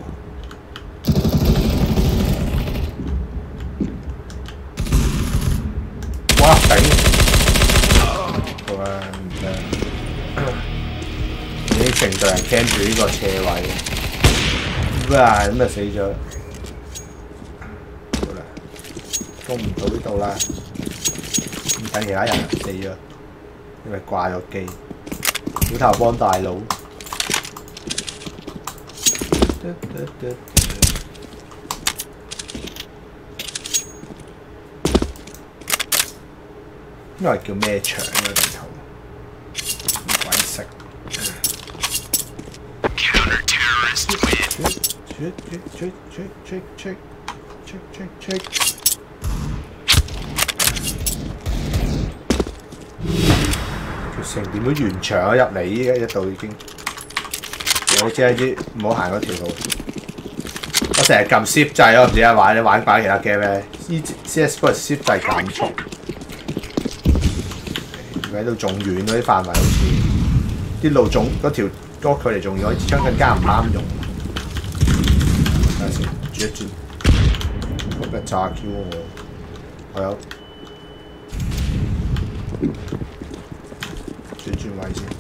哇頂！好啊，唔得！啲程序人 cam 住呢個斜位，哇咁就死咗。好啦，攻唔到呢度啦，唔等其他人死咗，因為掛咗機。小頭幫大佬。呢個叫咩場呢個地圖？唔鬼識。決勝點都完場咗入嚟，依家一度已經。我知一知，唔好行嗰條路。我成日撳 shift 掣咯，唔知點解玩你玩慣其他 game 咧。C S 嗰個 shift 掣減速，喺度仲遠嗰啲範圍，好似啲路仲嗰條嗰距離仲遠，支槍更加唔啱用。睇下先，轉一轉，嗰個炸 Q 我，我有轉轉位先。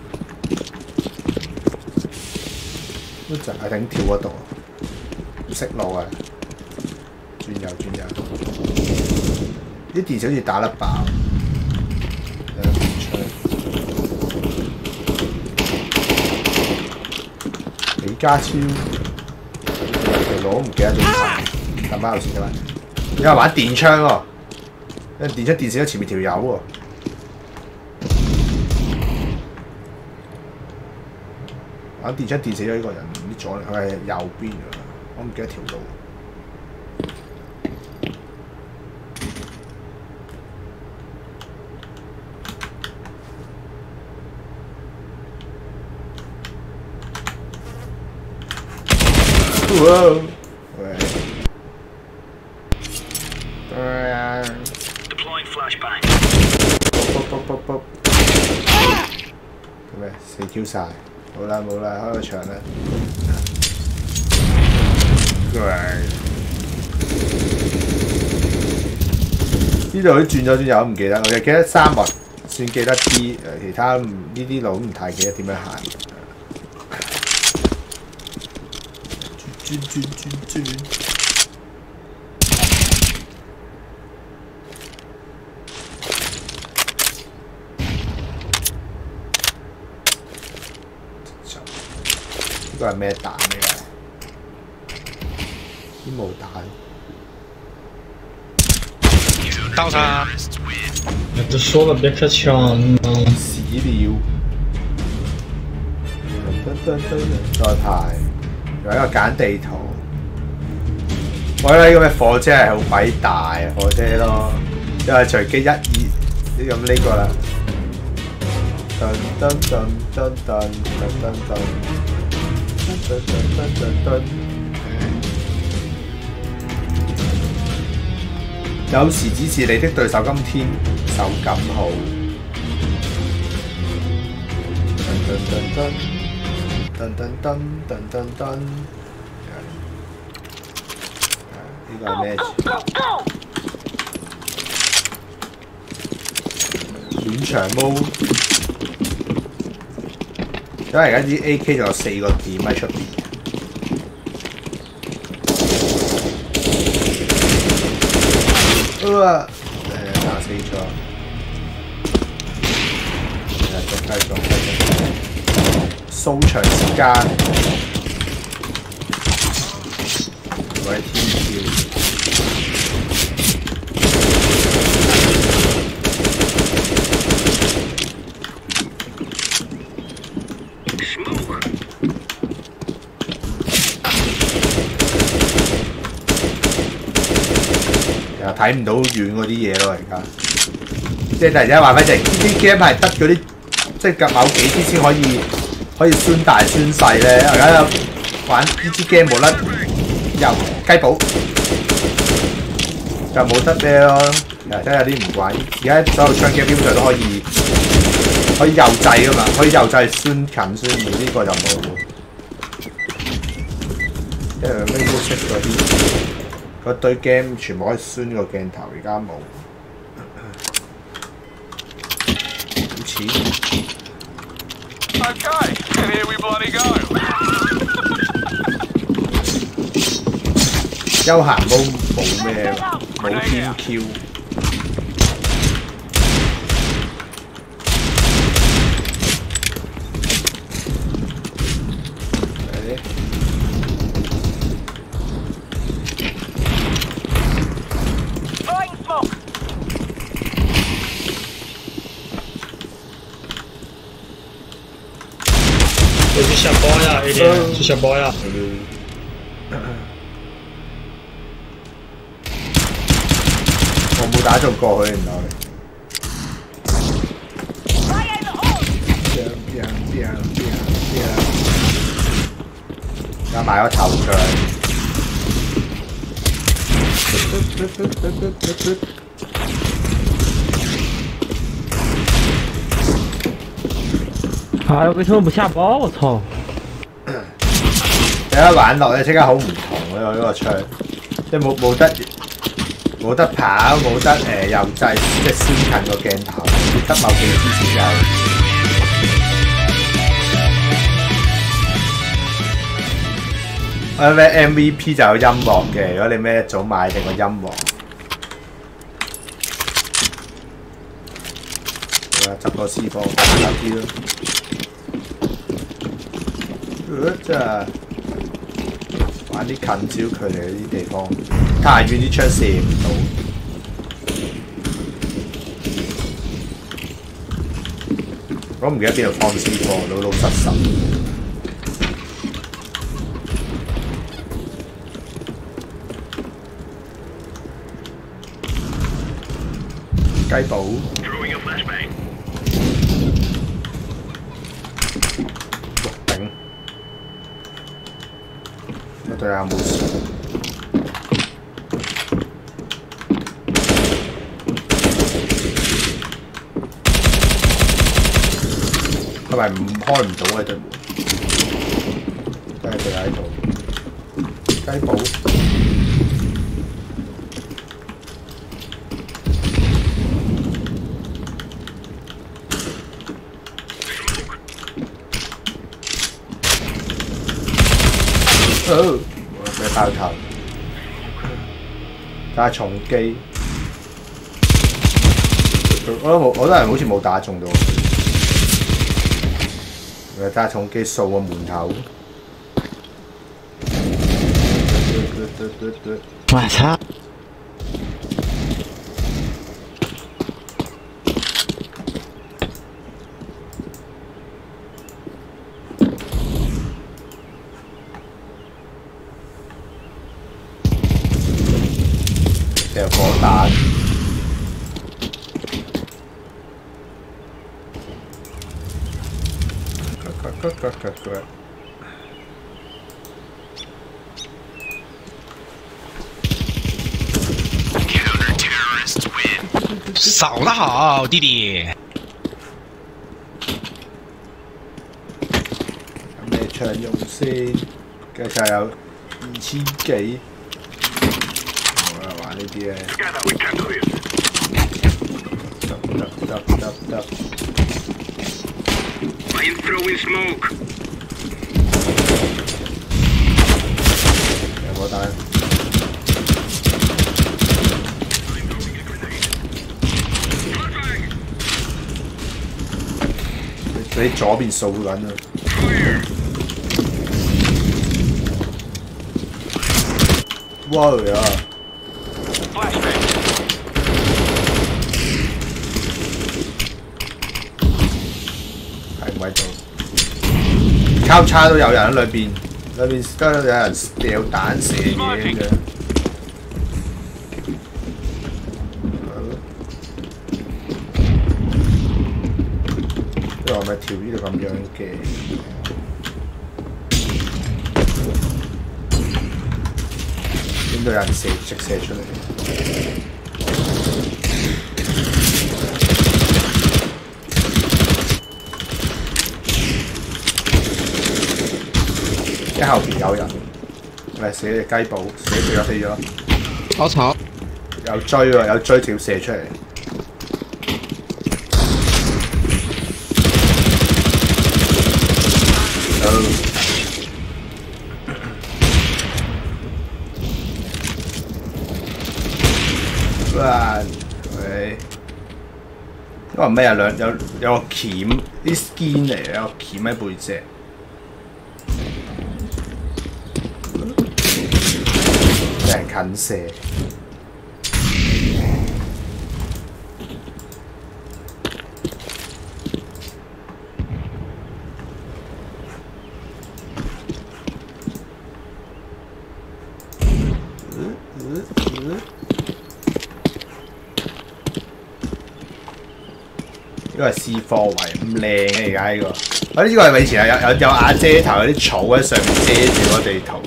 都就係頂跳嗰度，唔識路啊！轉右轉右，啲電池好似打得爆，有得吹。李家超條路唔記得咗睇，撳翻後先得啦。有人玩電槍喎，因為電槍電死咗前面條友喎。玩電槍電死咗呢個人，唔知左佢係右邊啊！我唔記得條路。哇！喂！對啊！卜卜卜卜卜！做咩？死 Q 晒！冇啦冇啦，開個場啦！呢度都轉咗轉右，唔記得，我就記得沙漠算記得啲，誒其他呢啲路唔太記得點樣行。轉轉轉轉。呢個係咩彈嚟㗎？煙霧彈。 到他！ 我都說了別開槍。 屎了！再排，有一個揀地圖。我覺得呢個咩火車係好鬼大啊！火車咯，因為隨機一二咁呢個啦。噔噔噔噔噔噔噔噔。 噔噔噔噔。有時只是你的對手今天手感好。噔噔噔噔噔噔噔噔噔噔。呢個係咩？短長毛。因為而家啲 A K 仲有四個點喺出邊。啊！誒打死咗。誒仲繼續繼續。掃場時間。我係天橋。睇唔到遠嗰啲嘢咯，而家即係突然之間話翻就係呢啲 game 係得嗰啲，即係隔某幾支先可以可以宣大宣細咧。而家玩呢支 game 冇得又雞寶，就冇得咩咯。誒真係有啲唔慣。而家所有槍 game 基本上都可以可以右掣噶嘛，可以右掣宣近宣遠，呢個就冇。因為 Rainbow Six嗰啲。嗰堆 game 全部可以酸個鏡頭，而家冇。好似。 Okay, here we bloody go. 休閒冇冇咩，冇天 Q。 我去下包呀 ，A 點，去下包呀。 我冇打中過去，原來。而家買咗頭像。 啊！為什麼不下包？我操！ 你一玩落咧，即刻好唔同咯！呢個槍，即係冇冇得冇得跑，冇得誒右掣，即係先近個鏡頭，得某幾支先有。我咩 M V P 就有音樂嘅，如果你咩一早買定個音樂。好啦，執個 C 貨有啲咯。真係玩啲近焦距離嗰啲地方，太遠啲槍射唔到。我唔記得邊度放 C 貨，老老實實。雞寶。對啊，冇事。係咪唔開唔到啊？對門，都係對喺度。雞寶。哦。俾爆頭，打重機，我都冇，我都係好似冇打中到。我打重機掃個門口。 我操！ 掉火彈， 守得好，弟弟。 有咩槍用先？跟住有二千幾。好啦，玩呢啲咧。得得得得得。 I'm throwing smoke. 有冇彈？俾左邊掃緊啊！哇呀！喺唔喺度？交叉都有人喺裏邊，裏邊都有人掉彈射嘢嘅。我咪條呢度咁樣嘅，邊度有人射直射出嚟？一後邊有人，咪射隻雞堡，射死咗死咗。 我操！ 有追喎，有追條射出嚟。哇！喂，因為咩啊？兩有有個鉗，啲 skin 嚟嘅，有個鉗喺背脊。有人近射。呢個係 C 貨位咁靚嘅而家呢個，我呢個係咪以前有有有瓦遮頭，有啲草喺上面遮住個地圖。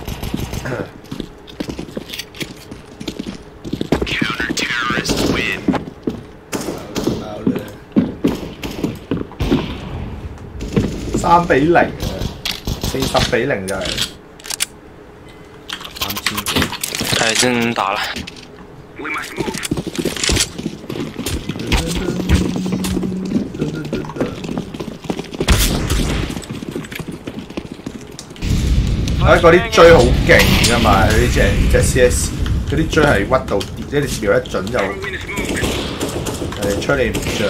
三比零啊，四十比零就係三千幾。 哎，真打了。 我嗰啲追好勁㗎嘛，佢呢隻隻 C S 嗰啲追係屈到跌，即係你瞄一準就係吹你唔脹。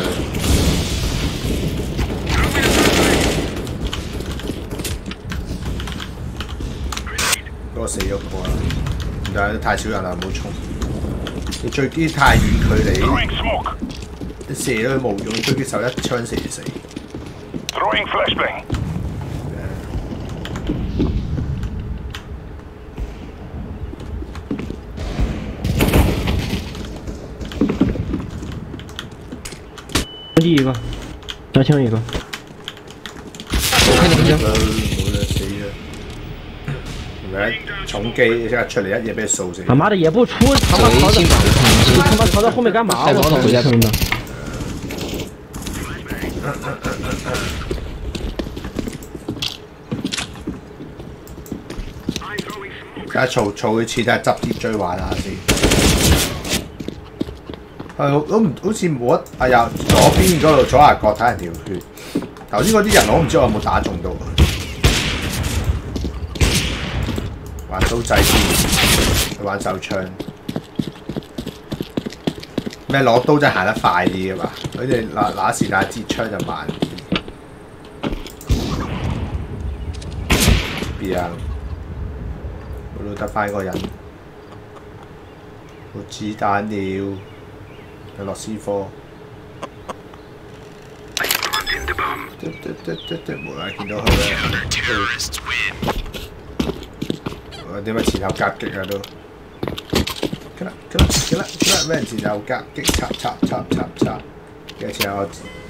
嗰個死咗個啦，但係太少人啦，唔好衝。你追擊太遠距離，你射都冇用，追擊手一槍射死。 Throwing flashbang. 第一个，小青一个。我看你们家。 冇啦，死啦！係咪？重機即刻出嚟一嘢俾佢掃死。 他媽的也不出，他媽逃的，你他媽逃到後面幹嘛？我操！回家坑的。而家嘈嘈佢次，睇下執啲追玩下先。係，都唔好似冇得。哎呀，左邊嗰度左下角睇人條血。頭先嗰啲人我唔知我有冇打中到。玩刀仔先，玩手槍。咩攞刀真係行得快啲嘅嘛？佢哋嗱嗱時但係接槍就慢啲。邊啊？嗰度得翻個人，冇子彈了。有落 C 科。嘟嘟嘟嘟嘟，無啦見到佢啦。我點解前後夾擊啊都？㗎啦㗎啦㗎啦㗎啦！咩人前後夾擊插插插插插嘅前後。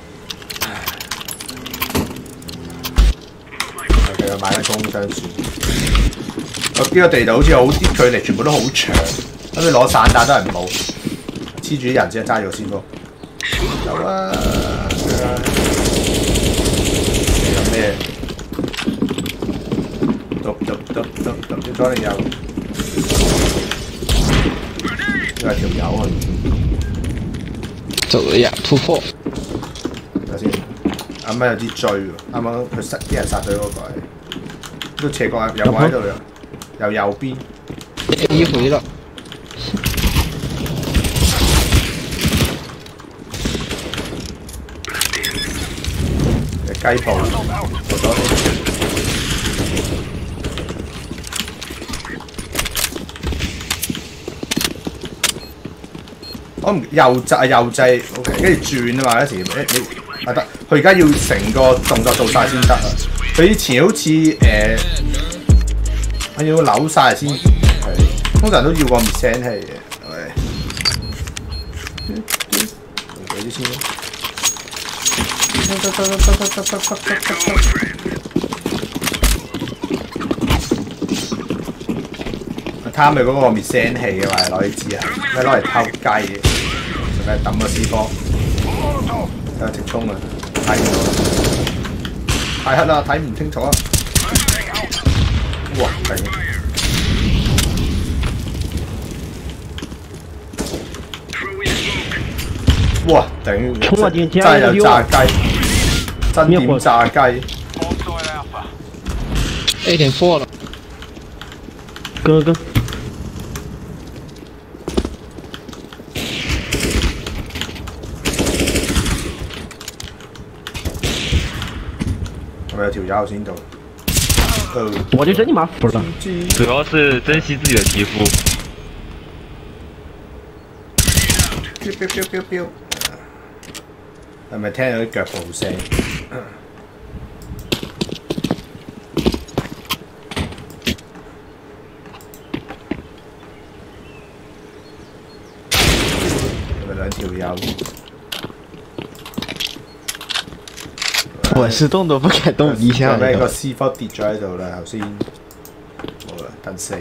佢又買緊工商船。我呢個地道好似好啲距離，全部都好長，咁你攞散彈都係冇。黐住啲人先揸住個先鋒。 走啊！有咩？揼揼揼揼揼咗左定右？呢係條友啊！ 走了呀，突破！ 睇下先，啱啱有啲追喎，啱啱佢殺啲人殺咗嗰個係，呢個斜角有冇喺度呀？由右邊。 一回了。 雞步做咗先。我唔右掣右掣 ，OK， 跟住轉啊嘛，有時你你啊得，佢而家要成個動作做晒先得啊！佢以前好似誒，佢要扭晒先，係通常都要個滅聲器嘅，係。用佢啲先。貪佢嗰個滅聲器嘅嘛，攞嚟支啊，咩攞嚟偷雞嘅，做咩抌個 C 波？睇下直衝啊！睇唔到，太黑啦，睇唔清楚啊！哇，頂！哇，頂！真係有炸雞，真點炸雞 ？A 點 four 了。 哥哥。 係咪有條友先到？ 我就真你媽服了。 主要是珍惜自己的皮膚。 飆飆飆飆飆！係咪聽到啲腳步聲？係咪兩條友？ 我是動都不敢動一下。 係咪個 C 波跌咗喺度啦？頭先冇啦，等四。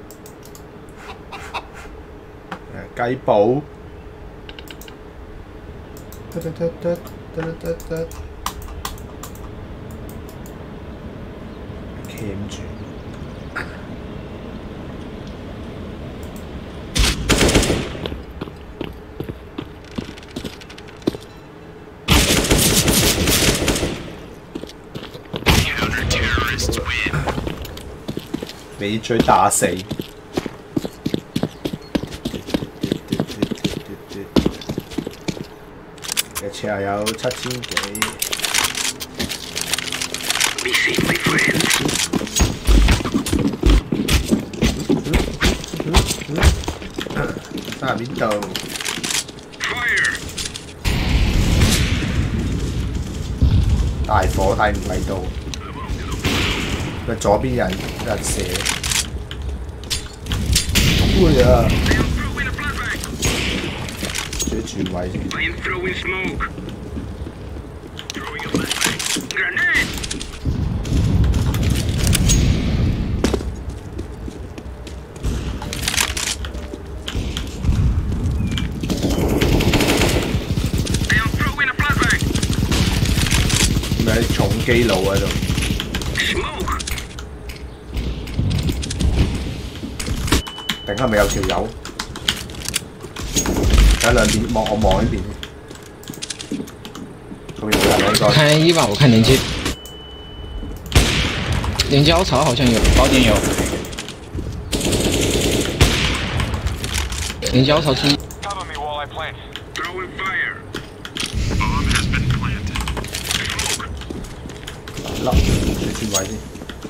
誒雞堡。得得得得得得得。鉗住。尾追打死。嘅車又有七千幾。三入邊度？大火睇唔睇到？佢左邊人有人射。會啊！最轉位先。咪重機佬喺度。頂係咪有條友？喺兩邊望，我望呢邊。後面有人應該。 看一吧，我看連接。連接凹槽好像有，寶典有。連接凹槽出。 笠，你轉位先。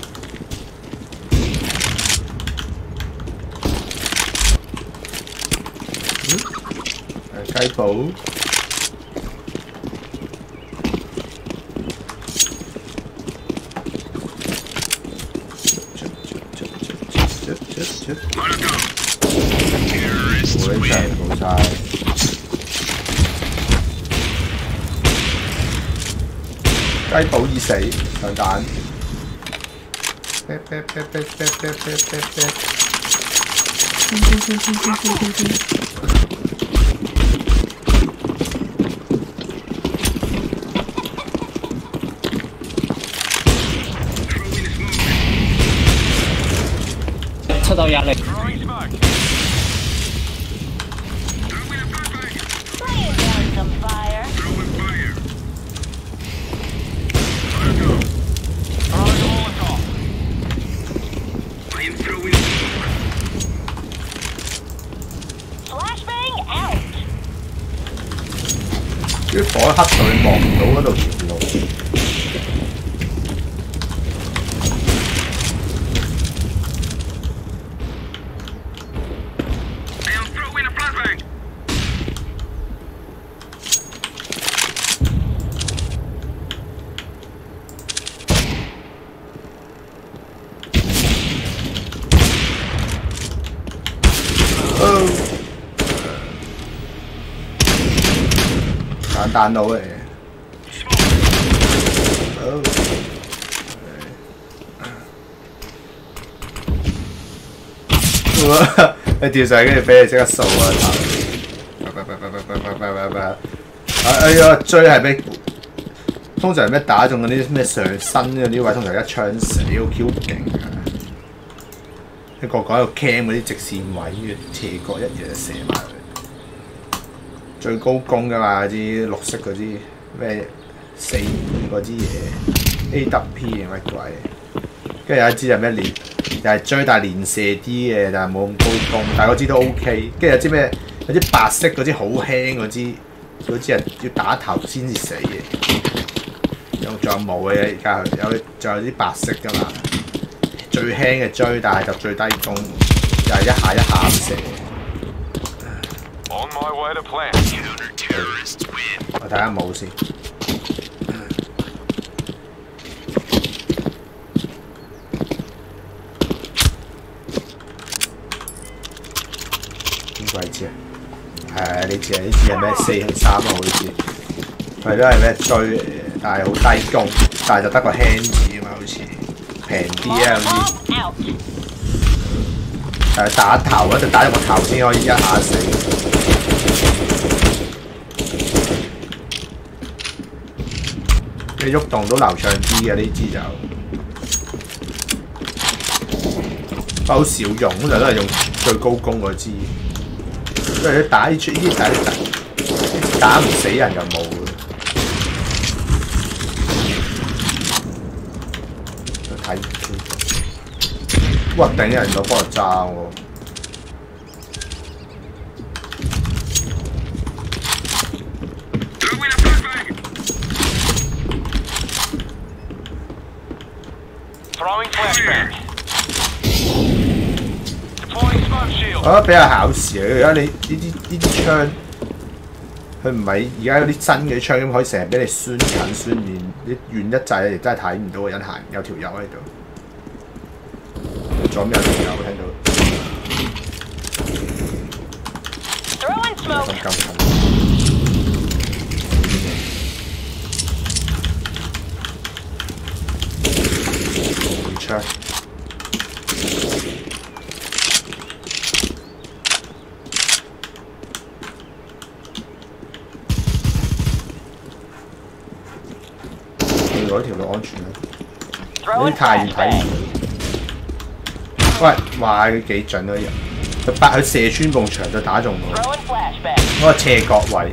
雞堡，會場冇晒，雞堡已死，上彈。 到壓力。 Throwing smoke. Throwing a flashbang. Laying down some fire. Throwing fire. Throwing Molotov. I am throwing smoke. Flashbang out. 啲火黑到你望唔到嗰度條路。 I am throwing a flashbang. Oh. 簡單到嚟。好。你掉上去跟住俾你即刻掃啊頭！哎呀，追係俾通常係咩打中嗰啲咩上身嗰啲位，通常一槍死，好 Q 勁啊！一個個喺度 cam 嗰啲直線位，跟住斜角一嘢就射埋佢。最高攻㗎嘛，嗰啲綠色嗰啲咩四五嗰支嘢 A W P 定乜鬼？跟住有一支係咩連，又係追但係連射啲嘅，但係冇咁高攻，但係嗰支都 OK。跟住有支咩有支白色嗰支好輕嗰支，嗰支係要打頭先至死嘅。有仲有冇嘅？而家有仲有啲白色㗎嘛？最輕嘅追，但係就最低攻，又係一下一下咁射。 On my way to plant. Counter-terrorists win. 我睇下冇先。邊個位置啊？係呢支啊！呢支係咩四定三啊？好似佢都係咩追嚟嘅，但係好低攻，但係就得個輕字啊嘛，好似平啲啊，好似。 Out. 誒打頭一定打入個頭先可以一下死。你喐動都流暢啲嘅呢支就，不過好少用，通常都係用最高攻嗰支。因為你打呢出呢啲打打打唔死人就冇嘅。睇。 哇！頂人就幫人爭喎。 Throwing flashbang. Deploying smoke shield. 我覺得比較考試啊！而家你呢啲呢啲槍，佢唔係而家有啲新嘅槍咁，可以成日俾你酸近酸遠，你遠一滯你真係睇唔到個人行，有條友喺度。 左邊有條友聽到。咁咁近。回槍。你嗰條路安全啊？呢啲太遠睇唔到。 喂，哇！佢幾準嗰啲人，佢八佢射穿埲牆就打中我。嗰個斜角位。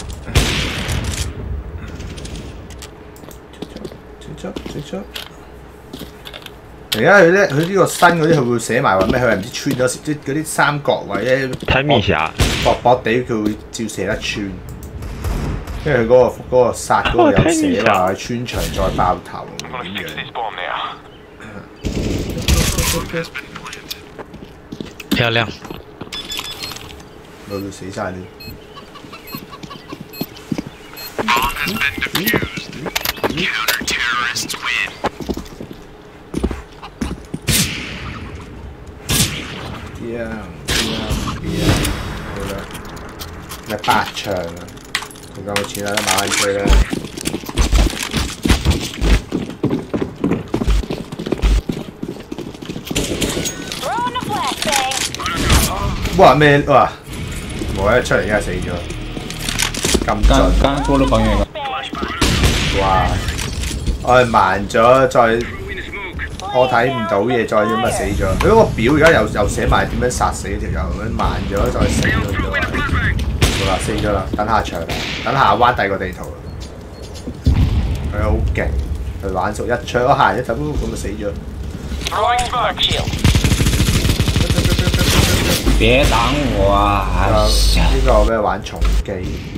而家佢咧，佢呢個新嗰啲，佢會寫埋話咩？佢係唔知穿咗即嗰啲三角位咧， 太明顯， 薄薄地佢會照射得穿。因為佢嗰個嗰個殺嗰個有寫話穿牆再爆頭咁樣。 漂亮。 我要死晒你。邊啊邊啊邊啊！好啦，你八場啊，唔夠錢啦，買翻追啦。 哇咩哇！冇一出嚟而家死咗，咁剛盡。 剛剛多了防禦一個。 哇！我係慢咗，再我睇唔到嘢，再咁咪死咗。佢嗰個表而家又又寫埋點樣殺死條友，咁慢咗再死咗就係。好啦，死咗啦，等下場，等下彎第二個地圖。佢好勁，佢玩熟一槍一行一走咁咪死咗。 別擋我啊！ 呢個咩玩重機？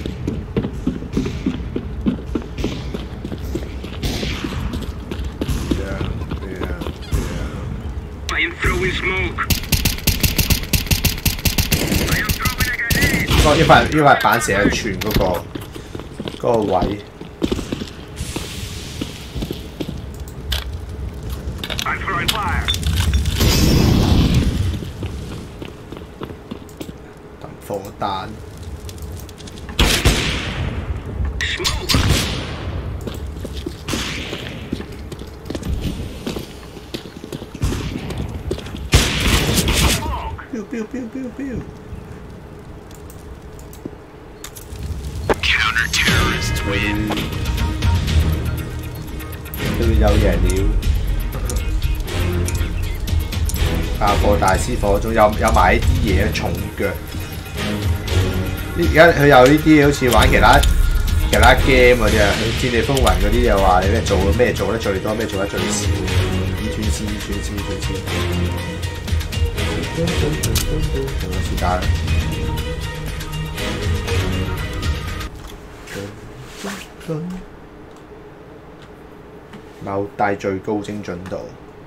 呢塊呢塊板成日傳嗰個嗰個位。抌火彈。Biu biu biu biu biu。 都有贏了，爆破大師火種有有埋呢啲嘢重腳。而家佢有呢啲好似玩其他其他 game 嗰啲啊，戰地風雲嗰啲又話你咩做咩做得最多，咩做得最少，二串絲二串絲二串絲。仲有時間。 某大最高精準度。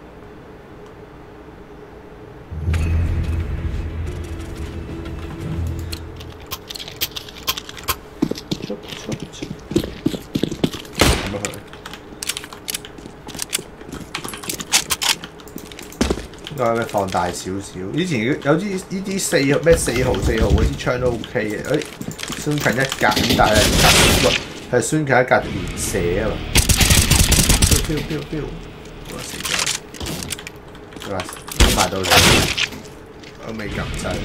應該咩放大少少？以前有啲呢啲四咩四號四號嗰啲槍都 OK 嘅，誒酸近一格咁，但係係酸近一格連射啊嘛。 飆飆飆！我死咗，哇！埋到嚟，我未撳掣。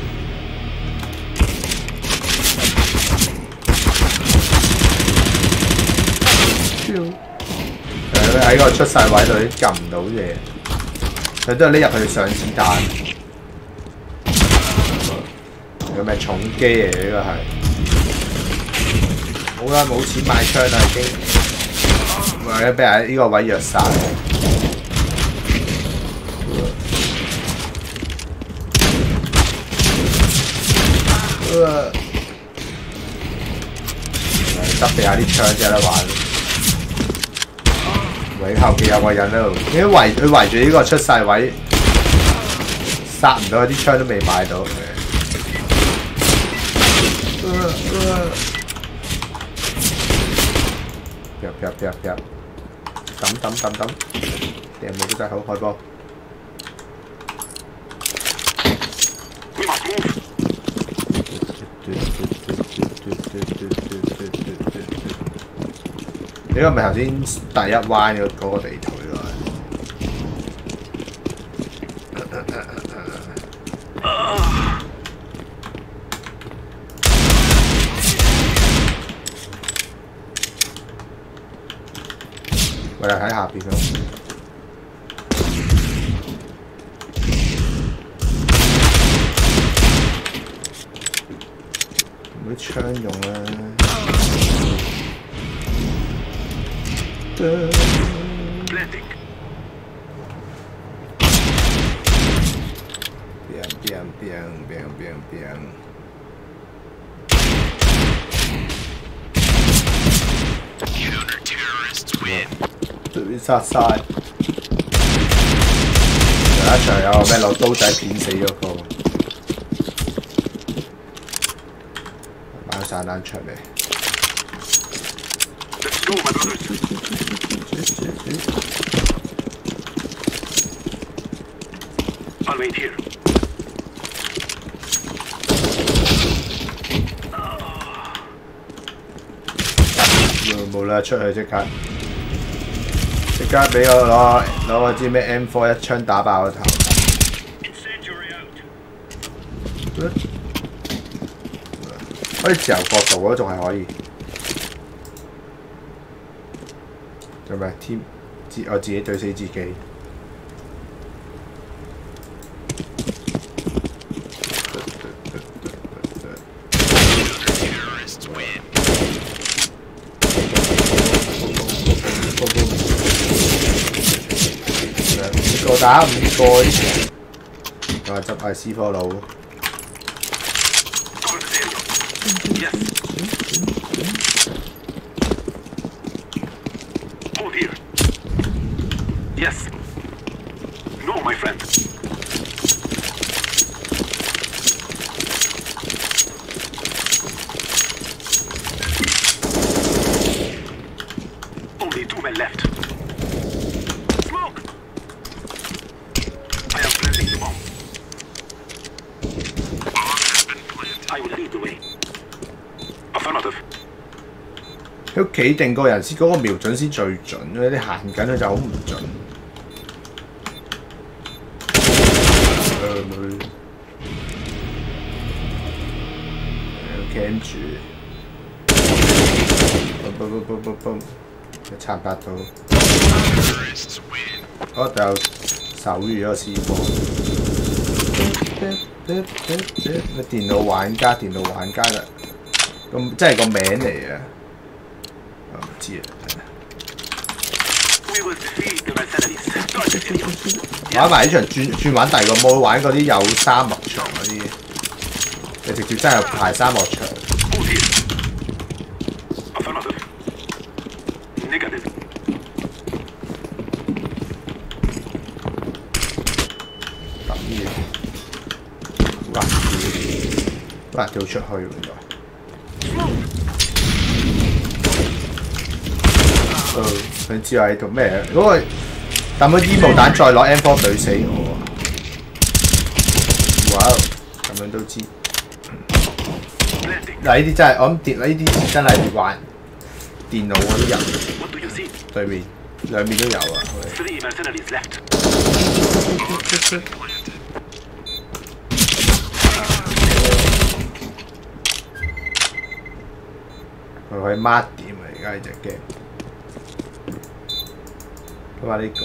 飆！誒喺個出世位度都撳唔到嘢，佢都係匿入去上子彈。有咩重機嚟？呢個係。好啦，冇錢買槍啦已經。 或者俾人呢個位虐殺，執地下啲槍先有得玩。喂，後邊有個人喺度，點解圍佢圍住呢個出世位，殺唔到，啲槍都未買到。入入入入，抌抌抌抌，掟冇都真係好開波。呢個咪頭先第一彎嗰嗰個地圖嚟㗎。我又喺下邊咯。冇槍用啦。變變變變變變。對面殺晒，有一場有咩攞刀仔片死嗰個，買個散彈槍嚟。冇啦，出去即刻！ 即刻俾我攞攞嗰支咩 M 四一槍打爆個頭！可以自由角度嗰仲係可以。做咩？添自我自己對死自己。 boom boom。五個打五個，我執係 C 科佬。 Hold here. Yes. No, my friend. Only two men left. Smoke! I am planting the bomb. Bomb has been planted. I will lead the way. Affirmative. 佢屋企定個人先，嗰個瞄準先最準，你啲行緊佢就好唔準。cam 住，嘣嘣嘣嘣嘣嘣，插八到。我就手語嗰個師傅。咩電腦玩家？電腦玩家啦，咁即係個名嚟嘅。我唔知啊。玩埋呢場轉轉玩第二個模，玩嗰啲有沙漠場嗰啲，你直接真係排沙漠場。揼嘢，挖挖掉出去原來。誒，想知我喺度咩？嗰個抌咗煙霧彈再攞 M 四懟死我喎！哇，咁樣都知。嗱，呢啲真係我諗電，呢啲真係玩電腦嗰啲人，對面兩邊都有啊。佢可以 mark 點啊！而家呢隻 game。咁啊呢個，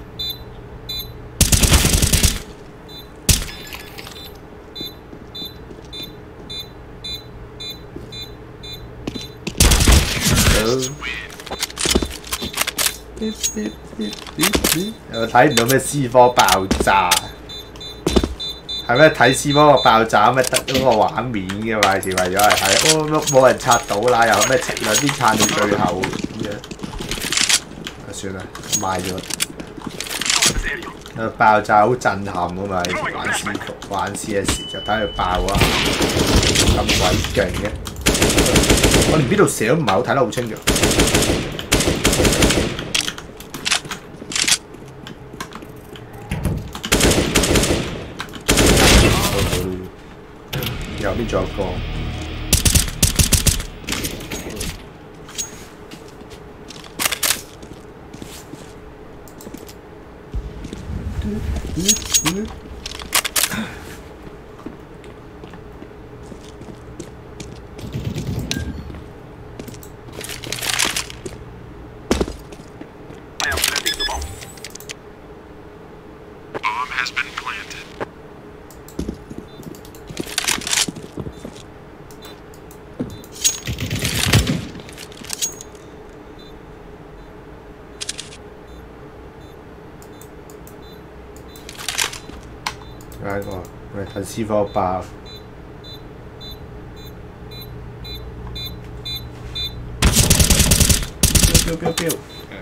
我睇唔到咩 C 科爆炸，係咩睇 C 科個爆炸咩得嗰個畫面嘅嘛？係為咗係睇，哦冇人拆到啦，又咩兩邊撐到最後咁樣。算啦，賣咗。誒爆炸好震撼噶嘛！玩 C 玩 C S 就睇佢爆啊，咁鬼勁嘅。我連邊度射都唔係好睇得好清嘅。右邊仲有個。睇個，喂睇 C 科爆。飆飆飆！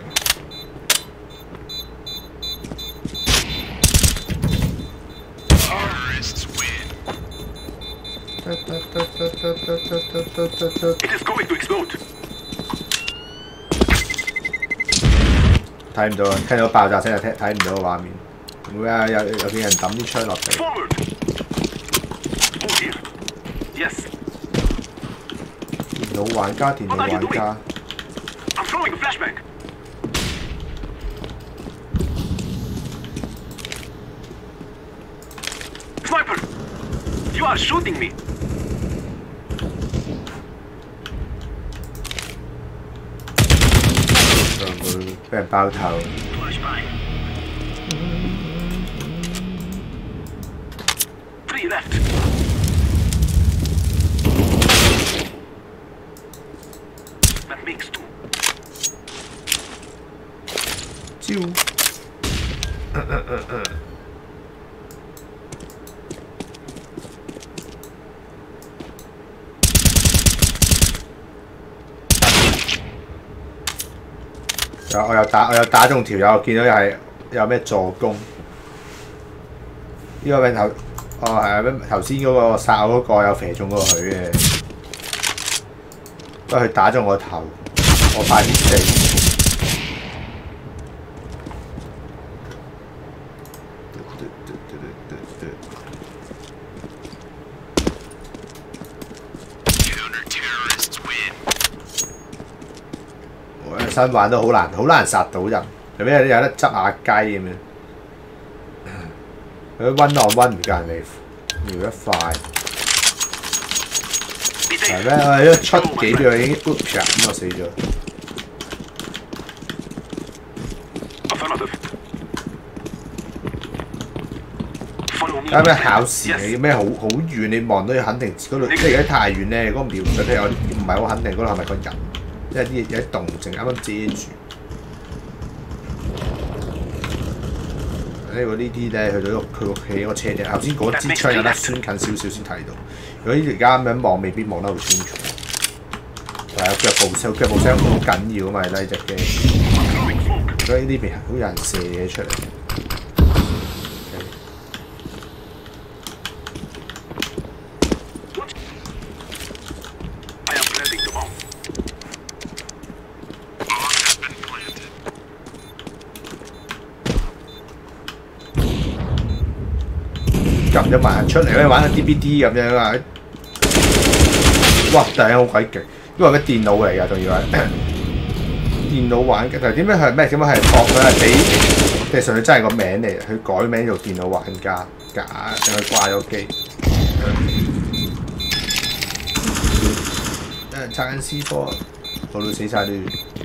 睇唔到啊！聽到爆炸聲就睇睇唔到個畫面。會啊！有有見人抌啲槍落地。電腦玩家，電腦玩家。 Sniper, you are shooting me. 俾人爆頭。 Three left. That makes two. 燒。有我又打我又打中條友，見到又係有咩助攻。呢個咩頭？哦係啊，咩頭先嗰個殺我嗰個有射中過佢嘅，不過佢打中我頭，我快啲死。新玩都好難，好難殺到人，除非有得執下雞咁樣。佢溫on溫唔夠人哋瞄得快，係咩？我一出幾秒已經 boop 咁我死咗。啱咩考試嚟？咩好好遠？你望到肯定嗰度，即係而家太遠咧，嗰、那個瞄準咧有唔係好肯定嗰度係咪個人？因為啲有啲動靜啱啱遮住。呢個呢啲咧，去到佢屋企個車頂，頭先嗰支槍有得酸近少少先睇到。如果而家咁樣望，未必望得好清楚。係啊，腳步聲，腳步聲好緊要啊嘛，呢隻機。所以呢邊好有人射嘢出嚟。撳咗埋出嚟咧，玩下 D V D 咁樣啊！哇，頂好鬼勁，因為咩電腦嚟㗎，仲要係電腦玩嘅。但係點解係咩？點解係學佢係俾？其實佢真係個名嚟，佢改名做電腦玩家，假定佢掛咗機。有人拆緊 C 科，到到死晒啲。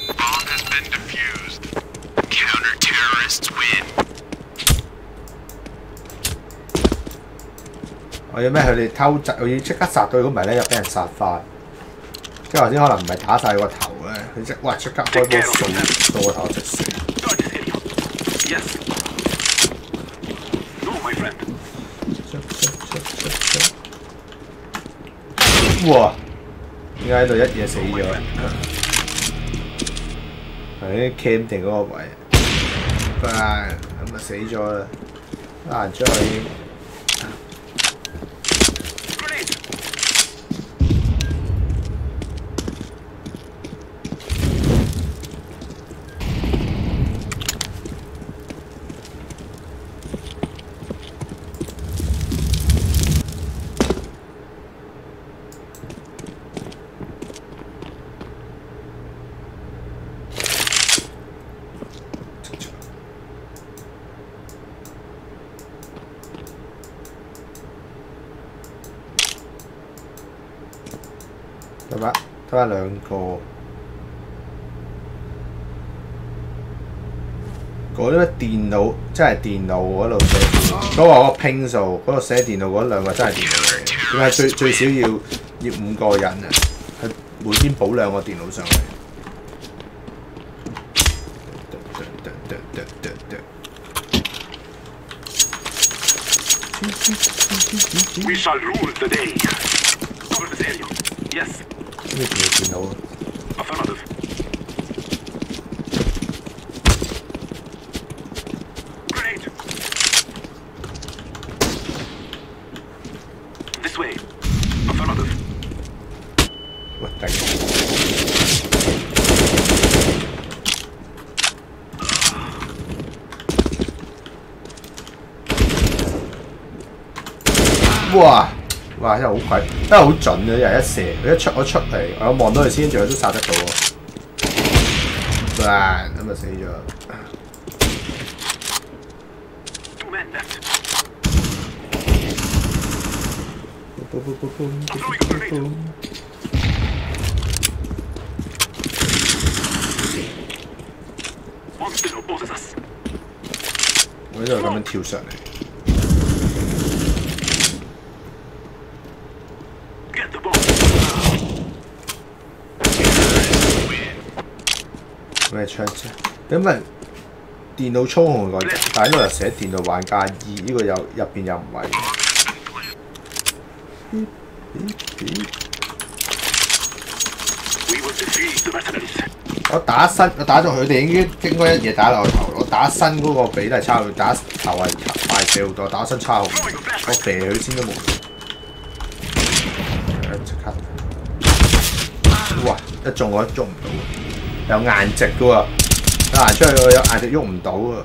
我要咩？佢哋偷襲，我要即刻殺到，如果唔係咧，又俾人殺翻。即係頭先可能唔係打晒個頭咧，佢即哇即刻開波掃到個頭直死。哇！點解喺度一嘢死咗？係 cam 定嗰個位，啊咁啊死咗啦！行出去已經。得啦，得翻兩個。嗰啲咩電腦，真係電腦嗰度寫，嗰、嗰個嗰個拼數，嗰、嗰個寫電腦嗰兩個真係電腦嚟嘅。點解最最少要要五個人啊？佢每邊補兩個電腦上嚟。 We shall rule the day. Cover this area. Yes. 呢條電腦。 Affirmative. Grenade. This way. Affirmative. 喂，頂！哇！哇！真係好鬼，真係好準嘅，又一射，佢一出我出嚟，我望到佢先，仲有都殺得到喎。哇！咁就死咗。 Two men left. One still opposes us. 我呢度咁樣跳上嚟。咩槍啫？咁咪電腦操控個，但係呢度又寫電腦玩家二，呢個又入邊又唔係。我打身，我打咗佢哋已經應該一嘢打落我頭。我打身嗰個比例差好，打頭係快死好多，打身差好多。我射佢先都冇。即刻！哇！一中我一中唔到，有硬直嘅喎。行出去我有硬直喐唔到啊！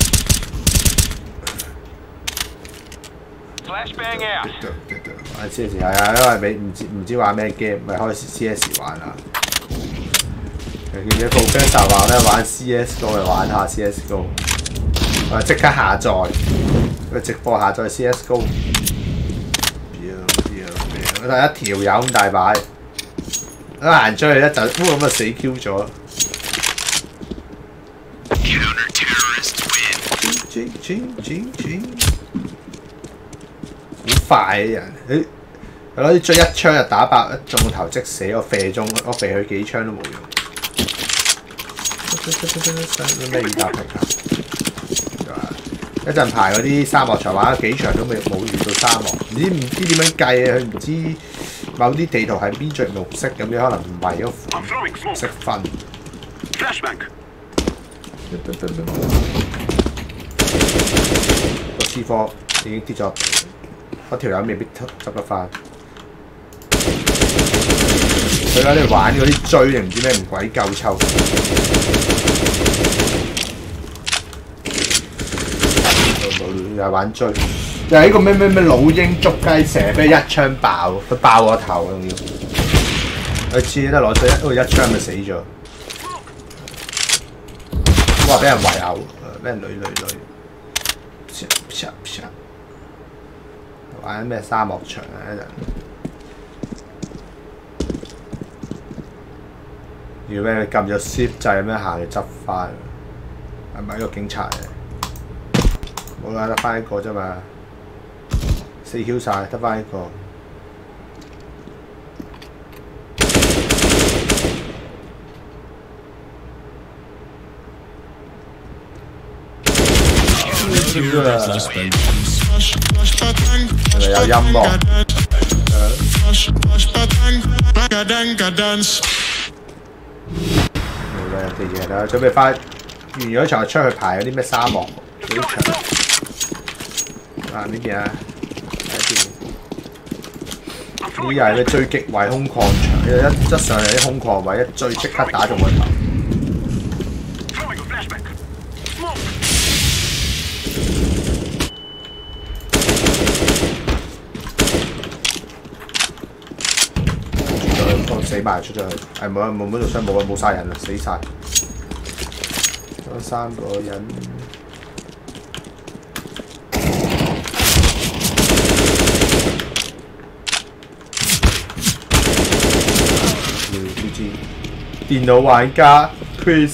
Flashbang out. 玩 C S 係啊，因為你唔知唔知玩咩 game， 咪開 C S 玩啊。而家 Professor 話咧玩 C S G O 嚟玩下 C S G O， 我即刻下載，佢直播下載 C S G O。我睇一條友咁大把，一行出去一陣，咁啊死 Q 咗。 好快嘅人，佢佢攞啲追一槍就打爆，一中頭即死，我射中，我射佢幾槍都冇用。咩二打平啊？一陣排嗰啲沙漠場玩咗幾場都未冇遇到沙漠，唔知唔知點樣計啊？佢唔知某啲地圖係邊隻綠色咁樣，可能唔係嗰款識分。個 C 科已經跌咗，嗰條友未必執得翻。佢喺度玩嗰啲追定唔知咩唔鬼夠抽。又係玩追，又係呢個咩咩咩老鷹捉雞蛇，俾佢一槍爆，佢爆我頭仲要。佢知得攞咗一，嗰個一槍咪死咗。哇！俾人圍毆，俾人女女女。 玩咩沙漠場啊！一陣，要咩？你撳咗 shift 掣咁樣行去執翻，係咪一個警察嚟？冇啦，得翻一個啫嘛，四 Q 晒，得翻一個。Q 啦。 係咪有音樂？冇啦，地嘢啦，準備翻完咗場出去排嗰啲咩沙漠嗰啲場。啊呢邊啊，呢邊呢又係咩追擊位空曠場，一側上嚟啲空曠位，一追即刻打中個頭。 死埋出咗去，係冇冇乜度傷，冇啊冇曬人啦，死晒。嗰三個人，知知電腦玩家 Chris，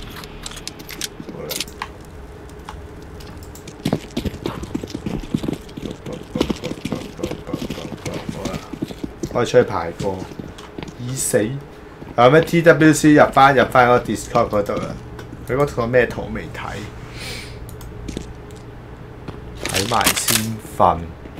可以出去排過。 已死，有咩 T W C 入翻入翻嗰個 Discord 嗰度啦。佢嗰個咩圖未睇，睇埋先瞓。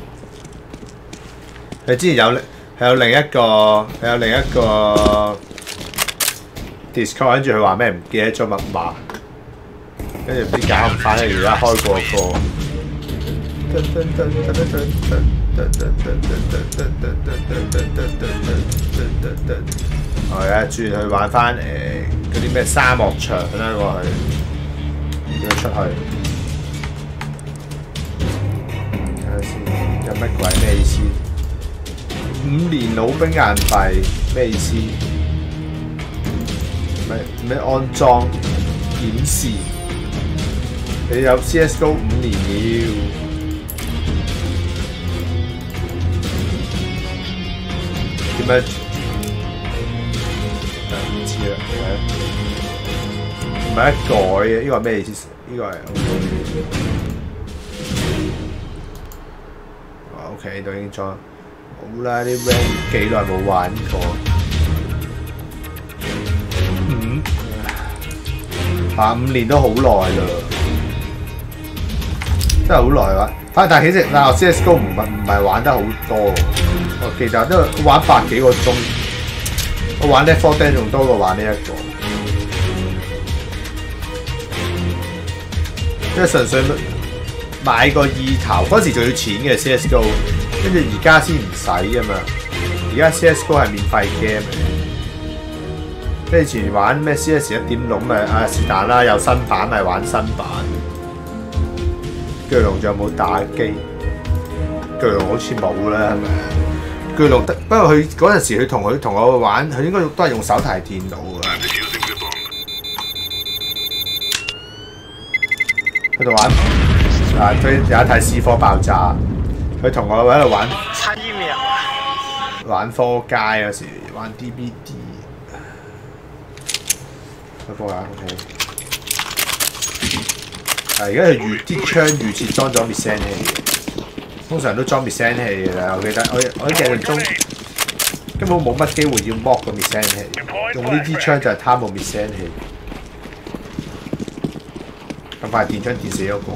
你之前有係有另一個係有另一個 Discord， 跟住佢話咩唔記得咗密碼，跟住唔知搞唔翻咧，而家開過個。我而家轉去玩翻誒嗰啲咩沙漠場啦，過去叫佢出去。睇下先，有乜鬼咩意思？五年老兵硬幣咩意思？咩咩安裝顯示？你有 C S G O 五年了。 點樣？唔知啦，唔係一改嘅，呢個係咩意思？呢個係 OK， 都已經裝好啦。啲 rank 幾耐冇玩過？嗯，下五年都好耐啦。 真係好耐玩。反但係其實但係 C S G O 唔係唔係玩得好多，我記得都玩百幾個鐘。我玩 Left four Dead 仲多過玩呢、這、一個，因為純粹買個意頭，嗰時仲要錢嘅 C S G O， 跟住而家先唔使啊嘛。而家 C S G O 係免費 game 嚟。即係以前玩咩 C S 一點六咪啊是但啦，有新版咪玩新版。巨龍仲有冇打機？巨龍好似冇啦，係咪？巨龍得，不過佢嗰陣時佢同佢同我玩，佢應該都係用手提電腦嘅。喺度玩啊！佢有一睇 C 科爆炸，佢同我喺度玩。差一秒啊！玩科街嗰時玩 D B D。開波啦 ，OK。啊！而家係預啲槍預設裝咗滅聲器，通常都裝滅聲器嘅啦。我記得我我印象中根本冇乜機會要剝個滅聲器，用呢支槍就係貪冇滅聲器。咁快電槍電死咗個。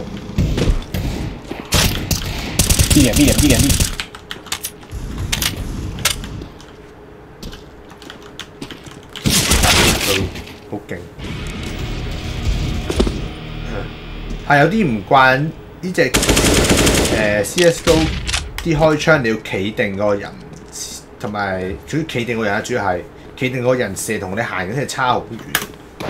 B 點 B 點 B 點 B。 好勁！係有啲唔慣呢隻誒 C S G O 啲開槍，你要企定個人，同埋主要企定個人啊，主要係企定個人射同你行嘅真係差好遠。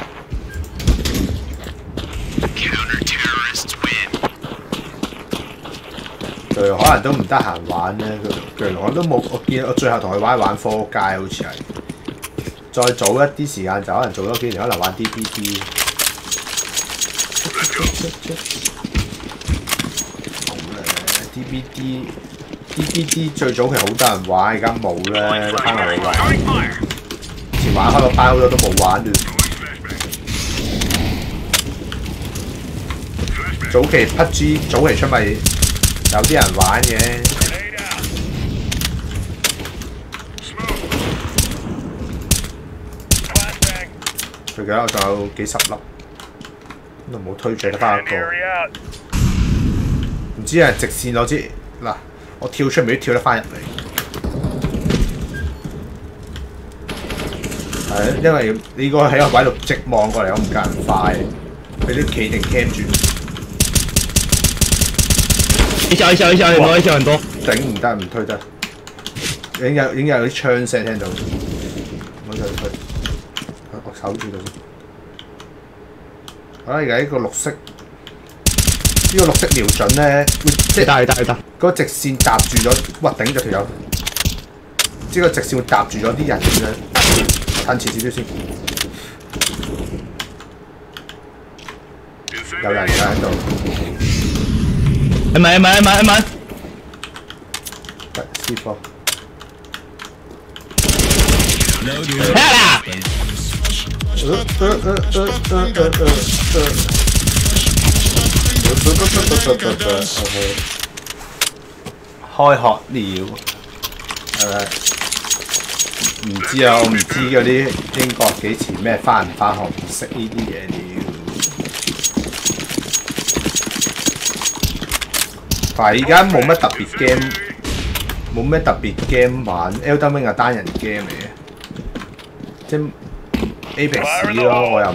巨龍可能都唔得閒玩咧，巨龍我都冇，我見我最後同佢玩玩科街好似係。再早一啲時間就可能做多幾年，可能玩 D B D。好咧 ，D B D，D B D 最早期好多人玩，而家冇咧，翻嚟你玩。以前玩開個班好多都冇玩嘅。早期 P U B G 早期出咪有啲人玩嘅。最緊要仲有幾十粒，都冇推進得翻一個。唔知係直線攞支嗱，我跳出未必跳得翻入嚟。係，因為你個喺個位度直望過嚟，我唔夠人快，俾啲企定 cam 住。 一小一小一小很多，一小很多。 頂唔得，唔推得。已經有已經有啲槍聲聽到，我就推。我守住佢先。好啦，而家呢個綠色，呢、呢個綠色瞄準咧，會即係大大大。 嗰個直線搭住咗，哇！頂咗條友，即係個直線會搭住咗啲人咁樣，褪前少少先。有人而家喺度。 M M M M M。 C 科。 漂亮！ 呃呃呃呃呃呃呃呃，OK， 開學了，誒，唔知啊，我唔知嗰啲英國幾時咩返唔返學唔識呢啲嘢了。但係而家冇乜特別 game， 冇咩特別 game 玩 ，Elden Ring 係單人 game 嚟嘅，即係。Apex 咯，我又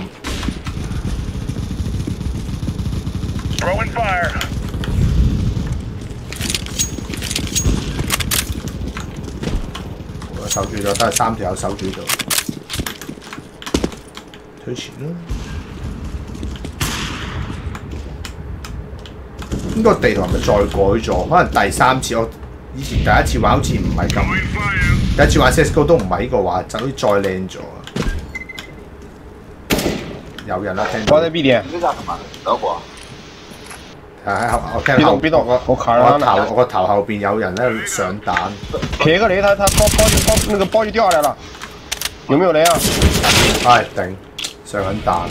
我守住咗，都係三條友守住度，推前啦。呢個地圖係咪再改咗？可能第三次我以前第一次玩好似唔係咁，第一次玩 C S G O 都唔係呢個畫質，好似再靚咗。有人啦，聽到。 我喺 B 點。 呢架同埋德國。 係喺我聽到。 邊度邊度？我我頭我個頭後邊有人喺度上彈。 鐵個雷，他他包包就包那個包就掉下來了，有沒有雷啊？ 唉頂，上緊彈。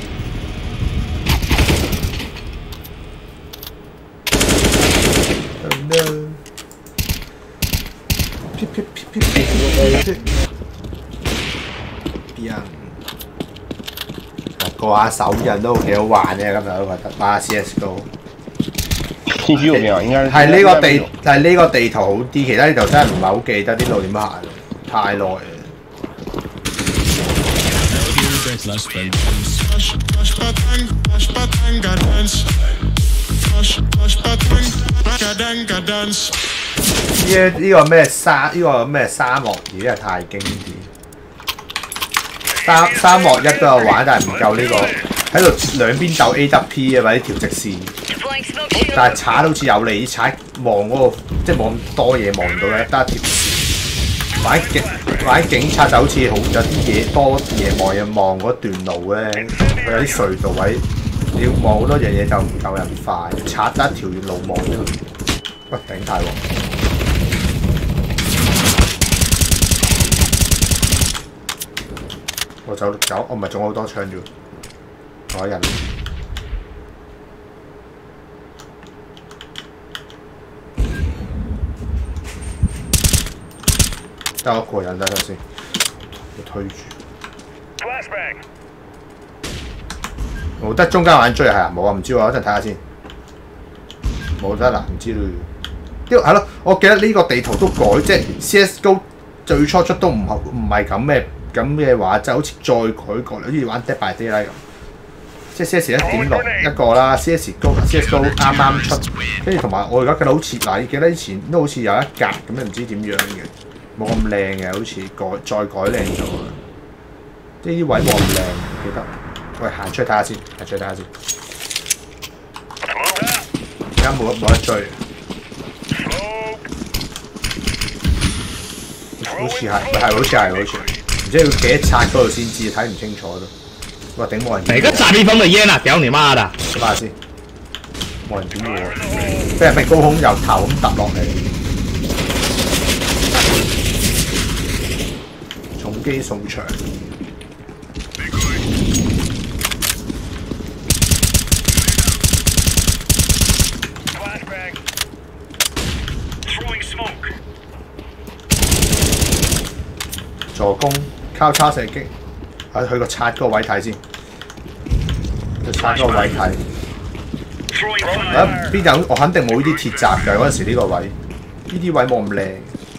撇撇撇撇撇撇。邊啊？過下手印都幾好玩嘅，今日都覺得玩下 C S G O。 天書有變啊？應該係呢個地係呢個地圖好啲，其他呢度真係唔係好記得啲路點行，太耐啦。呢呢個咩沙呢個咩沙漠而家係太經典。沙沙漠一都有玩，但係唔夠呢個喺度兩邊鬥 A W P 啊，或者條直線。但係踩好似有利，踩望嗰個即係冇咁多嘢望到咧，得一條線。玩警玩警察就好似好有啲嘢多嘢望嘢望嗰段路咧，佢有啲隧道位，你要望好多樣嘢就唔夠人快，踩得一條路望出去。喂，頂太喎！我走走，我唔係中好多槍啫，我人。得我一個人得先，我推住。冇得中間玩追係啊？冇啊，唔知喎，一陣睇下先。冇得啦，唔知嘞。呢係咯，我記得呢個地圖都改，即係 C S G O 最初出都唔係唔係咁咩咁嘅話，就好似再改過，好似玩 Dead by Daylight咁。即係 C S 一點六一個啦 ，C S G O C S G O 啱啱出，跟住同埋我而家記得好似嗱，記得以前都好似有一格咁樣，唔知點樣嘅。冇咁靚嘅，好似改再改靚咗啦。呢啲位冇咁靚，記得。喂，行出去睇下先，行出去睇下先。而家冇冇得追。好似係，係好似係，好似係。唔知要幾多刷嗰度先知，睇唔清楚都。哇！頂冇人。 哪個炸逼風嘅煙啊！屌你媽的！ 睇下先。冇人點喎？俾人俾高空由頭咁揼落嚟。重機送場。助攻交叉射擊，啊去個刷嗰個位睇先，去刷嗰個位睇。啊邊有？我肯定冇呢啲鐵閘㗎，嗰陣時呢個位，呢啲位冇咁靚。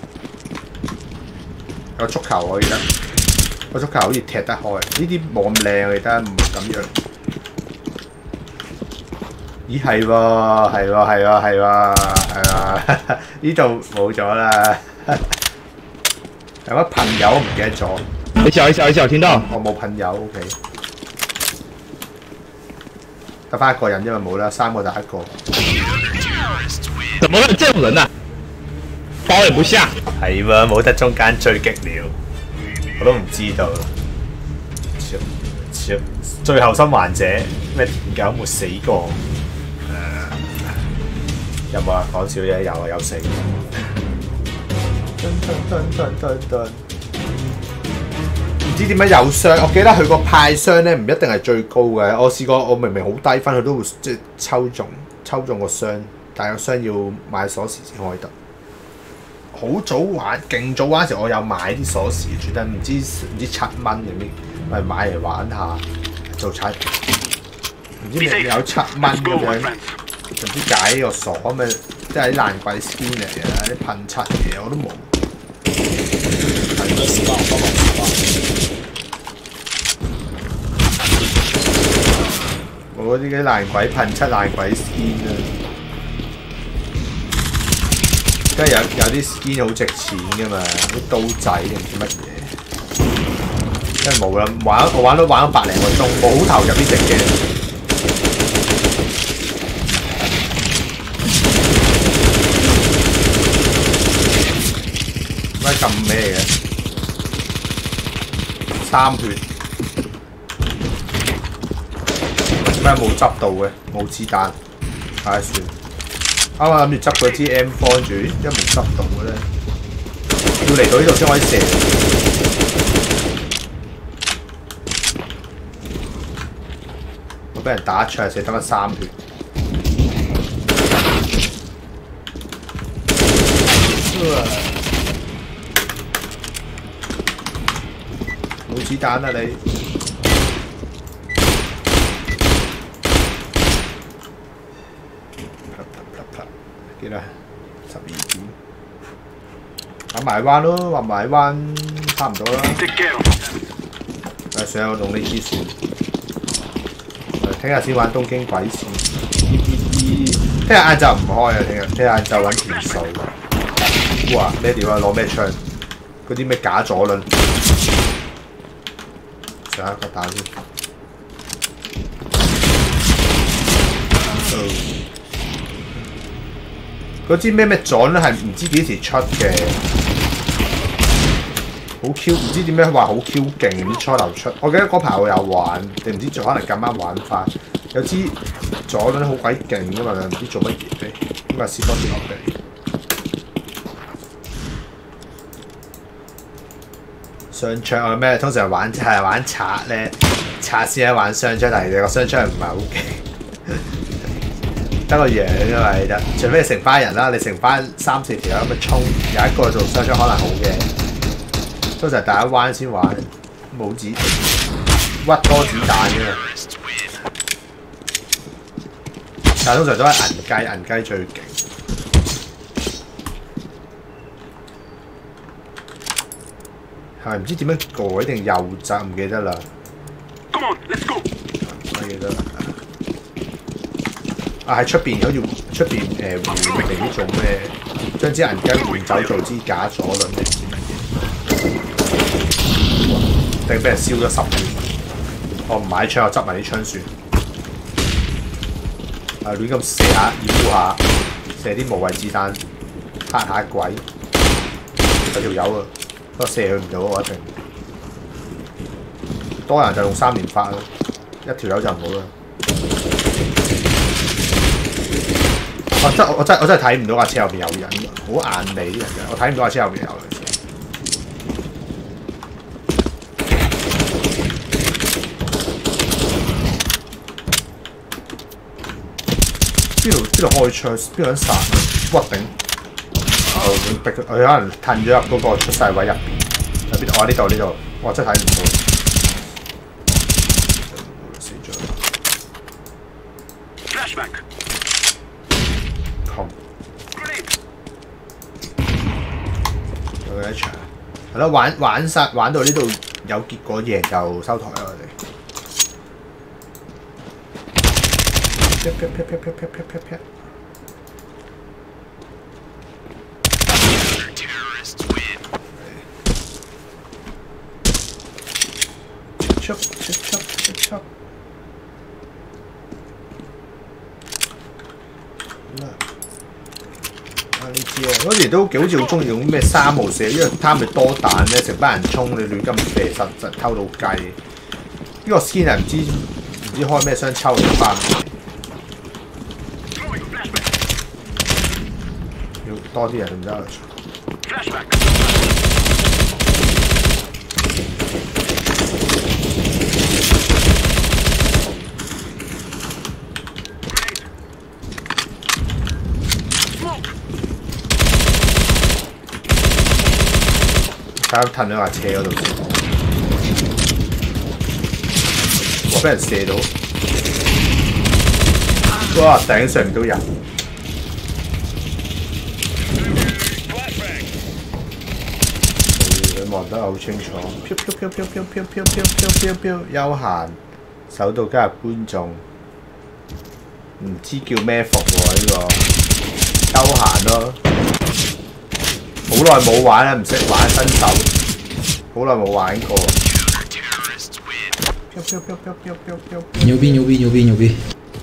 有足球我記得，個足球好似踢得開，呢啲冇咁靚我記得，唔係咁樣。咦係喎，係喎，係喎，係喎，係喎，呢度冇咗啦。有乜朋友唔記得咗？ 你小一小一小聽到？ 我冇朋友 ，OK。得翻一個人，因為冇啦，三個就一個。 怎麼會這種人啊？包也不下。 係喎，冇得中間追擊了，我都唔知道。超超最後生還者咩點解沒死過？有冇啊？講笑啫，有啊，有死。唔知點解有傷，我記得佢個派傷咧唔一定係最高嘅。我試過，我明明好低分，佢都會即係抽中抽中個傷，但係個傷要買鎖匙先開得。好早玩，勁早玩時我有買啲鎖匙，絕對唔知唔知七蚊定咩，咪買嚟玩下做踩。唔知咪有七蚊咁樣，唔知解個鎖咁嘅，即係啲爛鬼 skin 嚟嘅，啲噴漆嘢我都冇。我嗰啲爛鬼噴漆爛鬼 skin 啊！跟住有有啲 skin 好值錢噶嘛，啲刀仔定唔知乜嘢，真係冇啦！玩我玩都玩咗百零個鐘，我好投入呢隻嘅。乜咁咩嘅？三血，咩冇執到嘅？冇子彈，唉算。啱啱諗住執嗰支 M 四 住，一冇執到嘅咧，要嚟到呢度先可以射。我俾人打一槍，射得翻三血。冇子彈啊你！ 幾啦？十二點。玩埋灣咯，玩埋灣差唔多啦。誒，上有用呢支算。誒，聽日先玩東京鬼線。聽日晏晝唔開啊！聽日聽日晏晝揾條數。哇！咩料啊？攞咩槍？嗰啲咩假左輪？上一個打先。嗰支咩咩左輪係唔知幾時出嘅，好 Q， 唔知點解話好 Q 勁，唔知初頭出。我記得嗰排我有玩，定唔知仲可能咁啱玩翻。有支左輪好鬼勁噶嘛，唔知做乜嘢嘅，咁啊試多啲落地。雙槍我咩？通常玩係玩賊咧，賊先係玩雙槍，但係個雙槍唔係好勁。得個樣因為得，除非你成班人啦，你成班三四條咁樣衝，有一個做雙槍可能好嘅。通常第一彎先玩，冇子屈多子彈嘅，但係通常都係銀雞，銀雞最勁。係咪唔知點樣改定右側唔記得啦。 Come on, let's go。 我記得啦。啊！喺出邊好似出邊誒換定啲做咩？將支銀雞換走做支假左輪定唔知乜嘢？定俾人燒咗十年。我唔買槍，我執埋啲槍算。啊！亂咁射下，掩護下，射啲無謂子彈，嚇下鬼。有條友啊，不過射佢唔到我一定。多人就用三連發啦，一條友就唔好啦。我真我真我真係睇唔到架車後邊有人，好眼尾啲人嘅，我睇唔到架車後邊有人。邊度邊度開槍？邊個人殺啊？屈頂！哦，逼佢，佢可能褪咗入嗰個出世位入邊。喺邊度？哦，呢度呢度，我真係睇唔到。死咗。 Flashback。 有一場係咯，玩玩晒玩到呢度有結果贏就收台啦，我哋。啪啪啪啪啪啪啪啪啪。出出出出出。呢支啊，嗰時都幾好似好中意用咩三號射，因為貪佢多彈咧，成班人衝你亂咁射，實實偷到雞。呢個 skin 係唔知唔知開咩箱抽到翻，要多啲人先得。睇下褪咗架車嗰度先，我俾人射到，哇！頂上唔到人，佢望得好清楚，飄飄飄飄飄飄飄飄飄飄，休閒首度加入觀眾，唔知叫咩服喎呢個，休閒咯。好耐冇玩啦，唔識玩新手，好耐冇玩過。 牛逼牛逼牛逼牛逼！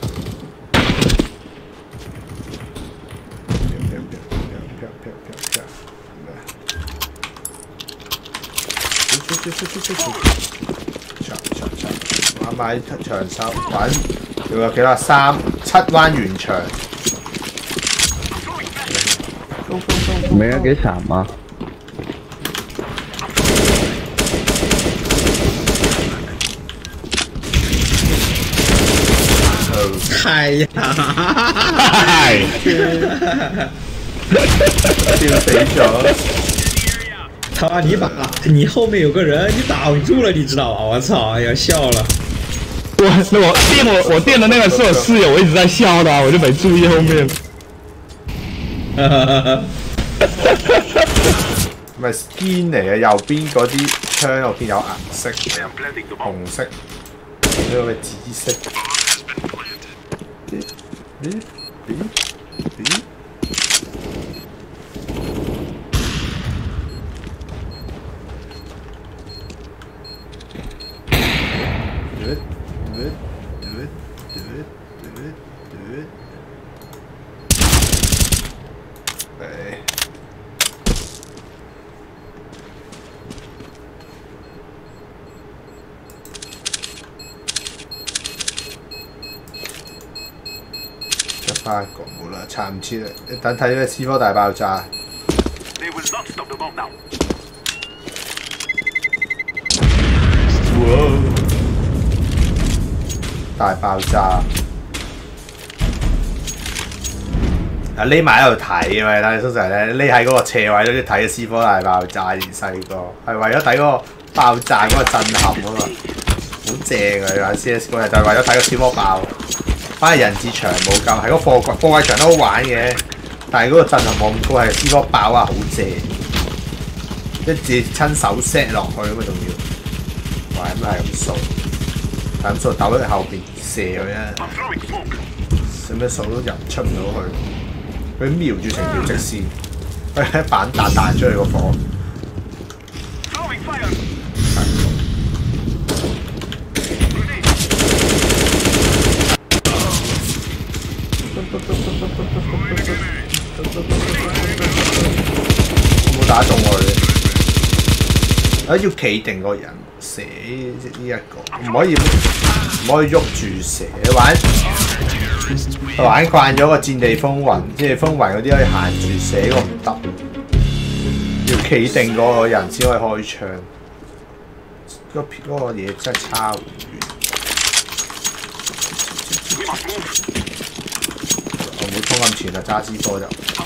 玩埋長手，玩仲有幾多？三七彎圓場。 沒人給閃嗎？ 哎呀！ 嗨！ 笑死咗！ 他你把你後面有個人，你擋住了，你知道嗎？我操！哎呀，笑了。 我那我墊我我墊的那個是我室友，我一直在笑的，我就沒注意後面。 唔係 skin 嚟嘅，右邊嗰啲槍我見有顏色，紅色，呢個嘅紫色。咦咦咦咦！Do it, do it, do it, do it, do it, do it. 誒。出翻一個冇啦，撐唔切啦！你等睇呢個 C 科大爆炸。哇！大爆炸！啊匿埋喺度睇啊嘛，通常咧匿喺嗰個斜位都睇嘅 C 科大爆炸。以前細個係為咗睇嗰個爆炸嗰個震撼啊嘛，好正啊！你玩 C S 嗰日就係為咗睇個 C 科爆。反而人質場冇咁，係個貨櫃貨櫃場都好玩嘅，但係嗰個震撼冇咁高，係 C 科爆啊，好正！即係自己親手 set 落去咁啊，仲要玩都係咁掃，係咁掃抖喺後邊射佢啊！使咩掃都入出唔到去，佢瞄住成條直線，佢一板彈彈出去個火。冇打中我哋，啊要企定個人射呢一個，唔可以唔可以喐住射。玩玩慣咗個戰地風雲，戰地風雲嗰啲可以行住射，呢個唔得，要企定嗰個人先可以開槍。嗰嗰個嘢真係差好遠。我唔會衝咁前啦，揸支科就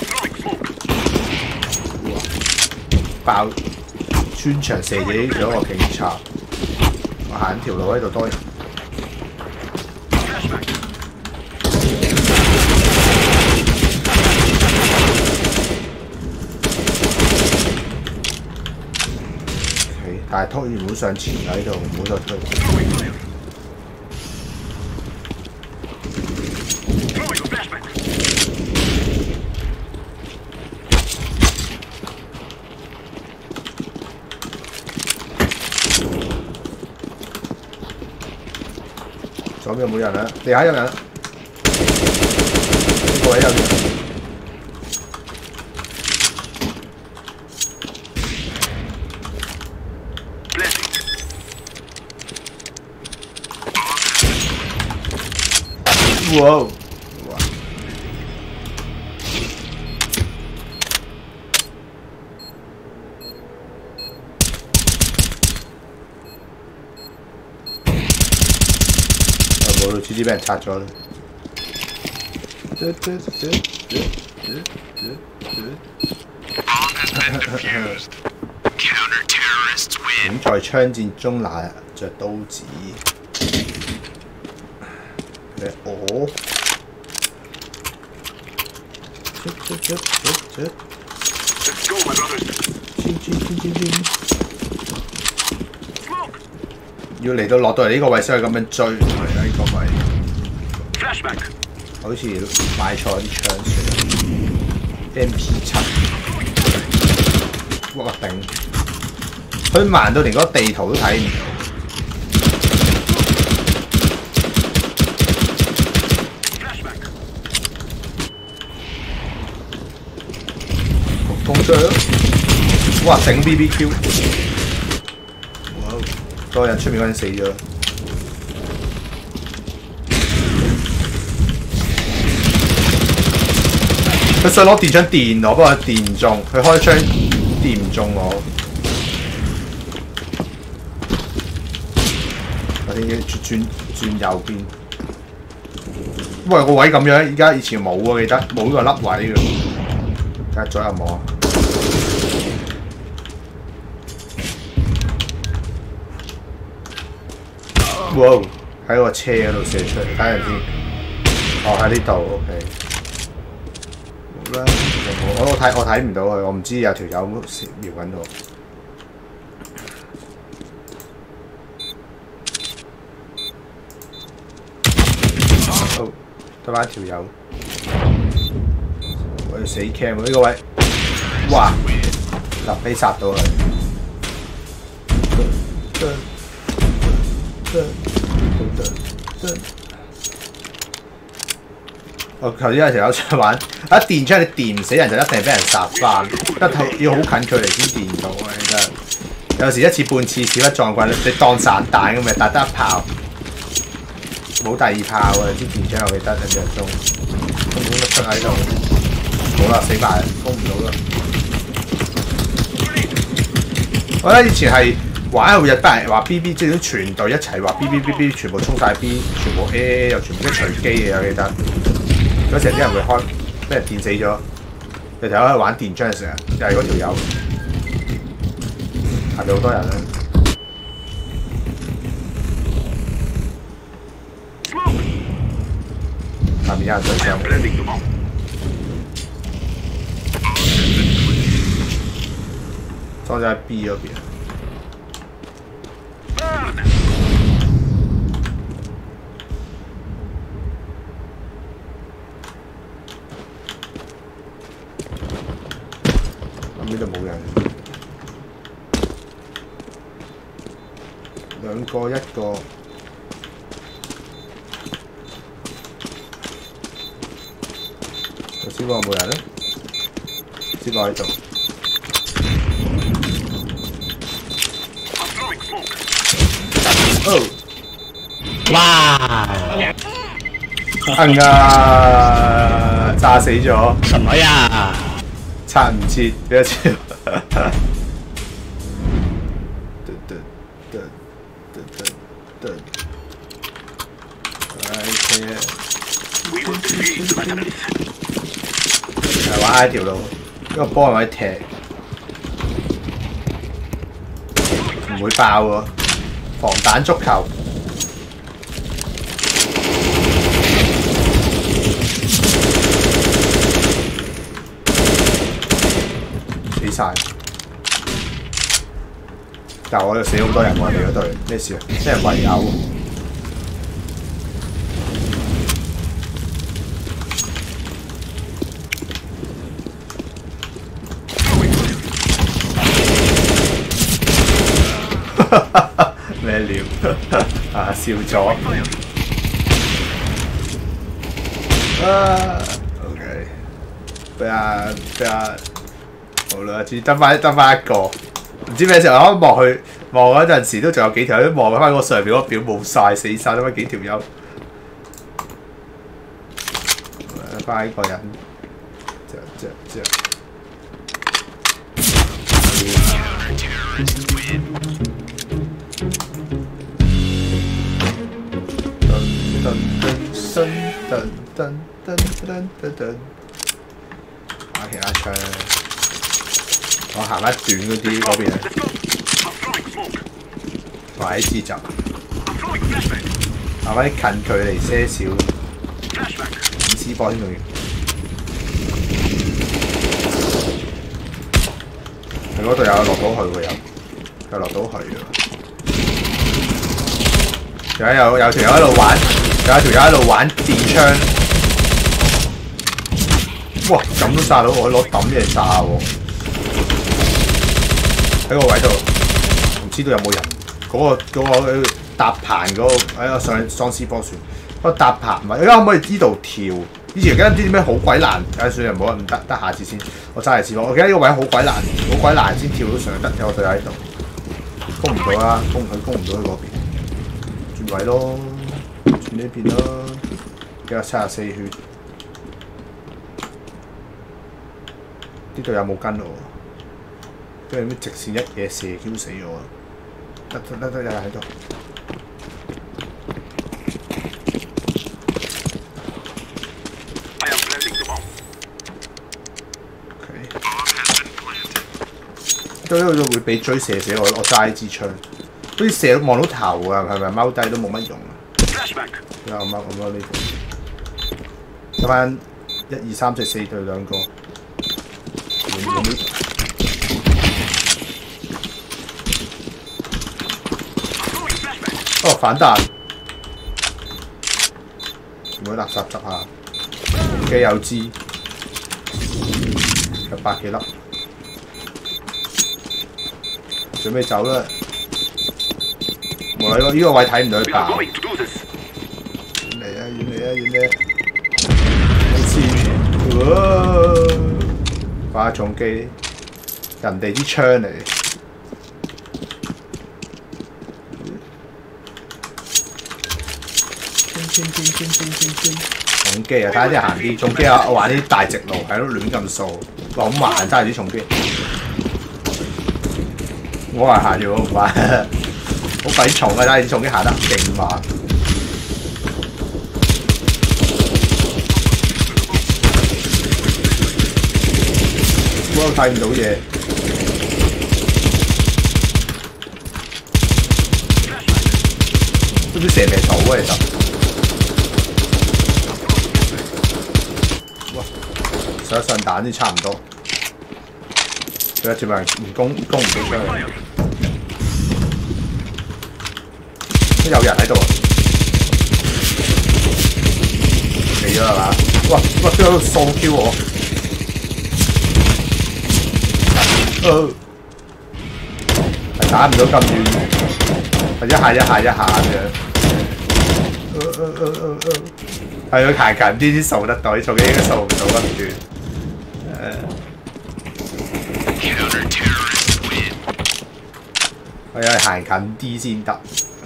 爆穿牆射死咗個警察。我行條路喺度多人。Okay， 但係推唔好上前喺度，唔好再推。左邊有冇人啊？地下有人，呢個位有人。哇！哇！我都直接俾人拆咗啦。點在槍戰中拿着刀子？誒我，要嚟到落到嚟呢個位先可以咁樣追，係啊呢個位。好似買錯啲槍算 M P 七，哇頂！佢慢到連嗰個地圖都睇唔到。攻擊！哇頂 B B Q！ 哇！嗰個人出面嗰人死咗。佢想攞電槍電我，不過電中，佢開槍電唔中我。我哋要轉轉右邊。喂，個位咁樣，而家以前冇喎，記得冇呢個粒位嘅。睇下左右冇啊！哇！喺個車嗰度射出嚟，睇下先。哦，喺呢度 ，OK。 啦，我我睇我睇唔到佢，我唔知有條友瞄緊我。好，得翻一條友，我要死 cam 喎呢個位，哇！嗱，俾殺到佢。我頭先有條友出玩，一電槍你電唔死人就一定俾人殺翻，一要好近距離先電到啊！真係有時一次半次屎忽撞棍，你當散彈咁咪打得一炮，冇第二炮啊！支電槍我記得印象中，根本都出喺度，冇啦死埋，攻唔到啦！我覺得以前係玩會日得人話 B B， 即係啲全隊一齊話 B B B B， 全部衝晒 B， 全部 A A 又全部都隨機嘅，我記得。嗰時啲人會開，俾人電死咗。有條友喺度玩電槍嘅時候，又係嗰條友，下邊好多人咧。下面有人對上。裝咗喺 B 嗰邊。呢度冇人，兩個一個，頭先話冇人咧，先落喺度。哦， 哇！ 硬啊！炸死咗！ 什麼呀？ 拆唔切，俾一次。係玩 I 條路，因為波係咪踢，唔會爆喎。防彈足球。死晒！但係我哋死好多人喎，我哋嗰隊咩事啊？俾人圍毆。咩料？啊笑咗。啊 ，OK， 俾啊俾啊，好啦，只得翻得翻一個，唔知咩時候我望去望嗰陣時都仲有幾條，都望翻個上邊嗰表冇晒，死晒得翻幾條友，得翻一個人，隻隻隻。噔噔噔噔噔噔噔噔，打其他槍，我行翻短嗰啲嗰邊，擺支就行翻啲近距離些少，五 C 波先仲要。佢嗰度有落到去喎，有有落到去㗎。有有有條友喺度玩，有條友喺度玩電槍。哇！咁都炸到我，攞抌嘢炸喎！喺個位度，唔知道有冇人。嗰、嗰個嗰、嗰個搭棚嗰、嗰個，喺我上去喪屍波船。嗰個搭棚唔係，而家可唔可以呢度跳？以前記得唔知點解好鬼難，唉算啦，唔好唔得，得下次先。我揸嚟試我，我記得呢個位好鬼難，好鬼難先跳到上得，有個隊喺度，攻唔到啦，攻佢攻唔到去嗰邊。轉位咯，轉呢邊咯，而家七十四血。呢度有冇跟我？跟住咩直線一嘢射 Q 死我！得得得得，有人喺度。到呢度會俾追射死我，我揸支槍，好似射到望到頭啊，係咪踎低都冇乜用啊？有踎咁踎呢度，得翻一二三四四對兩個。哦，反彈，唔好垃圾執下。機有支，有百幾粒，準備走啦！冇啦，呢個呢個位睇唔到佢爆。嚟啊！遠嚟啊！遠嚟！好似，哇！發重機，人哋啲槍嚟。重機啊！睇下啲行啲重機啊！我玩啲大直路喺度亂咁掃，哇好慢真係啲重機。我係行住好快，好鬼重啊！睇下啲重機行得勁慢。我睇唔到嘢。都唔知射唔射到啊！其實。上一上彈都差唔多，佢一接埋唔攻攻唔到出去，都有人喺度啊！死咗係嘛？哇哇！都喺度掃 Q 我，呃，係打唔到咁遠，係一下一下一下咁樣。呃呃呃呃呃，係佢行近啲先掃得到，啲重機應該掃唔到咁遠。我要行近啲先得，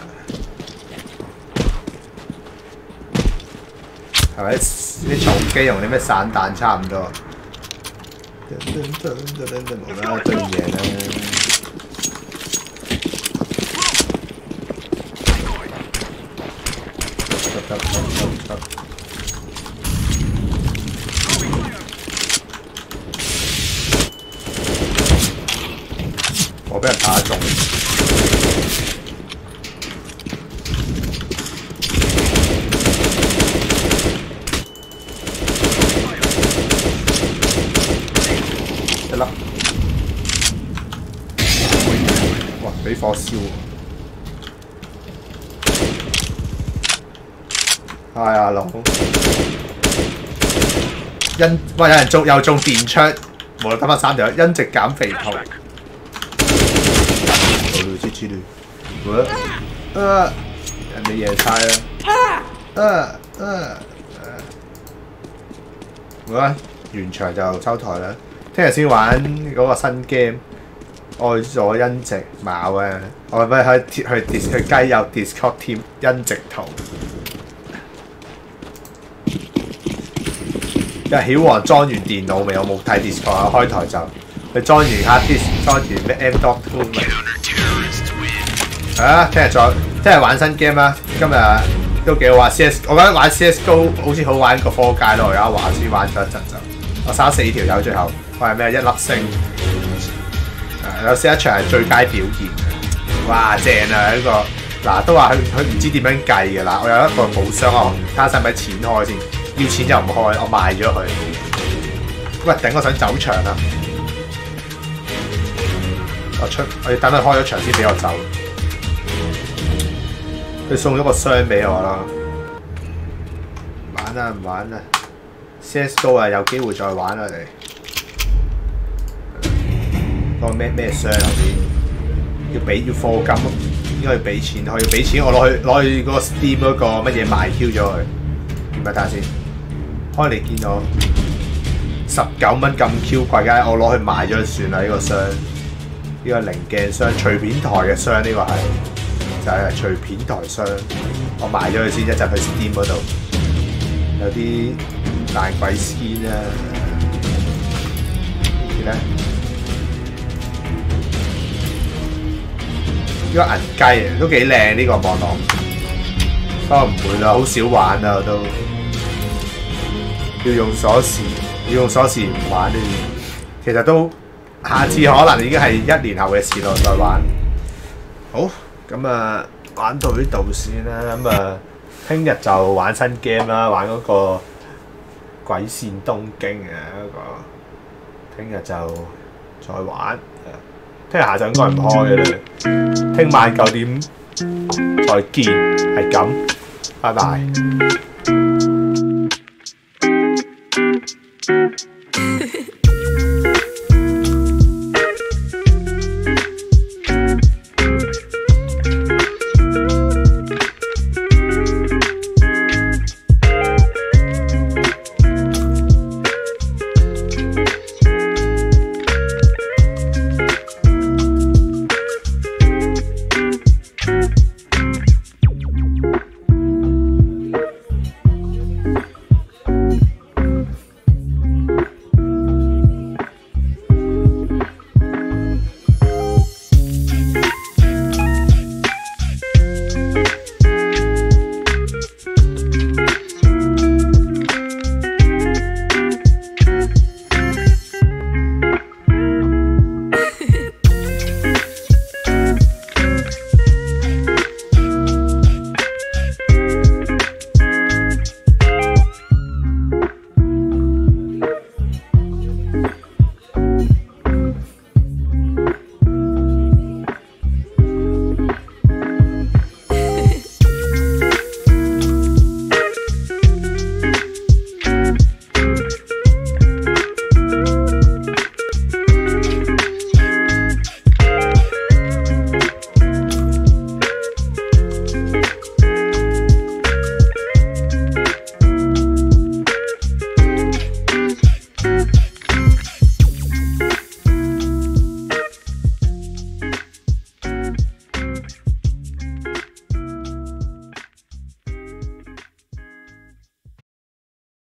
係咪啲重機用啲咩散彈差唔多？冇啦，對嘢啦。得得得得。我俾人打中，一粒，哇！俾火燒喎，係啊佬，因喂有人中又中電槍，無論得翻三條，因直減肥圖。之類，我呃人哋贏晒啦，呃呃好啦，完場就收台啦。聽日先玩嗰個新 game，愛咗因直矛啊！我咪去去 dis 去雞友 Discord team 因直圖。因為曉王裝完電腦未？我冇睇 Discord 啊，開台就佢裝完 hard disk， 裝完咩 M dot two 咪。係啊，聽日再聽日玩新 game 啦。今日都幾好玩 C S， 我覺得玩 C S G O 好似好玩過科街咯。我而家玩先玩咗一陣就，我殺四條友最後，我係咩一粒星。誒有試一場係最佳表現，哇正啊呢個！嗱都話佢佢唔知點樣計嘅啦。我有一個寶箱，我睇下使唔使錢開先，要錢就唔開，我賣咗佢。喂頂！我想走場啊！我出我要等佢開咗場先俾我走。佢送咗個箱俾我咯，玩啊唔玩啊 ！C S G O 啊，有機會再玩啊！我哋嗰個咩咩箱入邊要俾要課金，應該要俾錢，我要俾錢，我攞去攞去嗰個 Steam 嗰個乜嘢賣 Q 咗佢，點解睇下先？開嚟見到十九蚊咁 Q 貴嘅，我攞去賣咗算啦！呢、這個箱，呢、這個零鏡箱，隨片台嘅箱，呢、這個係。就係隨片台箱，我賣咗佢先，一陣去 Steam 嗰度有啲爛鬼 skin 啊！呢啲咧，呢個銀雞啊，都幾靚呢個網絡，不過唔會啦，好少玩啊都，要用鎖匙，要用鎖匙唔玩呢啲，其實都下次可能已經係一年後嘅事咯，再玩。好。咁啊，玩到呢度先啦。咁啊，聽日就玩新 game 啦，玩嗰個鬼線東京啊嗰個，聽日就再玩。聽日下晝應該唔開嘅啦，聽晚九點再見，係咁，拜拜。